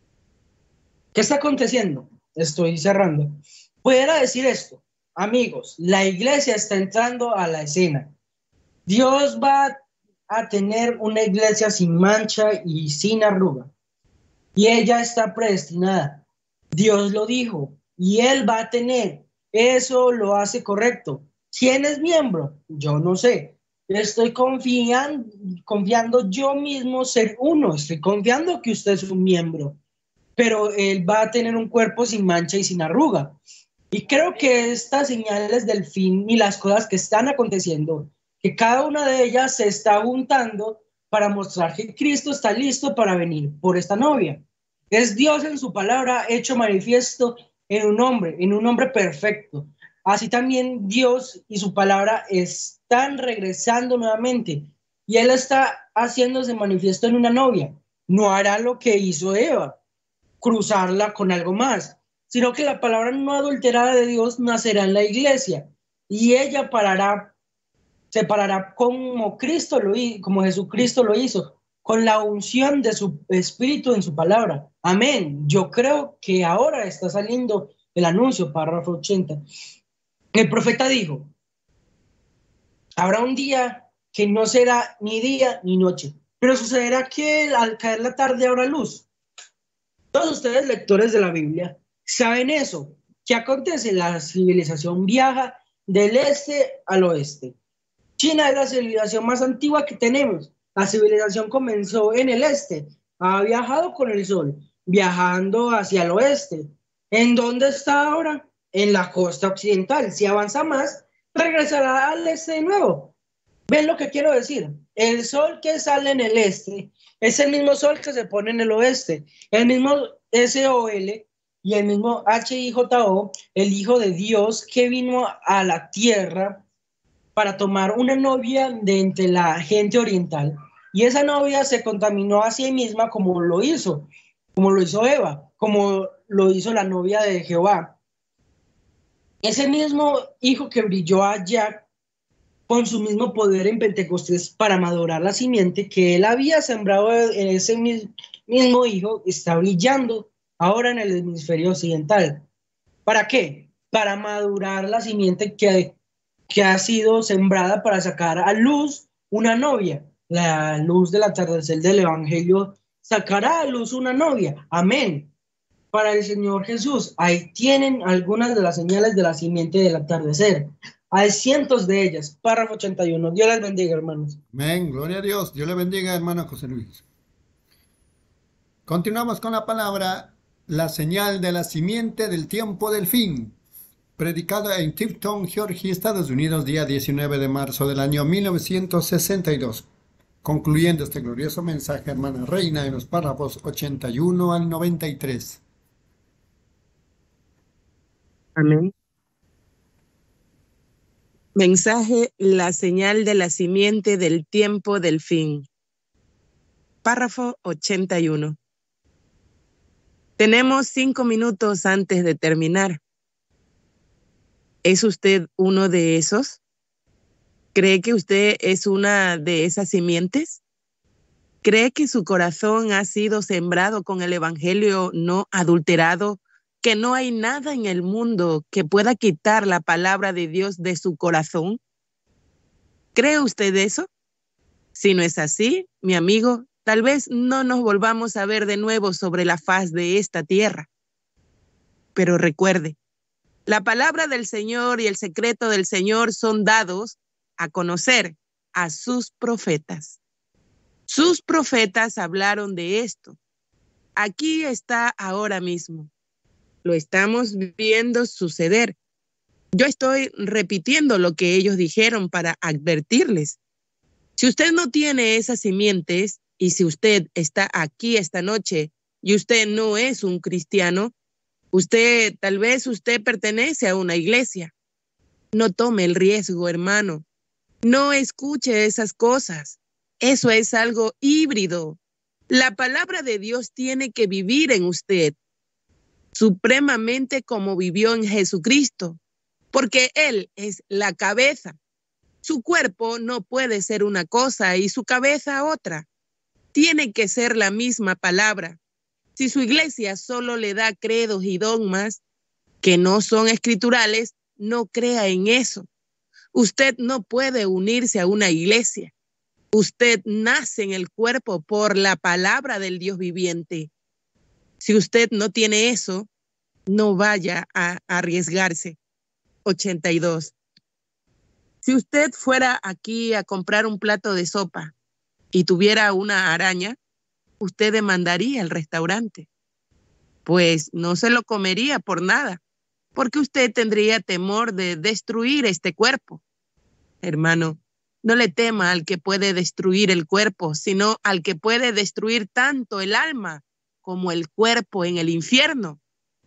¿Qué está aconteciendo? Estoy cerrando. Pudiera decir esto, amigos, la iglesia está entrando a la escena. Dios va a tener una iglesia sin mancha y sin arruga. Y ella está predestinada. Dios lo dijo. Y Él va a tener. Eso lo hace correcto. ¿Quién es miembro? Yo no sé. Estoy confiando, confiando yo mismo ser uno. Estoy confiando que usted es un miembro. Pero Él va a tener un cuerpo sin mancha y sin arruga. Y creo que estas señales del fin y las cosas que están aconteciendo, que cada una de ellas se está juntando para mostrar que Cristo está listo para venir por esta novia. Es Dios en su palabra hecho manifiesto en un hombre, en un hombre perfecto. Así también Dios y su palabra están regresando nuevamente y Él está haciéndose manifiesto en una novia. No hará lo que hizo Eva, cruzarla con algo más, sino que la palabra no adulterada de Dios nacerá en la iglesia y ella parará, se parará como Cristo lo hizo, como Jesucristo lo hizo, con la unción de su espíritu en su palabra. Amén. Yo creo que ahora está saliendo el anuncio, párrafo ochenta. El profeta dijo, habrá un día que no será ni día ni noche, pero sucederá que al caer la tarde habrá luz. Todos ustedes, lectores de la Biblia, saben eso. ¿Qué acontece? La civilización viaja del este al oeste. China es la civilización más antigua que tenemos. La civilización comenzó en el este, ha viajado con el sol, viajando hacia el oeste. ¿En dónde está ahora? En la costa occidental. Si avanza más, regresará al este de nuevo. ¿Ven lo que quiero decir? El sol que sale en el este es el mismo sol que se pone en el oeste. El mismo S O L y el mismo H I J O, el Hijo de Dios que vino a la tierra para tomar una novia de entre la gente oriental. Y esa novia se contaminó a sí misma como lo hizo, como lo hizo Eva, como lo hizo la novia de Jehová. Ese mismo hijo que brilló allá con su mismo poder en Pentecostés para madurar la simiente que él había sembrado en ese mismo hijo, está brillando ahora en el hemisferio occidental. ¿Para qué? Para madurar la simiente que, que ha sido sembrada para sacar a luz una novia. La luz del atardecer del evangelio sacará a luz una novia. Amén. Para el Señor Jesús, ahí tienen algunas de las señales de la simiente del atardecer. Hay cientos de ellas. Párrafo ochenta y uno. Dios les bendiga, hermanos. Amén. Gloria a Dios. Dios le bendiga, hermano José Luis. Continuamos con la palabra, la señal de la simiente del tiempo del fin. Predicada en Tifton, Georgia, Estados Unidos, día diecinueve de marzo del año mil novecientos sesenta y dos. Concluyendo este glorioso mensaje, hermana Reina, en los párrafos ochenta y uno al noventa y tres. Amén. Mensaje, la señal de la simiente del tiempo del fin. Párrafo ochenta y uno. Tenemos cinco minutos antes de terminar. ¿Es usted uno de esos? ¿Cree que usted es una de esas simientes? ¿Cree que su corazón ha sido sembrado con el evangelio no adulterado? ¿Que no hay nada en el mundo que pueda quitar la palabra de Dios de su corazón? ¿Cree usted eso? Si no es así, mi amigo, tal vez no nos volvamos a ver de nuevo sobre la faz de esta tierra. Pero recuerde, la palabra del Señor y el secreto del Señor son dados a conocer a sus profetas. Sus profetas hablaron de esto. Aquí está ahora mismo. Lo estamos viendo suceder. Yo estoy repitiendo lo que ellos dijeron para advertirles. Si usted no tiene esas simientes y si usted está aquí esta noche y usted no es un cristiano, usted, tal vez usted pertenece a una iglesia. No tome el riesgo, hermano. No escuche esas cosas. Eso es algo híbrido. La palabra de Dios tiene que vivir en usted supremamente como vivió en Jesucristo, porque Él es la cabeza. Su cuerpo no puede ser una cosa y su cabeza otra. Tiene que ser la misma palabra. Si su iglesia solo le da credos y dogmas que no son escriturales, no crea en eso. Usted no puede unirse a una iglesia. Usted nace en el cuerpo por la palabra del Dios viviente. Si usted no tiene eso, no vaya a arriesgarse. ochenta y dos. Si usted fuera aquí a comprar un plato de sopa y tuviera una araña, usted demandaría al restaurante. Pues no se lo comería por nada, porque usted tendría temor de destruir este cuerpo. Hermano, no le tema al que puede destruir el cuerpo, sino al que puede destruir tanto el alma como el cuerpo en el infierno.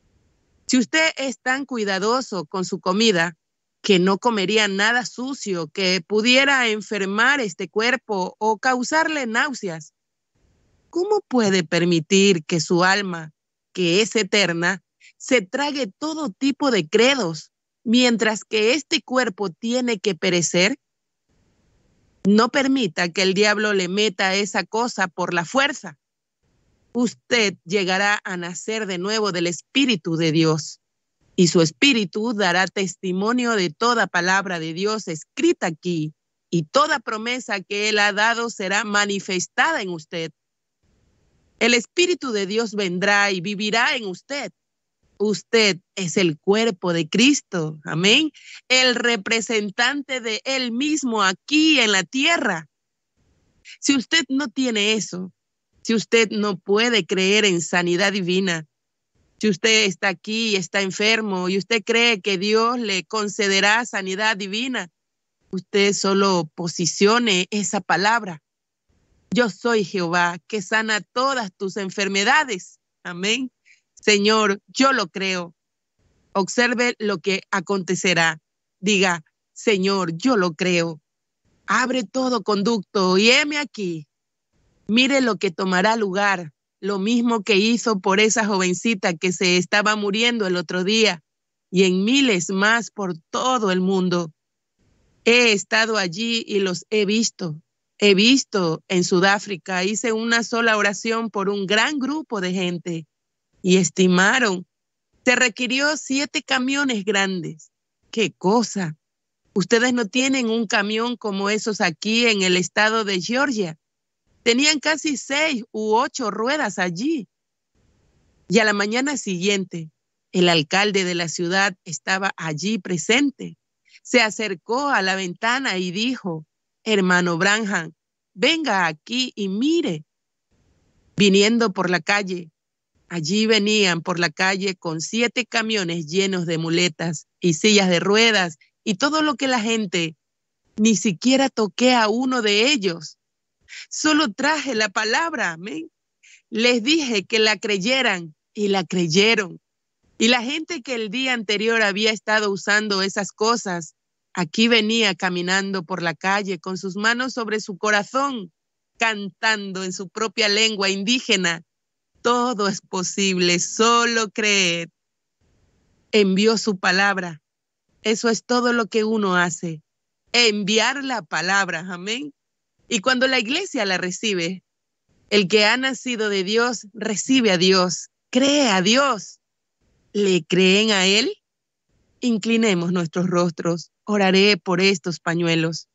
Si usted es tan cuidadoso con su comida que no comería nada sucio que pudiera enfermar este cuerpo o causarle náuseas, ¿cómo puede permitir que su alma, que es eterna, se trague todo tipo de credos, mientras que este cuerpo tiene que perecer? No permita que el diablo le meta esa cosa por la fuerza. Usted llegará a nacer de nuevo del Espíritu de Dios, y su Espíritu dará testimonio de toda palabra de Dios escrita aquí, y toda promesa que Él ha dado será manifestada en usted. El Espíritu de Dios vendrá y vivirá en usted. Usted es el cuerpo de Cristo, amén. El representante de Él mismo aquí en la tierra. Si usted no tiene eso, si usted no puede creer en sanidad divina, si usted está aquí y está enfermo y usted cree que Dios le concederá sanidad divina, usted solo posicione esa palabra. Yo soy Jehová, que sana todas tus enfermedades. Amén. Señor, yo lo creo. Observe lo que acontecerá. Diga, Señor, yo lo creo. Abre todo conducto y heme aquí. Mire lo que tomará lugar. Lo mismo que hizo por esa jovencita que se estaba muriendo el otro día y en miles más por todo el mundo. He estado allí y los he visto. He visto en Sudáfrica, hice una sola oración por un gran grupo de gente y estimaron. Se requirió siete camiones grandes. ¡Qué cosa! Ustedes no tienen un camión como esos aquí en el estado de Georgia. Tenían casi seis u ocho ruedas allí. Y a la mañana siguiente, el alcalde de la ciudad estaba allí presente. Se acercó a la ventana y dijo, hermano Branham, venga aquí y mire. Viniendo por la calle, allí venían por la calle con siete camiones llenos de muletas y sillas de ruedas y todo lo que la gente, ni siquiera toqué a uno de ellos. Solo traje la palabra, amén. Les dije que la creyeran y la creyeron. Y la gente que el día anterior había estado usando esas cosas, aquí venía caminando por la calle con sus manos sobre su corazón, cantando en su propia lengua indígena. Todo es posible, solo creer. Envió su palabra. Eso es todo lo que uno hace. Enviar la palabra, amén. Y cuando la iglesia la recibe, el que ha nacido de Dios recibe a Dios, cree a Dios. ¿Le creen a Él? Inclinemos nuestros rostros. Oraré por estos pañuelos.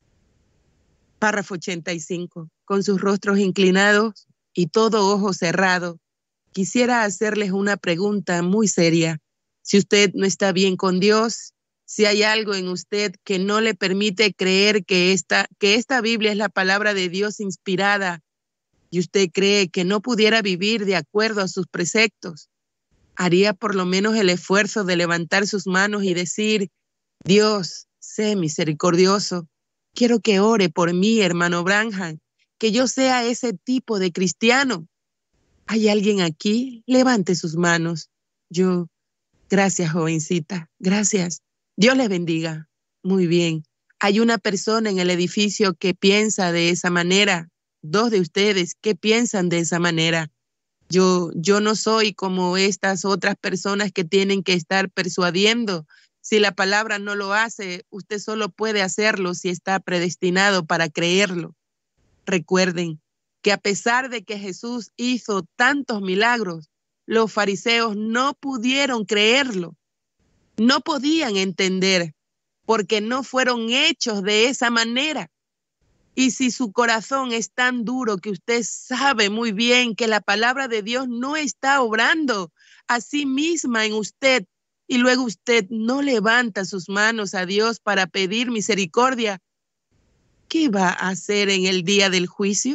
Párrafo ochenta y cinco. Con sus rostros inclinados y todo ojo cerrado, quisiera hacerles una pregunta muy seria. Si usted no está bien con Dios, si hay algo en usted que no le permite creer que esta, que esta Biblia es la palabra de Dios inspirada, y usted cree que no pudiera vivir de acuerdo a sus preceptos, haría por lo menos el esfuerzo de levantar sus manos y decir, Dios, sé misericordioso, quiero que ore por mí, hermano Branham, que yo sea ese tipo de cristiano. ¿Hay alguien aquí? Levante sus manos. Yo, gracias, jovencita, gracias. Dios les bendiga. Muy bien. Hay una persona en el edificio que piensa de esa manera. Dos de ustedes que piensan de esa manera. Yo, yo no soy como estas otras personas que tienen que estar persuadiendo. Si la palabra no lo hace, usted solo puede hacerlo si está predestinado para creerlo. Recuerden que a pesar de que Jesús hizo tantos milagros, los fariseos no pudieron creerlo. No podían entender porque no fueron hechos de esa manera. Y si su corazón es tan duro que usted sabe muy bien que la palabra de Dios no está obrando a sí misma en usted y luego usted no levanta sus manos a Dios para pedir misericordia, ¿qué va a hacer en el día del juicio?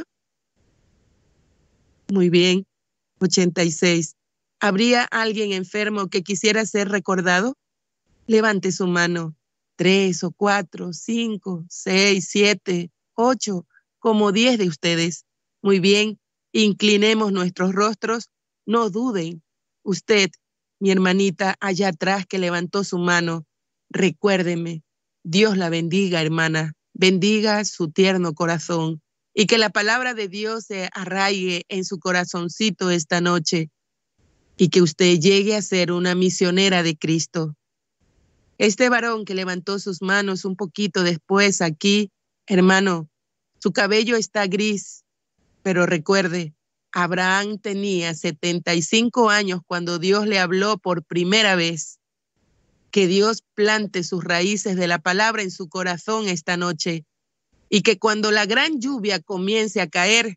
Muy bien. ochenta y seis. ¿Habría alguien enfermo que quisiera ser recordado? Levante su mano. Tres o cuatro, cinco, seis, siete, ocho, como diez de ustedes. Muy bien. Inclinemos nuestros rostros. No duden. Usted, mi hermanita allá atrás que levantó su mano, recuérdeme. Dios la bendiga, hermana. Bendiga su tierno corazón y que la palabra de Dios se arraigue en su corazoncito esta noche y que usted llegue a ser una misionera de Cristo. Este varón que levantó sus manos un poquito después aquí, hermano, su cabello está gris, pero recuerde, Abraham tenía setenta y cinco años cuando Dios le habló por primera vez. Que Dios plante sus raíces de la palabra en su corazón esta noche y que cuando la gran lluvia comience a caer,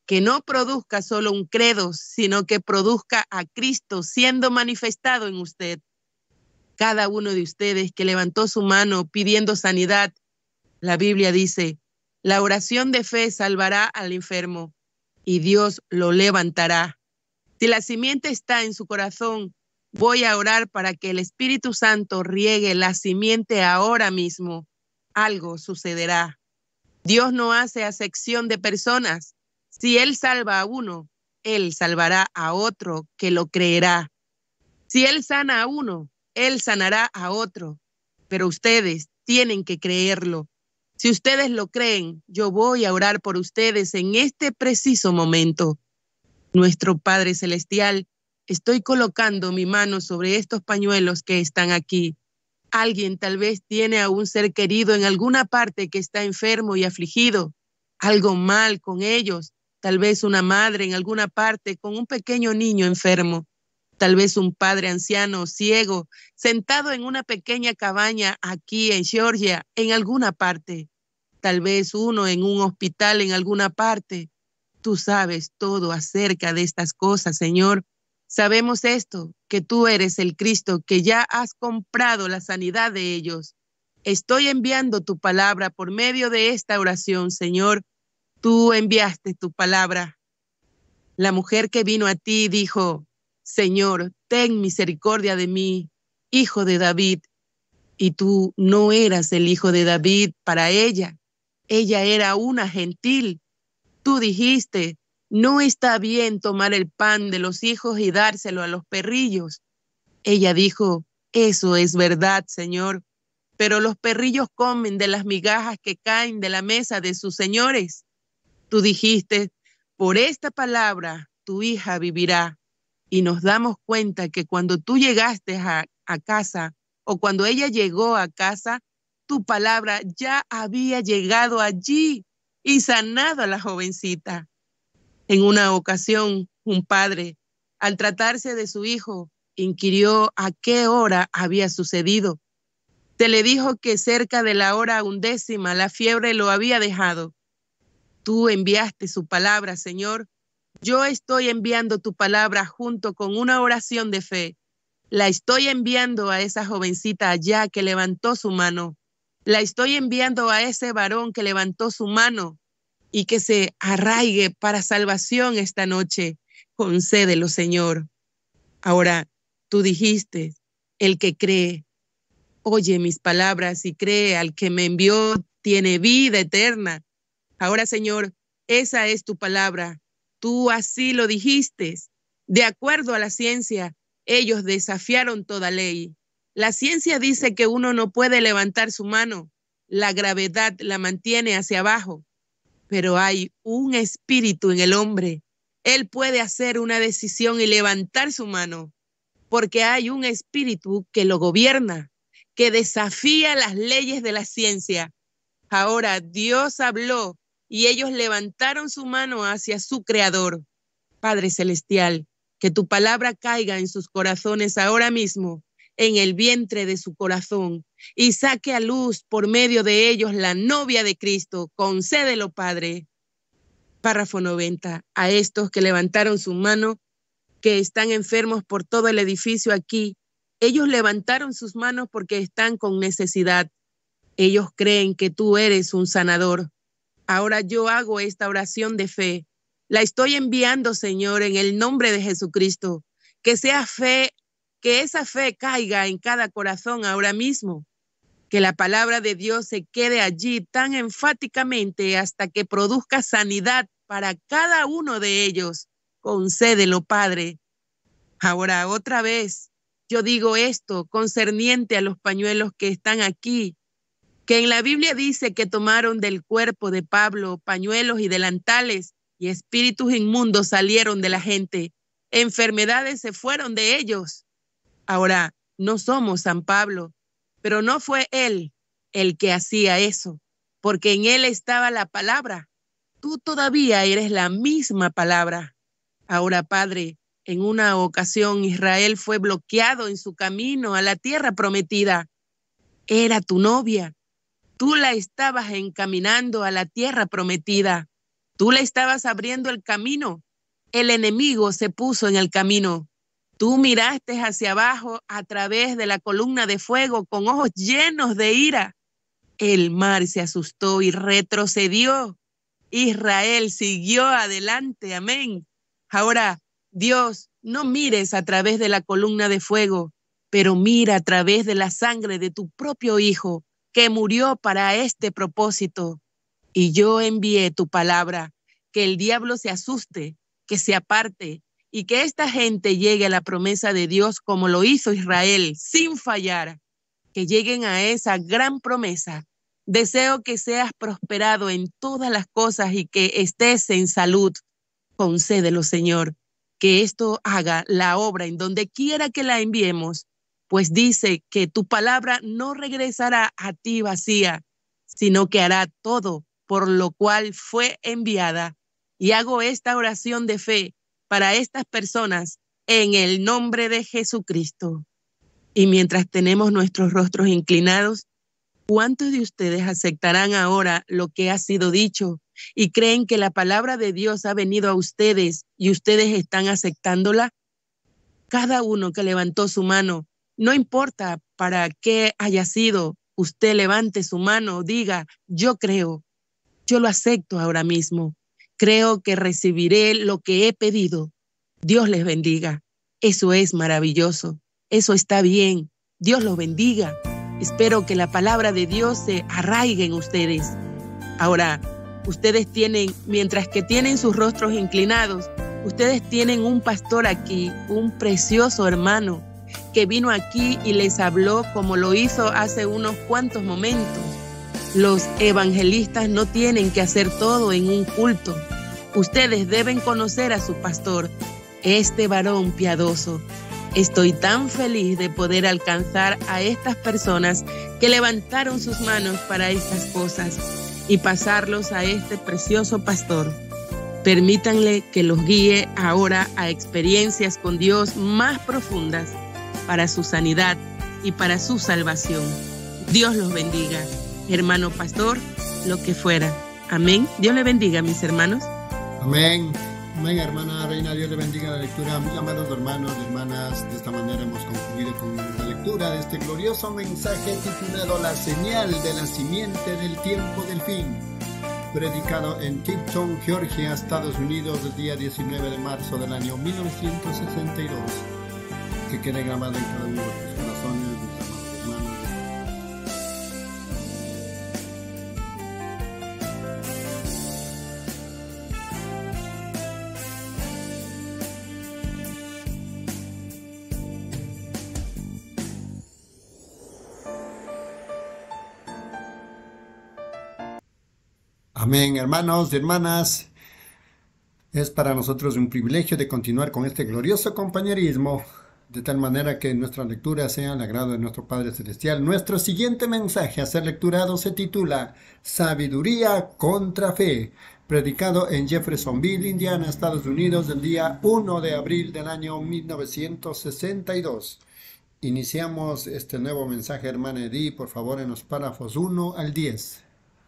que no produzca solo un credo, sino que produzca a Cristo siendo manifestado en usted. Cada uno de ustedes que levantó su mano pidiendo sanidad, la Biblia dice, la oración de fe salvará al enfermo y Dios lo levantará. Si la simiente está en su corazón, voy a orar para que el Espíritu Santo riegue la simiente ahora mismo. Algo sucederá. Dios no hace acepción de personas. Si Él salva a uno, Él salvará a otro que lo creerá. Si Él sana a uno, Él sanará a otro. Pero ustedes tienen que creerlo. Si ustedes lo creen, yo voy a orar por ustedes en este preciso momento. Nuestro Padre Celestial, estoy colocando mi mano sobre estos pañuelos que están aquí. Alguien tal vez tiene a un ser querido en alguna parte que está enfermo y afligido. Algo mal con ellos. Tal vez una madre en alguna parte con un pequeño niño enfermo. Tal vez un padre anciano, ciego, sentado en una pequeña cabaña aquí en Georgia, en alguna parte. Tal vez uno en un hospital en alguna parte. Tú sabes todo acerca de estas cosas, Señor. Sabemos esto, que tú eres el Cristo, que ya has comprado la sanidad de ellos. Estoy enviando tu palabra por medio de esta oración, Señor. Tú enviaste tu palabra. La mujer que vino a ti dijo, Señor, ten misericordia de mí, hijo de David. Y tú no eras el hijo de David para ella. Ella era una gentil. Tú dijiste, no está bien tomar el pan de los hijos y dárselo a los perrillos. Ella dijo, eso es verdad, Señor, pero los perrillos comen de las migajas que caen de la mesa de sus señores. Tú dijiste, por esta palabra tu hija vivirá. Y nos damos cuenta que cuando tú llegaste a, a casa o cuando ella llegó a casa, tu palabra ya había llegado allí y sanado a la jovencita. En una ocasión, un padre, al tratarse de su hijo, inquirió a qué hora había sucedido. Se le dijo que cerca de la hora undécima la fiebre lo había dejado. Tú enviaste su palabra, Señor. Yo estoy enviando tu palabra junto con una oración de fe. La estoy enviando a esa jovencita allá que levantó su mano. La estoy enviando a ese varón que levantó su mano y que se arraigue para salvación esta noche. Concédelo, Señor. Ahora, tú dijiste, el que cree, oye mis palabras y cree al que me envió, tiene vida eterna. Ahora, Señor, esa es tu palabra. Tú así lo dijiste. De acuerdo a la ciencia, ellos desafiaron toda ley. La ciencia dice que uno no puede levantar su mano. La gravedad la mantiene hacia abajo. Pero hay un espíritu en el hombre. Él puede hacer una decisión y levantar su mano. Porque hay un espíritu que lo gobierna, que desafía las leyes de la ciencia. Ahora Dios habló y ellos levantaron su mano hacia su Creador. Padre Celestial, que tu palabra caiga en sus corazones ahora mismo, en el vientre de su corazón, y saque a luz por medio de ellos la novia de Cristo. Concédelo, Padre. Párrafo noventa. A estos que levantaron su mano, que están enfermos por todo el edificio aquí, ellos levantaron sus manos porque están con necesidad. Ellos creen que tú eres un sanador. Ahora yo hago esta oración de fe. La estoy enviando, Señor, en el nombre de Jesucristo. Que sea fe, que esa fe caiga en cada corazón ahora mismo. Que la palabra de Dios se quede allí tan enfáticamente hasta que produzca sanidad para cada uno de ellos. Concédelo, Padre. Ahora, otra vez, yo digo esto concerniente a los pañuelos que están aquí, que en la Biblia dice que tomaron del cuerpo de Pablo pañuelos y delantales y espíritus inmundos salieron de la gente. Enfermedades se fueron de ellos. Ahora, no somos San Pablo, pero no fue él el que hacía eso, porque en él estaba la palabra. Tú todavía eres la misma palabra. Ahora, Padre, en una ocasión Israel fue bloqueado en su camino a la tierra prometida. Era tu novia. Tú la estabas encaminando a la tierra prometida. Tú le estabas abriendo el camino. El enemigo se puso en el camino. Tú miraste hacia abajo a través de la columna de fuego con ojos llenos de ira. El mar se asustó y retrocedió. Israel siguió adelante. Amén. Ahora, Dios, no mires a través de la columna de fuego, pero mira a través de la sangre de tu propio Hijo, que murió para este propósito. Y yo envié tu palabra, que el diablo se asuste, que se aparte, y que esta gente llegue a la promesa de Dios como lo hizo Israel, sin fallar, que lleguen a esa gran promesa. Deseo que seas prosperado en todas las cosas y que estés en salud. Concédelo, Señor, que esto haga la obra en donde quiera que la enviemos, pues dice que tu palabra no regresará a ti vacía, sino que hará todo por lo cual fue enviada. Y hago esta oración de fe para estas personas en el nombre de Jesucristo. Y mientras tenemos nuestros rostros inclinados, ¿cuántos de ustedes aceptarán ahora lo que ha sido dicho y creen que la palabra de Dios ha venido a ustedes y ustedes están aceptándola? Cada uno que levantó su mano, no importa para qué haya sido, usted levante su mano, diga, yo creo, yo lo acepto ahora mismo. Creo que recibiré lo que he pedido. Dios les bendiga. Eso es maravilloso. Eso está bien. Dios los bendiga. Espero que la palabra de Dios se arraigue en ustedes. Ahora, ustedes tienen, mientras que tienen sus rostros inclinados, ustedes tienen un pastor aquí, un precioso hermano, que vino aquí y les habló como lo hizo hace unos cuantos momentos. Los evangelistas no tienen que hacer todo en un culto. Ustedes deben conocer a su pastor, este varón piadoso. Estoy tan feliz de poder alcanzar a estas personas que levantaron sus manos para estas cosas y pasarlos a este precioso pastor. Permítanle que los guíe ahora a experiencias con Dios más profundas para su sanidad y para su salvación. Dios los bendiga. Hermano pastor, lo que fuera. Amén. Dios le bendiga, mis hermanos. Amén. Amén, hermana Reina. Dios le bendiga la lectura. Mis amados hermanos y hermanas, de esta manera hemos concluido con la lectura de este glorioso mensaje titulado La señal de la simiente del tiempo del fin, predicado en Tipton, Georgia, Estados Unidos, el día diecinueve de marzo del año mil novecientos sesenta y dos. Que quede grabado en cada uno de sus corazones, mis amados hermanos. Amén, hermanos y hermanas. Es para nosotros un privilegio de continuar con este glorioso compañerismo, de tal manera que nuestra lectura sea al agrado de nuestro Padre Celestial. Nuestro siguiente mensaje a ser lecturado se titula Sabiduría contra Fe, predicado en Jeffersonville, Indiana, Estados Unidos, el día primero de abril del año mil novecientos sesenta y dos. Iniciamos este nuevo mensaje, hermana Edith, por favor, en los párrafos uno al diez.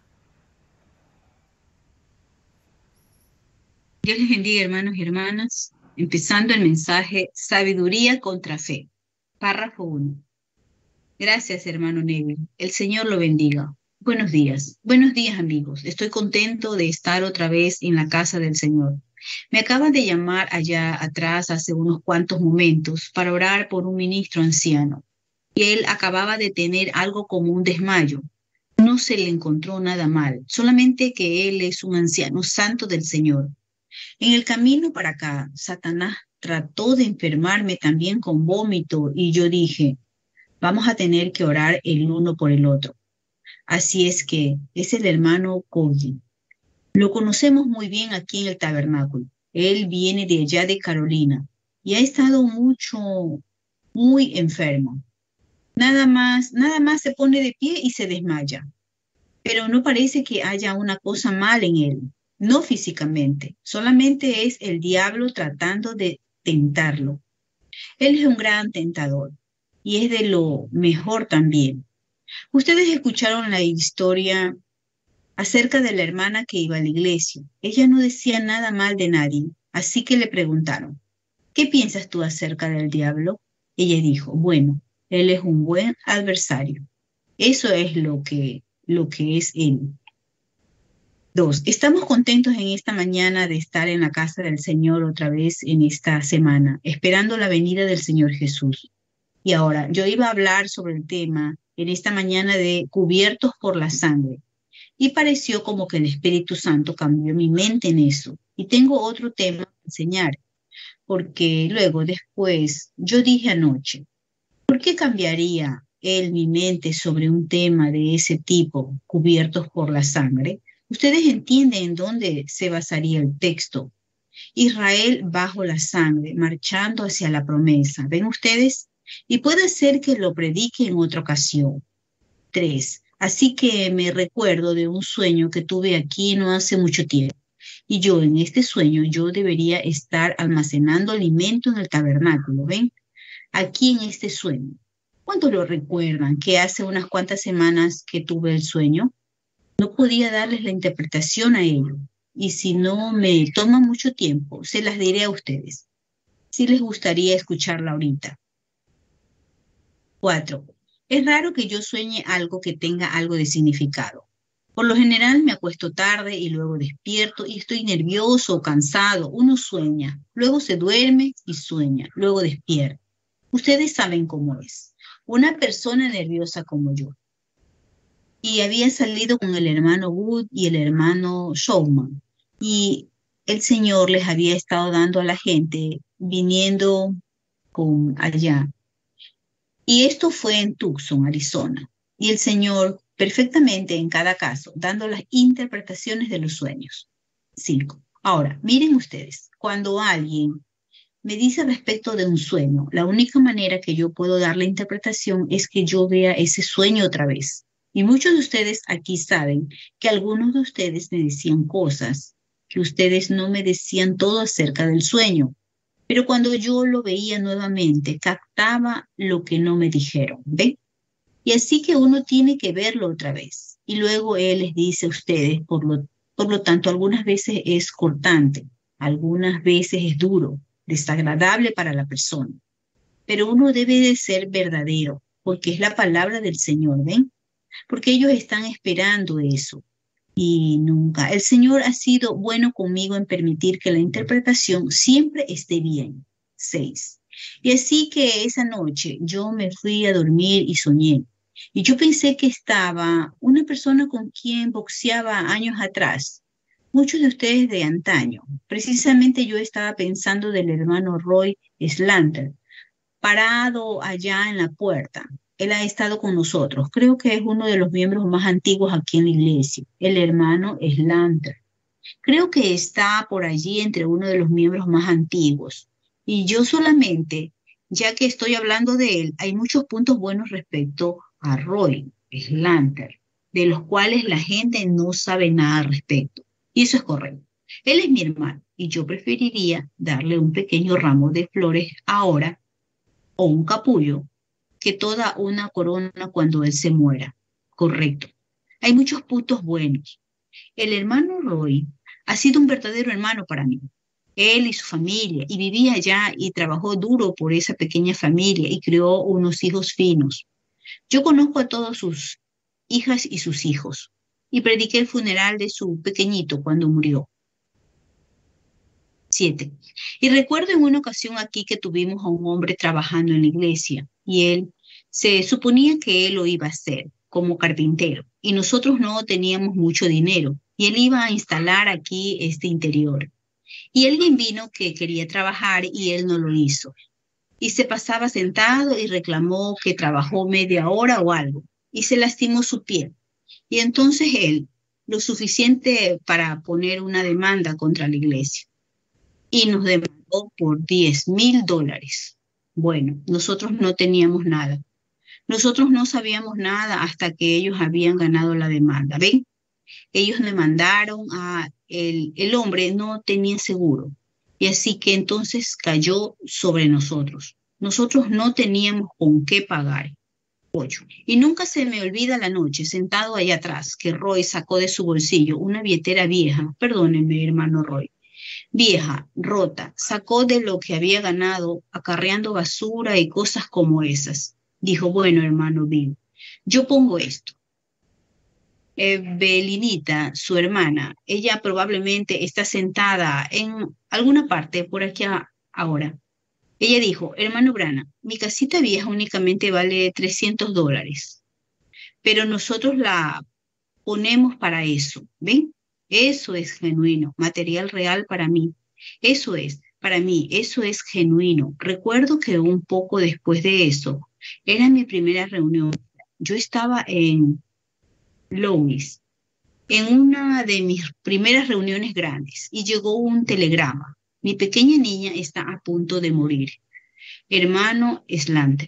Dios les bendiga, hermanos y hermanas. Empezando el mensaje, Sabiduría contra Fe. Párrafo uno. Gracias, hermano Neville. El Señor lo bendiga. Buenos días. Buenos días, amigos. Estoy contento de estar otra vez en la casa del Señor. Me acaban de llamar allá atrás hace unos cuantos momentos para orar por un ministro anciano. Y él acababa de tener algo como un desmayo. No se le encontró nada mal, solamente que él es un anciano santo del Señor. En el camino para acá, Satanás trató de enfermarme también con vómito y yo dije, vamos a tener que orar el uno por el otro. Así es que es el hermano Cody. Lo conocemos muy bien aquí en el tabernáculo. Él viene de allá de Carolina y ha estado mucho, muy enfermo. Nada más, nada más se pone de pie y se desmaya. Pero no parece que haya una cosa mal en él. No físicamente, solamente es el diablo tratando de tentarlo. Él es un gran tentador y es de lo mejor también. Ustedes escucharon la historia acerca de la hermana que iba a la iglesia. Ella no decía nada mal de nadie, así que le preguntaron, ¿qué piensas tú acerca del diablo? Ella dijo, bueno, él es un buen adversario. Eso es lo que, lo que es él. Dos, estamos contentos en esta mañana de estar en la casa del Señor otra vez en esta semana, esperando la venida del Señor Jesús. Y ahora, yo iba a hablar sobre el tema en esta mañana de cubiertos por la sangre. Y pareció como que el Espíritu Santo cambió mi mente en eso. Y tengo otro tema que enseñar, porque luego, después, yo dije anoche, ¿por qué cambiaría él mi mente sobre un tema de ese tipo, cubiertos por la sangre? Ustedes entienden en dónde se basaría el texto. Israel bajo la sangre, marchando hacia la promesa. ¿Ven ustedes? Y puede ser que lo predique en otra ocasión. Tres. Así que me recuerdo de un sueño que tuve aquí no hace mucho tiempo. Y yo en este sueño, yo debería estar almacenando alimento en el tabernáculo. ¿Ven? Aquí en este sueño. ¿Cuántos lo recuerdan que hace unas cuantas semanas que tuve el sueño? No podía darles la interpretación a ello. Y si no me toma mucho tiempo, se las diré a ustedes. Si les gustaría escucharla ahorita. Cuatro. Es raro que yo sueñe algo que tenga algo de significado. Por lo general me acuesto tarde y luego despierto y estoy nervioso o cansado. Uno sueña, luego se duerme y sueña, luego despierta. Ustedes saben cómo es. Una persona nerviosa como yo. Y había salido con el hermano Wood y el hermano Showman. Y el Señor les había estado dando a la gente viniendo con allá. Y esto fue en Tucson, Arizona. Y el Señor perfectamente en cada caso, dando las interpretaciones de los sueños. Cinco. Ahora, miren ustedes, cuando alguien me dice respecto de un sueño, la única manera que yo puedo dar la interpretación es que yo vea ese sueño otra vez. Y muchos de ustedes aquí saben que algunos de ustedes me decían cosas que ustedes no me decían todo acerca del sueño. Pero cuando yo lo veía nuevamente, captaba lo que no me dijeron, ¿ven? Y así que uno tiene que verlo otra vez. Y luego Él les dice a ustedes, por lo, por lo tanto, algunas veces es cortante, algunas veces es duro, desagradable para la persona. Pero uno debe de ser verdadero, porque es la palabra del Señor, ¿ven? Porque ellos están esperando eso. Y nunca. El Señor ha sido bueno conmigo en permitir que la interpretación siempre esté bien. Seis. Y así que esa noche yo me fui a dormir y soñé. Y yo pensé que estaba una persona con quien boxeaba años atrás. Muchos de ustedes de antaño. Precisamente yo estaba pensando del hermano Roy Slanter, parado allá en la puerta. Él ha estado con nosotros. Creo que es uno de los miembros más antiguos aquí en la iglesia, el hermano Slanter. Creo que está por allí entre uno de los miembros más antiguos. Y yo solamente, ya que estoy hablando de él, hay muchos puntos buenos respecto a Roy Slanter, de los cuales la gente no sabe nada al respecto. Y eso es correcto. Él es mi hermano y yo preferiría darle un pequeño ramo de flores ahora o un capullo que toda una corona cuando él se muera. Correcto. Hay muchos puntos buenos. El hermano Roy ha sido un verdadero hermano para mí. Él y su familia, y vivía allá y trabajó duro por esa pequeña familia y creó unos hijos finos. Yo conozco a todas sus hijas y sus hijos y prediqué el funeral de su pequeñito cuando murió. Siete. Y recuerdo en una ocasión aquí que tuvimos a un hombre trabajando en la iglesia y él se suponía que él lo iba a hacer como carpintero y nosotros no teníamos mucho dinero y él iba a instalar aquí este interior. Y alguien vino que quería trabajar y él no lo hizo. Y se pasaba sentado y reclamó que trabajó media hora o algo y se lastimó su pie. Y entonces él, lo suficiente para poner una demanda contra la iglesia. Y nos demandó por diez mil dólares. Bueno, nosotros no teníamos nada. Nosotros no sabíamos nada hasta que ellos habían ganado la demanda. ¿Ven? Ellos demandaron a el, el hombre, no tenía seguro. Y así que entonces cayó sobre nosotros. Nosotros no teníamos con qué pagar. ocho. Y nunca se me olvida la noche, sentado allá atrás, que Roy sacó de su bolsillo una billetera vieja, perdóneme, hermano Roy, vieja, rota, sacó de lo que había ganado, acarreando basura y cosas como esas. Dijo, bueno, hermano Bill, yo pongo esto. Evelinita, su hermana, ella probablemente está sentada en alguna parte por aquí a- ahora. Ella dijo, hermano Brana, mi casita vieja únicamente vale trescientos dólares, pero nosotros la ponemos para eso, ¿ven? Eso es genuino, material real para mí. Eso es, para mí, eso es genuino. Recuerdo que un poco después de eso, era mi primera reunión. Yo estaba en Louis, en una de mis primeras reuniones grandes, y llegó un telegrama. Mi pequeña niña está a punto de morir. Hermano Slander,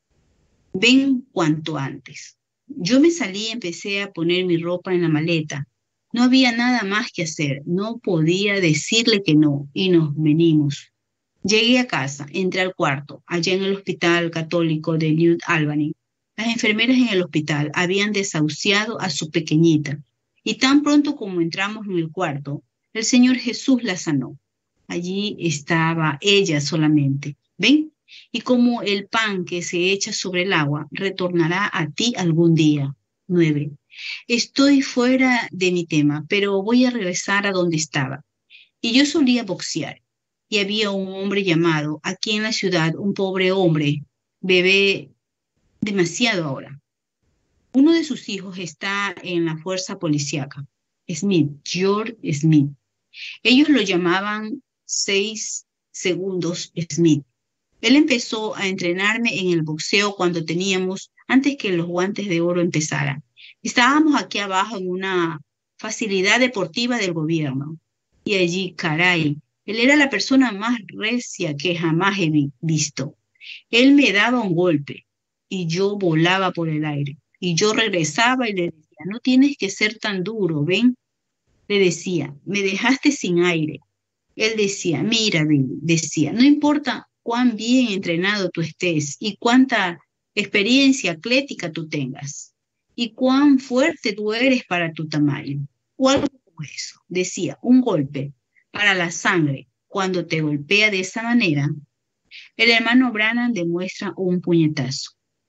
ven cuanto antes. Yo me salí y empecé a poner mi ropa en la maleta. No había nada más que hacer. No podía decirle que no, y nos venimos. Llegué a casa, entré al cuarto, allá en el hospital católico de New Albany. Las enfermeras en el hospital habían desahuciado a su pequeñita, y tan pronto como entramos en el cuarto, el Señor Jesús la sanó. Allí estaba ella solamente. ¿Ven? Y como el pan que se echa sobre el agua retornará a ti algún día. nueve. Estoy fuera de mi tema, pero voy a regresar a donde estaba. Y yo solía boxear. Y había un hombre llamado, aquí en la ciudad, un pobre hombre, bebé demasiado ahora. Uno de sus hijos está en la fuerza policíaca. Smith, George Smith. Ellos lo llamaban seis segundos Smith. Él empezó a entrenarme en el boxeo cuando teníamos, antes que los guantes de oro empezaran. Estábamos aquí abajo en una facilidad deportiva del gobierno. Y allí, caray, él era la persona más recia que jamás he vi- visto. Él me daba un golpe y yo volaba por el aire. Y yo regresaba y le decía, no tienes que ser tan duro, ¿ven? Le decía, me dejaste sin aire. Él decía, mira, Billy, decía, no importa cuán bien entrenado tú estés y cuánta experiencia atlética tú tengas y cuán fuerte tú eres para tu tamaño o algo como eso. Decía, un golpe para la sangre cuando te golpea de esa manera, el hermano Branham demuestra un puñetazo.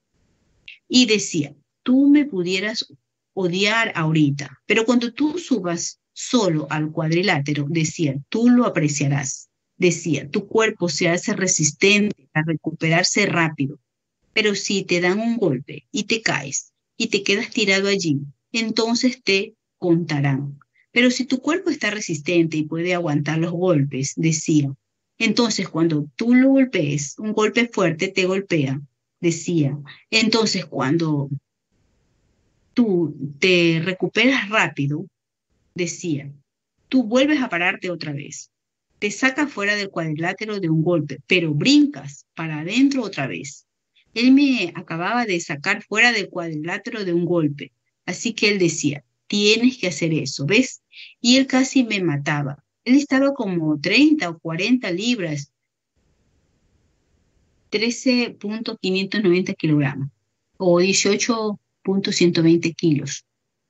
Y decía, tú me pudieras odiar ahorita, pero cuando tú subas solo al cuadrilátero, decía, tú lo apreciarás. Decía, tu cuerpo se hace resistente a recuperarse rápido, pero si te dan un golpe y te caes y te quedas tirado allí, entonces te contarán. Pero si tu cuerpo está resistente y puede aguantar los golpes, decía, entonces cuando tú lo golpees, un golpe fuerte te golpea, decía, entonces cuando tú te recuperas rápido, decía, tú vuelves a pararte otra vez. Te sacas fuera del cuadrilátero de un golpe, pero brincas para adentro otra vez. Él me acababa de sacar fuera del cuadrilátero de un golpe, así que él decía, tienes que hacer eso, ¿ves? Y él casi me mataba. Él estaba como treinta o cuarenta libras, trece punto quinientos noventa kilogramos, o dieciocho punto ciento veinte kilos.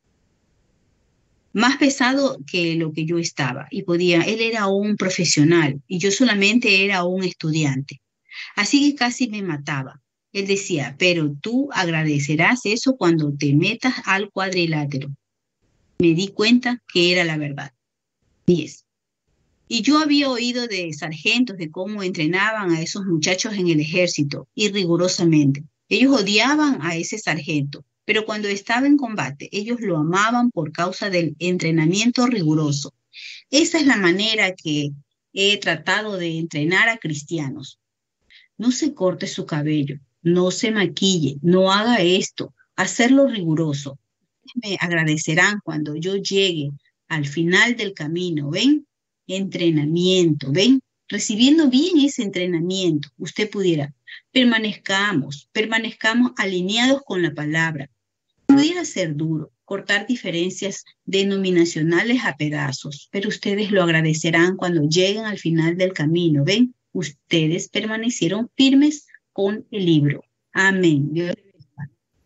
Más pesado que lo que yo estaba, y podía, él era un profesional, y yo solamente era un estudiante. Así que casi me mataba. Él decía, pero tú agradecerás eso cuando te metas al cuadrilátero. Me di cuenta que era la verdad. diez. Y yo había oído de sargentos de cómo entrenaban a esos muchachos en el ejército, y rigurosamente. Ellos odiaban a ese sargento, pero cuando estaba en combate, ellos lo amaban por causa del entrenamiento riguroso. Esa es la manera que he tratado de entrenar a cristianos. No se corte su cabello, no se maquille, no haga esto, hacerlo riguroso. Me agradecerán cuando yo llegue al final del camino, ¿ven? Entrenamiento, ¿ven? Recibiendo bien ese entrenamiento, usted pudiera, permanezcamos, permanezcamos alineados con la palabra. Pudiera ser duro, cortar diferencias denominacionales a pedazos, pero ustedes lo agradecerán cuando lleguen al final del camino, ¿ven? Ustedes permanecieron firmes con el libro. Amén. Dios les bendiga.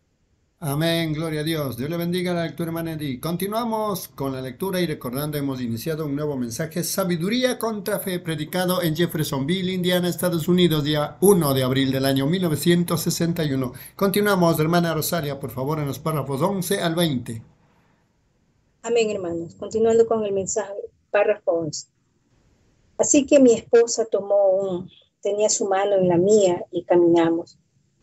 Amén, gloria a Dios. Dios le bendiga la lectura, hermana Edith. Continuamos con la lectura y recordando, hemos iniciado un nuevo mensaje, Sabiduría contra Fe, predicado en Jeffersonville, Indiana, Estados Unidos, día uno de abril del año mil novecientos sesenta y uno. Continuamos, hermana Rosalia, por favor, en los párrafos once al veinte. Amén, hermanos. Continuando con el mensaje, párrafo once. Así que mi esposa tomó un, tenía su mano en la mía y caminamos.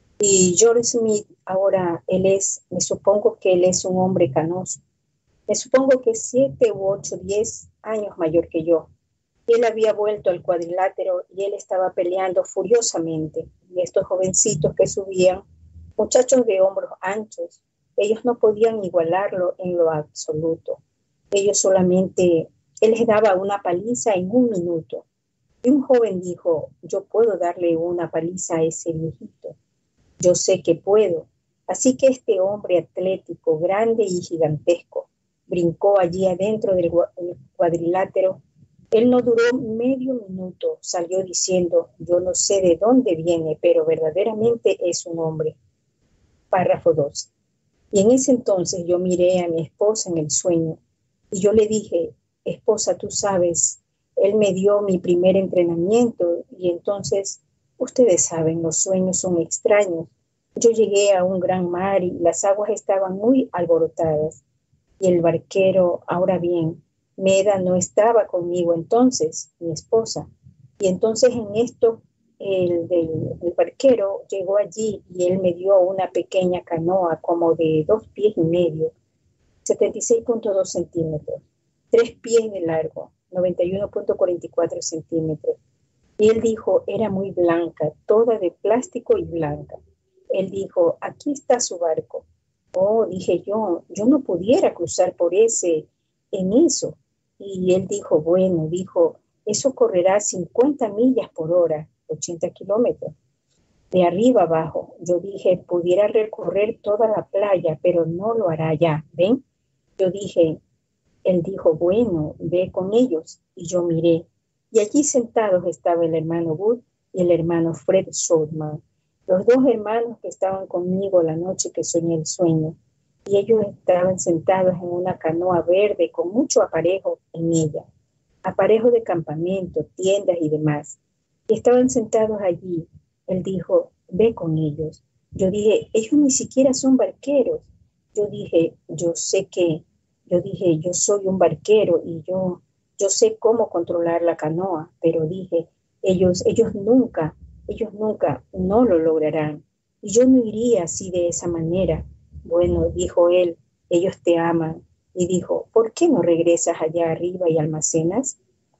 Y George Smith, ahora él es, me supongo que él es un hombre canoso. Me supongo que siete u ocho, diez años mayor que yo. Y él había vuelto al cuadrilátero y él estaba peleando furiosamente. Y estos jovencitos que subían, muchachos de hombros anchos, ellos no podían igualarlo en lo absoluto. Ellos solamente, él les daba una paliza en un minuto. Y un joven dijo, yo puedo darle una paliza a ese viejito. Yo sé que puedo. Así que este hombre atlético, grande y gigantesco, brincó allí adentro del cuadrilátero. Él no duró medio minuto, salió diciendo, yo no sé de dónde viene, pero verdaderamente es un hombre. Párrafo doce. Y en ese entonces yo miré a mi esposa en el sueño y yo le dije, esposa, tú sabes, él me dio mi primer entrenamiento y entonces, ustedes saben, los sueños son extraños. Yo llegué a un gran mar y las aguas estaban muy alborotadas y el barquero, ahora bien, Meda no estaba conmigo entonces, mi esposa. Y entonces en esto el, del, el barquero llegó allí y él me dio una pequeña canoa como de dos pies y medio, setenta y seis punto dos centímetros, tres pies de largo, noventa y uno punto cuarenta y cuatro centímetros. Y él dijo, era muy blanca, toda de plástico y blanca. Él dijo, aquí está su barco. Oh, dije yo, yo no pudiera cruzar por ese, en eso. Y él dijo, bueno, dijo, eso correrá cincuenta millas por hora, ochenta kilómetros, de arriba abajo. Yo dije, pudiera recorrer toda la playa, pero no lo hará ya, ¿ven? Yo dije, él dijo, bueno, ve con ellos. Y yo miré. Y allí sentados estaba el hermano Wood y el hermano Fred Shortman, los dos hermanos que estaban conmigo la noche que soñé el sueño. Y ellos estaban sentados en una canoa verde con mucho aparejo en ella, aparejo de campamento, tiendas y demás. Y estaban sentados allí. Él dijo, ve con ellos. Yo dije, ellos ni siquiera son barqueros. Yo dije, yo sé que, yo dije, yo soy un barquero y yo... Yo sé cómo controlar la canoa, pero dije, ellos, ellos nunca, ellos nunca no lo lograrán. Y yo no iría así de esa manera. Bueno, dijo él, ellos te aman. Y dijo, ¿por qué no regresas allá arriba y almacenas?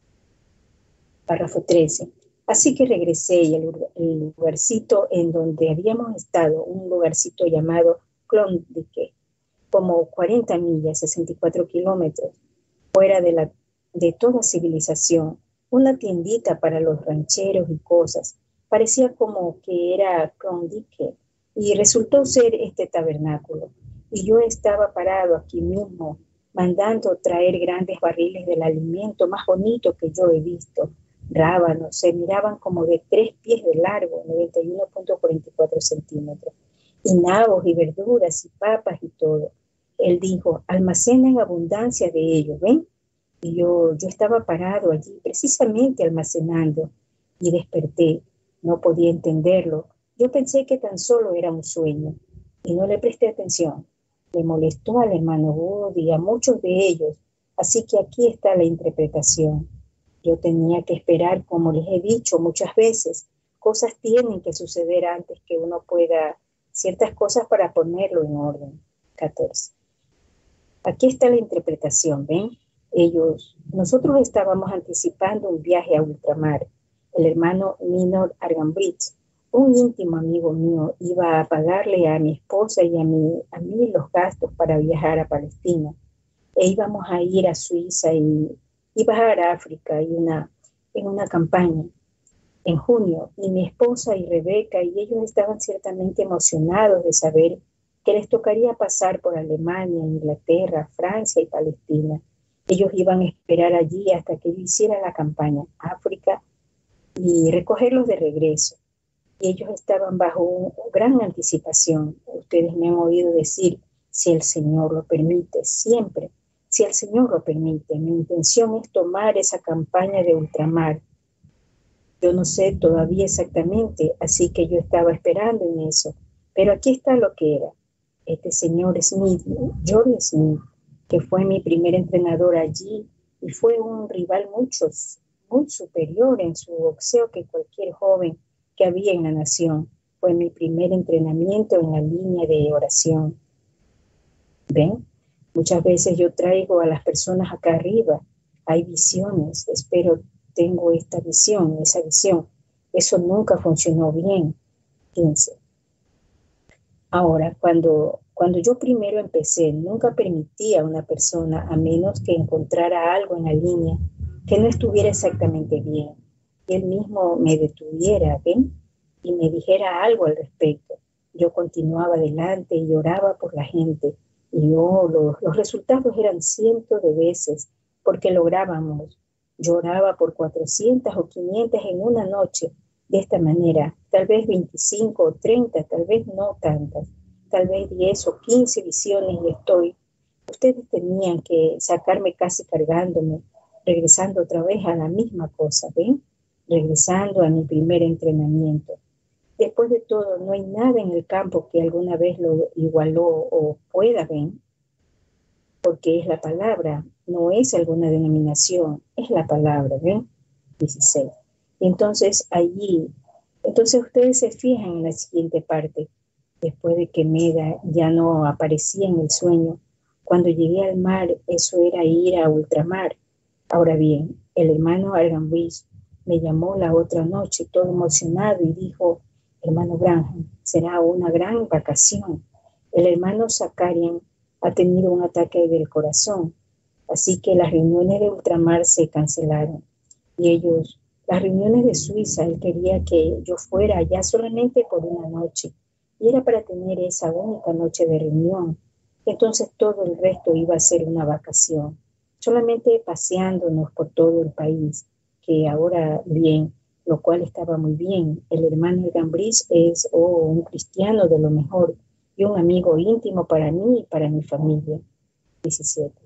Párrafo trece. Así que regresé y el, el lugarcito en donde habíamos estado, un lugarcito llamado Klondike, como cuarenta millas, sesenta y cuatro kilómetros, fuera de la de toda civilización, una tiendita para los rancheros y cosas. Parecía como que era Klondike y resultó ser este tabernáculo. Y yo estaba parado aquí mismo, mandando traer grandes barriles del alimento más bonito que yo he visto. Rábanos, se miraban como de tres pies de largo, noventa y uno punto cuarenta y cuatro centímetros. Y nabos y verduras y papas y todo. Él dijo, almacena en abundancia de ello, ¿ven? Y yo, yo estaba parado allí, precisamente almacenando, y desperté. No podía entenderlo. Yo pensé que tan solo era un sueño, y no le presté atención. Le molestó al hermano Wood y a muchos de ellos, así que aquí está la interpretación. Yo tenía que esperar, como les he dicho muchas veces. Cosas tienen que suceder antes que uno pueda, ciertas cosas para ponerlo en orden. catorce. Aquí está la interpretación, ¿ven? Ellos, nosotros estábamos anticipando un viaje a ultramar. El hermano Minor Argambridge, un íntimo amigo mío, iba a pagarle a mi esposa y a mí, a mí los gastos para viajar a Palestina. E íbamos a ir a Suiza y, y bajar a África y una, en una campaña en junio. Y mi esposa y Rebeca y ellos estaban ciertamente emocionados de saber que les tocaría pasar por Alemania, Inglaterra, Francia y Palestina. Ellos iban a esperar allí hasta que yo hiciera la campaña África y recogerlos de regreso. y ellos estaban bajo una gran anticipación. Ustedes me han oído decir, si el Señor lo permite, siempre, si el Señor lo permite. Mi intención es tomar esa campaña de ultramar. Yo no sé todavía exactamente, así que yo estaba esperando en eso. Pero aquí está lo que era. Este señor Smith, George Smith, que fue mi primer entrenador allí y fue un rival mucho, muy superior en su boxeo que cualquier joven que había en la nación. Fue mi primer entrenamiento en la línea de oración. ¿Ven? Muchas veces yo traigo a las personas acá arriba. Hay visiones. Espero tengo esta visión, esa visión. Eso nunca funcionó bien. Fíjense. Ahora, cuando, cuando yo primero empecé, nunca permitía a una persona, a menos que encontrara algo en la línea que no estuviera exactamente bien, que él mismo me detuviera, ¿ven? Y me dijera algo al respecto. Yo continuaba adelante y oraba por la gente. Y oh, los, los resultados eran cientos de veces, porque lográbamos. Yo oraba por cuatrocientas o quinientas en una noche, de esta manera, tal vez veinticinco o treinta, tal vez no tantas, tal vez diez o quince visiones y estoy. Ustedes tenían que sacarme casi cargándome, regresando otra vez a la misma cosa, ¿ven? Regresando a mi primer entrenamiento. Después de todo, no hay nada en el campo que alguna vez lo igualó o pueda, ¿ven? Porque es la palabra, no es alguna denominación, es la palabra, ¿ven? dieciséis. Y entonces allí, entonces ustedes se fijan en la siguiente parte, después de que Meda ya no aparecía en el sueño, cuando llegué al mar, eso era ir a ultramar. Ahora bien, el hermano Arganwich me llamó la otra noche todo emocionado y dijo, hermano Branham, será una gran vacación. El hermano Zakarian ha tenido un ataque del corazón, así que las reuniones de ultramar se cancelaron. Y ellos, las reuniones de Suiza, él quería que yo fuera allá solamente por una noche. Y era para tener esa única noche de reunión. Entonces todo el resto iba a ser una vacación. Solamente paseándonos por todo el país, que ahora bien, lo cual estaba muy bien. El hermano Gambris es oh, un cristiano de lo mejor y un amigo íntimo para mí y para mi familia. diecisiete.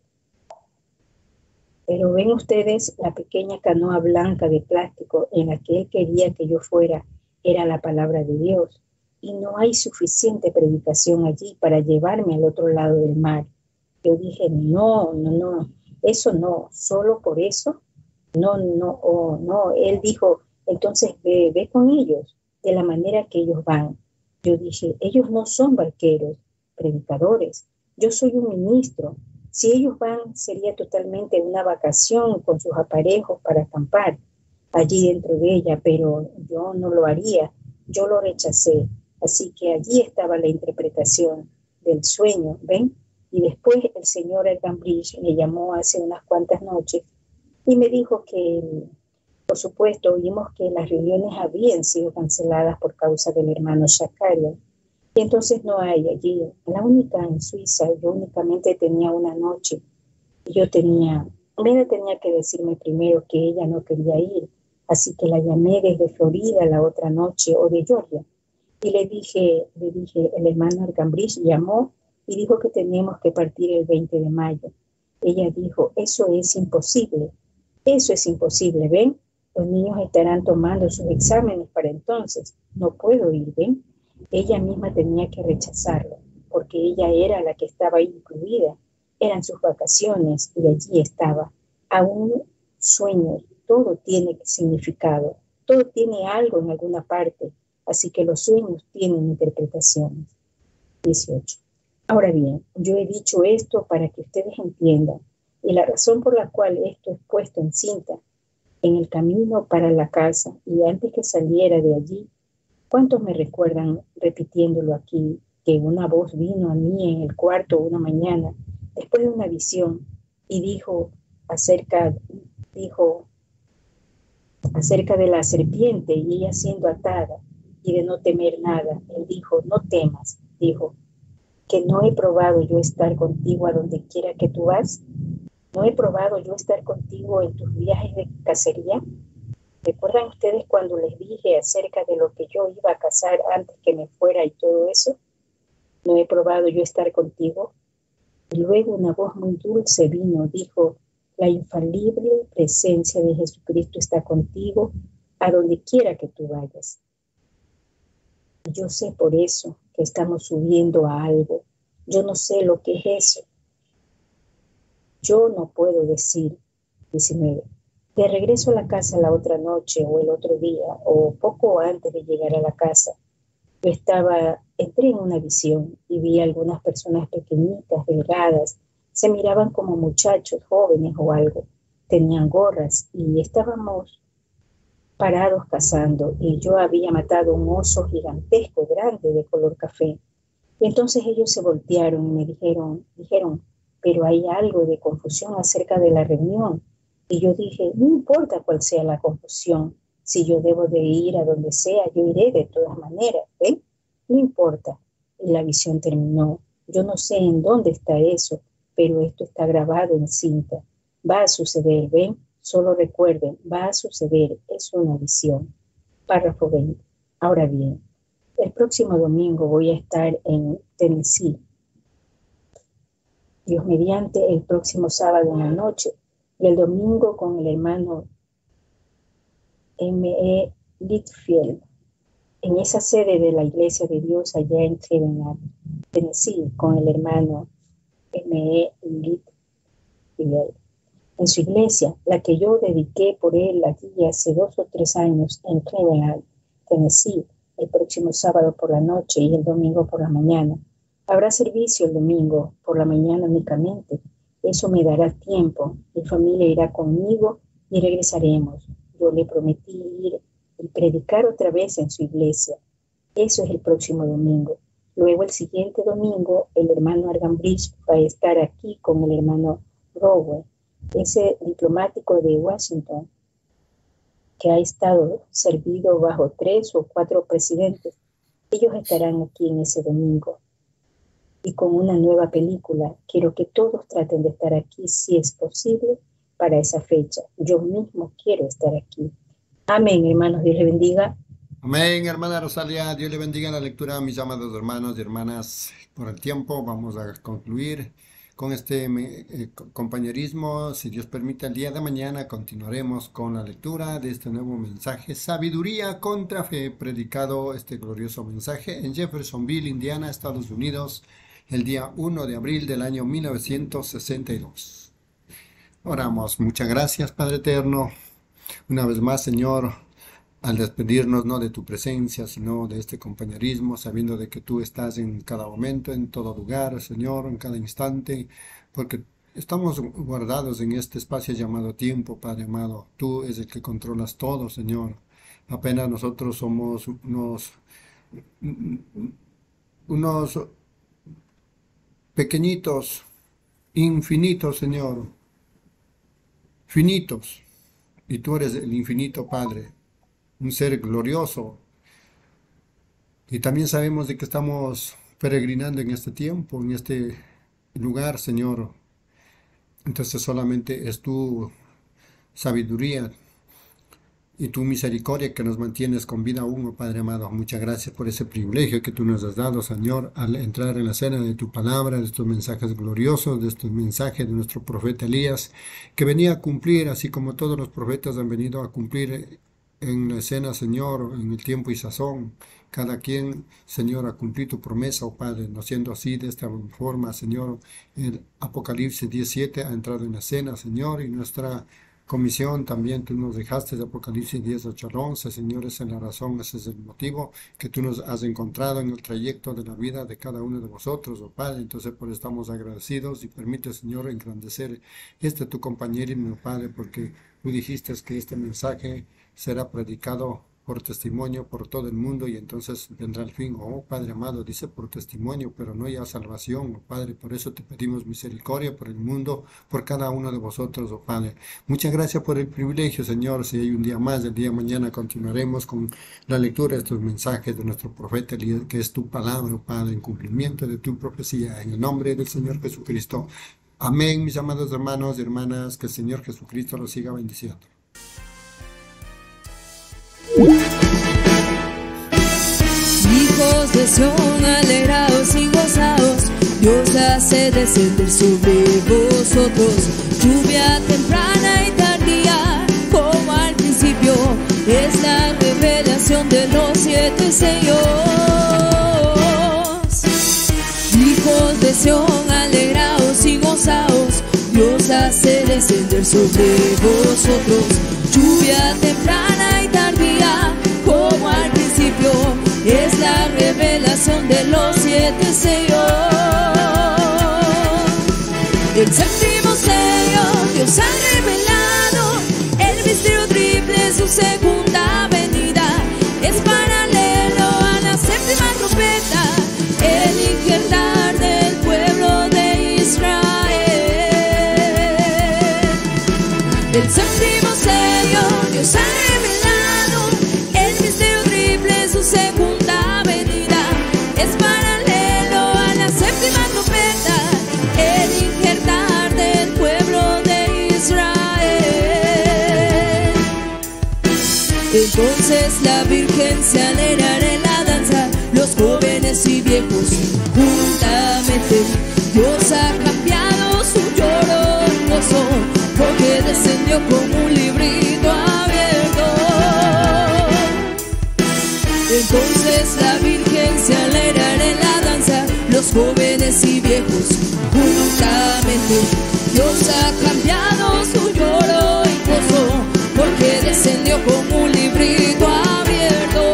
Pero ven ustedes, la pequeña canoa blanca de plástico en la que él quería que yo fuera, era la palabra de Dios. Y no hay suficiente predicación allí para llevarme al otro lado del mar. Yo dije, no, no, no, eso no, solo por eso, no, no, oh, no. Él dijo, entonces ve, ve con ellos, de la manera que ellos van. Yo dije, ellos no son barqueros, predicadores, yo soy un ministro. Si ellos van, sería totalmente una vacación con sus aparejos para acampar allí dentro de ella, pero yo no lo haría, yo lo rechacé. Así que allí estaba la interpretación del sueño, ¿ven? Y después el señor Elgambridge me llamó hace unas cuantas noches y me dijo que, por supuesto, oímos que las reuniones habían sido canceladas por causa del hermano Zakarian. Y entonces no hay allí. La única en Suiza, yo únicamente tenía una noche. Y yo tenía, Meda tenía que decirme primero que ella no quería ir. Así que la llamé desde Florida la otra noche, o de Georgia. Y le dije, le dije, el hermano Arcambridge llamó y dijo que teníamos que partir el veinte de mayo. Ella dijo, eso es imposible, eso es imposible, ¿ven? Los niños estarán tomando sus exámenes para entonces, no puedo ir, ¿ven? Ella misma tenía que rechazarlo, porque ella era la que estaba incluida, eran sus vacaciones y allí estaba. Aún sueños, todo tiene significado, todo tiene algo en alguna parte. Así que los sueños tienen interpretaciones. dieciocho. Ahora bien, yo he dicho esto para que ustedes entiendan, y la razón por la cual esto es puesto en cinta, en el camino para la casa y antes que saliera de allí, ¿cuántos me recuerdan repitiéndolo aquí, que una voz vino a mí en el cuarto una mañana, después de una visión, y dijo acerca, dijo acerca de la serpiente y ella siendo atada, y de no temer nada? Él dijo, no temas, dijo, que no he probado yo estar contigo a donde quiera que tú vas, no he probado yo estar contigo en tus viajes de cacería. ¿Recuerdan ustedes cuando les dije acerca de lo que yo iba a casar antes que me fuera y todo eso? ¿No he probado yo estar contigo? Y luego una voz muy dulce vino, dijo, la infalible presencia de Jesucristo está contigo a donde quiera que tú vayas. Y yo sé por eso que estamos subiendo a algo. Yo no sé lo que es eso. Yo no puedo decir, diecinueve, de regreso a la casa la otra noche o el otro día o poco antes de llegar a la casa. Yo estaba, entré en una visión y vi algunas personas pequeñitas, delgadas, se miraban como muchachos jóvenes o algo, tenían gorras y estábamos parados cazando y yo había matado un oso gigantesco, grande, de color café. Y entonces ellos se voltearon y me dijeron, dijeron, pero hay algo de confusión acerca de la reunión. Y yo dije, no importa cuál sea la confusión, si yo debo de ir a donde sea, yo iré de todas maneras, ¿ven? No importa. Y la visión terminó. Yo no sé en dónde está eso, pero esto está grabado en cinta. Va a suceder, ¿ven? Solo recuerden, va a suceder, es una visión. Párrafo veinte. Ahora bien, el próximo domingo voy a estar en Tennessee. Dios mediante, el próximo sábado en la noche y el domingo con el hermano M E Litfield en esa sede de la Iglesia de Dios allá en Cleveland, Tennessee, con el hermano M E Litfield. En su iglesia, la que yo dediqué por él aquí hace dos o tres años en Cleveland, Tennessee, el próximo sábado por la noche y el domingo por la mañana. Habrá servicio el domingo por la mañana únicamente. Eso me dará tiempo. Mi familia irá conmigo y regresaremos. Yo le prometí ir y predicar otra vez en su iglesia. Eso es el próximo domingo. Luego el siguiente domingo el hermano Argambridge va a estar aquí con el hermano Rowe, ese diplomático de Washington que ha estado servido bajo tres o cuatro presidentes. Ellos estarán aquí en ese domingo. Y con una nueva película, quiero que todos traten de estar aquí si es posible para esa fecha. Yo mismo quiero estar aquí. Amén, hermanos, Dios le bendiga. Amén, hermana Rosalia, Dios le bendiga la lectura, mis amados hermanos y hermanas. Por el tiempo vamos a concluir con este eh, compañerismo. Si Dios permite, el día de mañana continuaremos con la lectura de este nuevo mensaje, Sabiduría contra Fe, predicado este glorioso mensaje en Jeffersonville, Indiana, Estados Unidos, el día uno de abril del año mil novecientos sesenta y dos. Oramos. Muchas gracias, Padre eterno. Una vez más, Señor, al despedirnos no de tu presencia, sino de este compañerismo, sabiendo de que tú estás en cada momento, en todo lugar, Señor, en cada instante, porque estamos guardados en este espacio llamado tiempo, Padre amado. Tú es el que controlas todo, Señor. Apenas nosotros somos unos, unos pequeñitos, infinitos, Señor, finitos, y tú eres el infinito, Padre, un ser glorioso. Y también sabemos de que estamos peregrinando en este tiempo, en este lugar, Señor. Entonces solamente es tu sabiduría y tu misericordia que nos mantienes con vida aún, oh Padre amado. Muchas gracias por ese privilegio que tú nos has dado, Señor, al entrar en la cena de tu palabra, de estos mensajes gloriosos, de estos mensajes de nuestro profeta Elías, que venía a cumplir, así como todos los profetas han venido a cumplir en la escena, Señor, en el tiempo y sazón. Cada quien, Señor, a cumplir tu promesa, oh Padre, no siendo así, de esta forma, Señor, el Apocalipsis diecisiete ha entrado en la escena, Señor, y nuestra comisión también tú nos dejaste de Apocalipsis diez, ocho al once, Señor. Esa es la razón, ese es el motivo que tú nos has encontrado en el trayecto de la vida de cada uno de vosotros, oh Padre. Entonces por eso estamos agradecidos y permite, Señor, engrandecer este tu compañerismo, Padre, porque tú dijiste que este mensaje será predicado por testimonio por todo el mundo y entonces vendrá el fin. Oh Padre amado, dice por testimonio, pero no ya salvación, oh Padre. Por eso te pedimos misericordia por el mundo, por cada uno de vosotros, oh Padre. Muchas gracias por el privilegio, Señor. Si hay un día más, el día de mañana continuaremos con la lectura de estos mensajes de nuestro profeta, que es tu palabra, oh Padre, en cumplimiento de tu profecía, en el nombre del Señor Jesucristo. Amén, mis amados hermanos y hermanas, que el Señor Jesucristo los siga bendiciendo. Hijos de Sión, alegraos y gozaos, Dios hace descender sobre vosotros lluvia temprana y tardía, como al principio es la revelación de los siete sellos. Hijos de Sión, alegraos y gozaos, Dios hace descender sobre vosotros lluvia temprana y tardía, como al principio es la revelación de los siete sellos. El séptimo sello, Dios ha revelado el misterio triple, su segunda venida es paralelo a la séptima trompeta, el injertar del pueblo de Israel. El séptimo sello, Dios ha revelado el misterio triple, su segunda venida es paralelo a la séptima trompeta, el injertar del pueblo de Israel. Entonces la Virgen se alegrará en la danza, los jóvenes y viejos juntamente. Dios ha cambiado su lloro en gozo, porque descendió como un librito abierto. Entonces la Virgen se alegrará en la danza, los jóvenes y viejos juntamente. Dios ha cambiado su lloro en gozo, porque descendió como un librito abierto.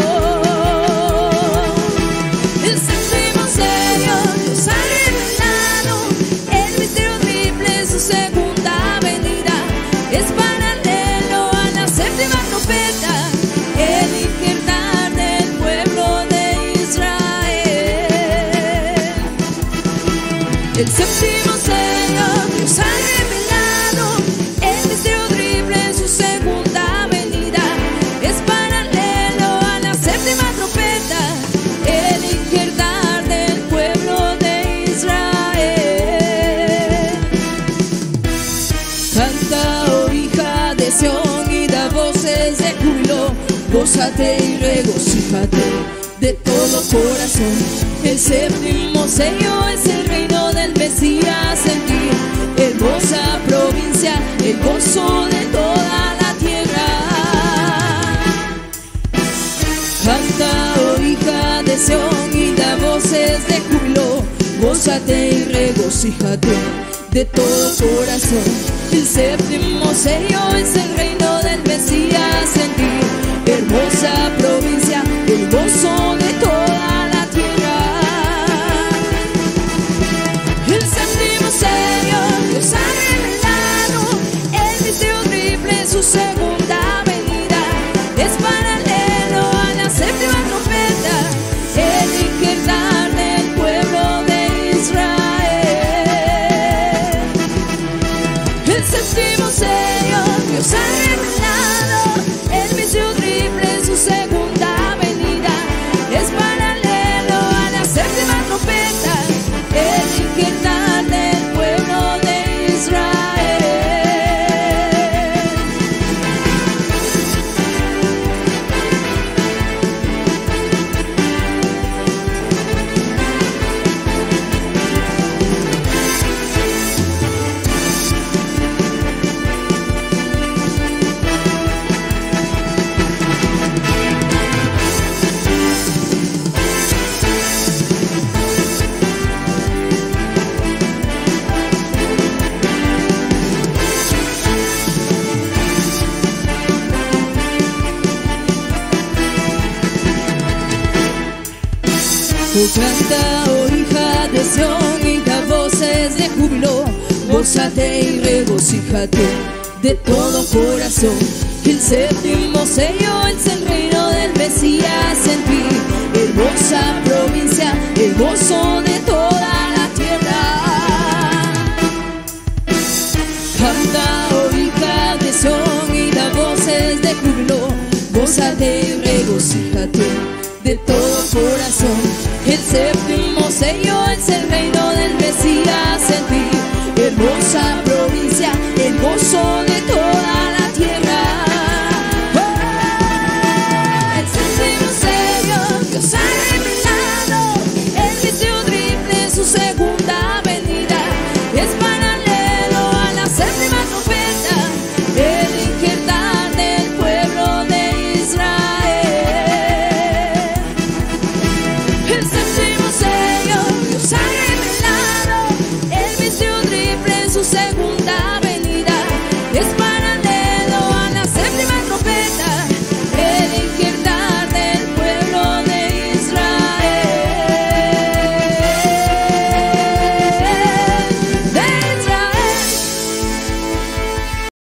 El séptimo sello, Dios ha revelado el misterio triple, su segunda venida es paralelo a la séptima trompeta, el injertar del pueblo de Israel. El séptimo sello, Dios ha revelado el misterio triple, su segunda venida es paralelo a la séptima trompeta, el injertar del pueblo de Israel. Canta, oh hija de Sión, y da voces de júbilo, gózate y regocíjate de todo corazón. El séptimo sello es el reino del Mesías en ti, hermosa provincia, el gozo de toda la tierra. Canta, oh hija de Sión, y da voces de júbilo, gózate y regocíjate de todo corazón. El séptimo sello es el reino del Mesías en ti, hermosa provincia, el gozo de toda la tierra. El séptimo sello, Dios ha revelado el misterio triple, su segunda venida es paralelo a la séptima trompeta, el injertar del pueblo de Israel. El séptimo sello, Dios ha revelado el misterio triple, su segunda venida es paralelo a la séptima trompeta, el injertar del pueblo de Israel. Oh, canta, oh hija de Sión, y da voces de júbilo, gózate y regocíjate de todo corazón. El séptimo sello es el reino del Mesías en ti, hermosa provincia, el gozo de toda la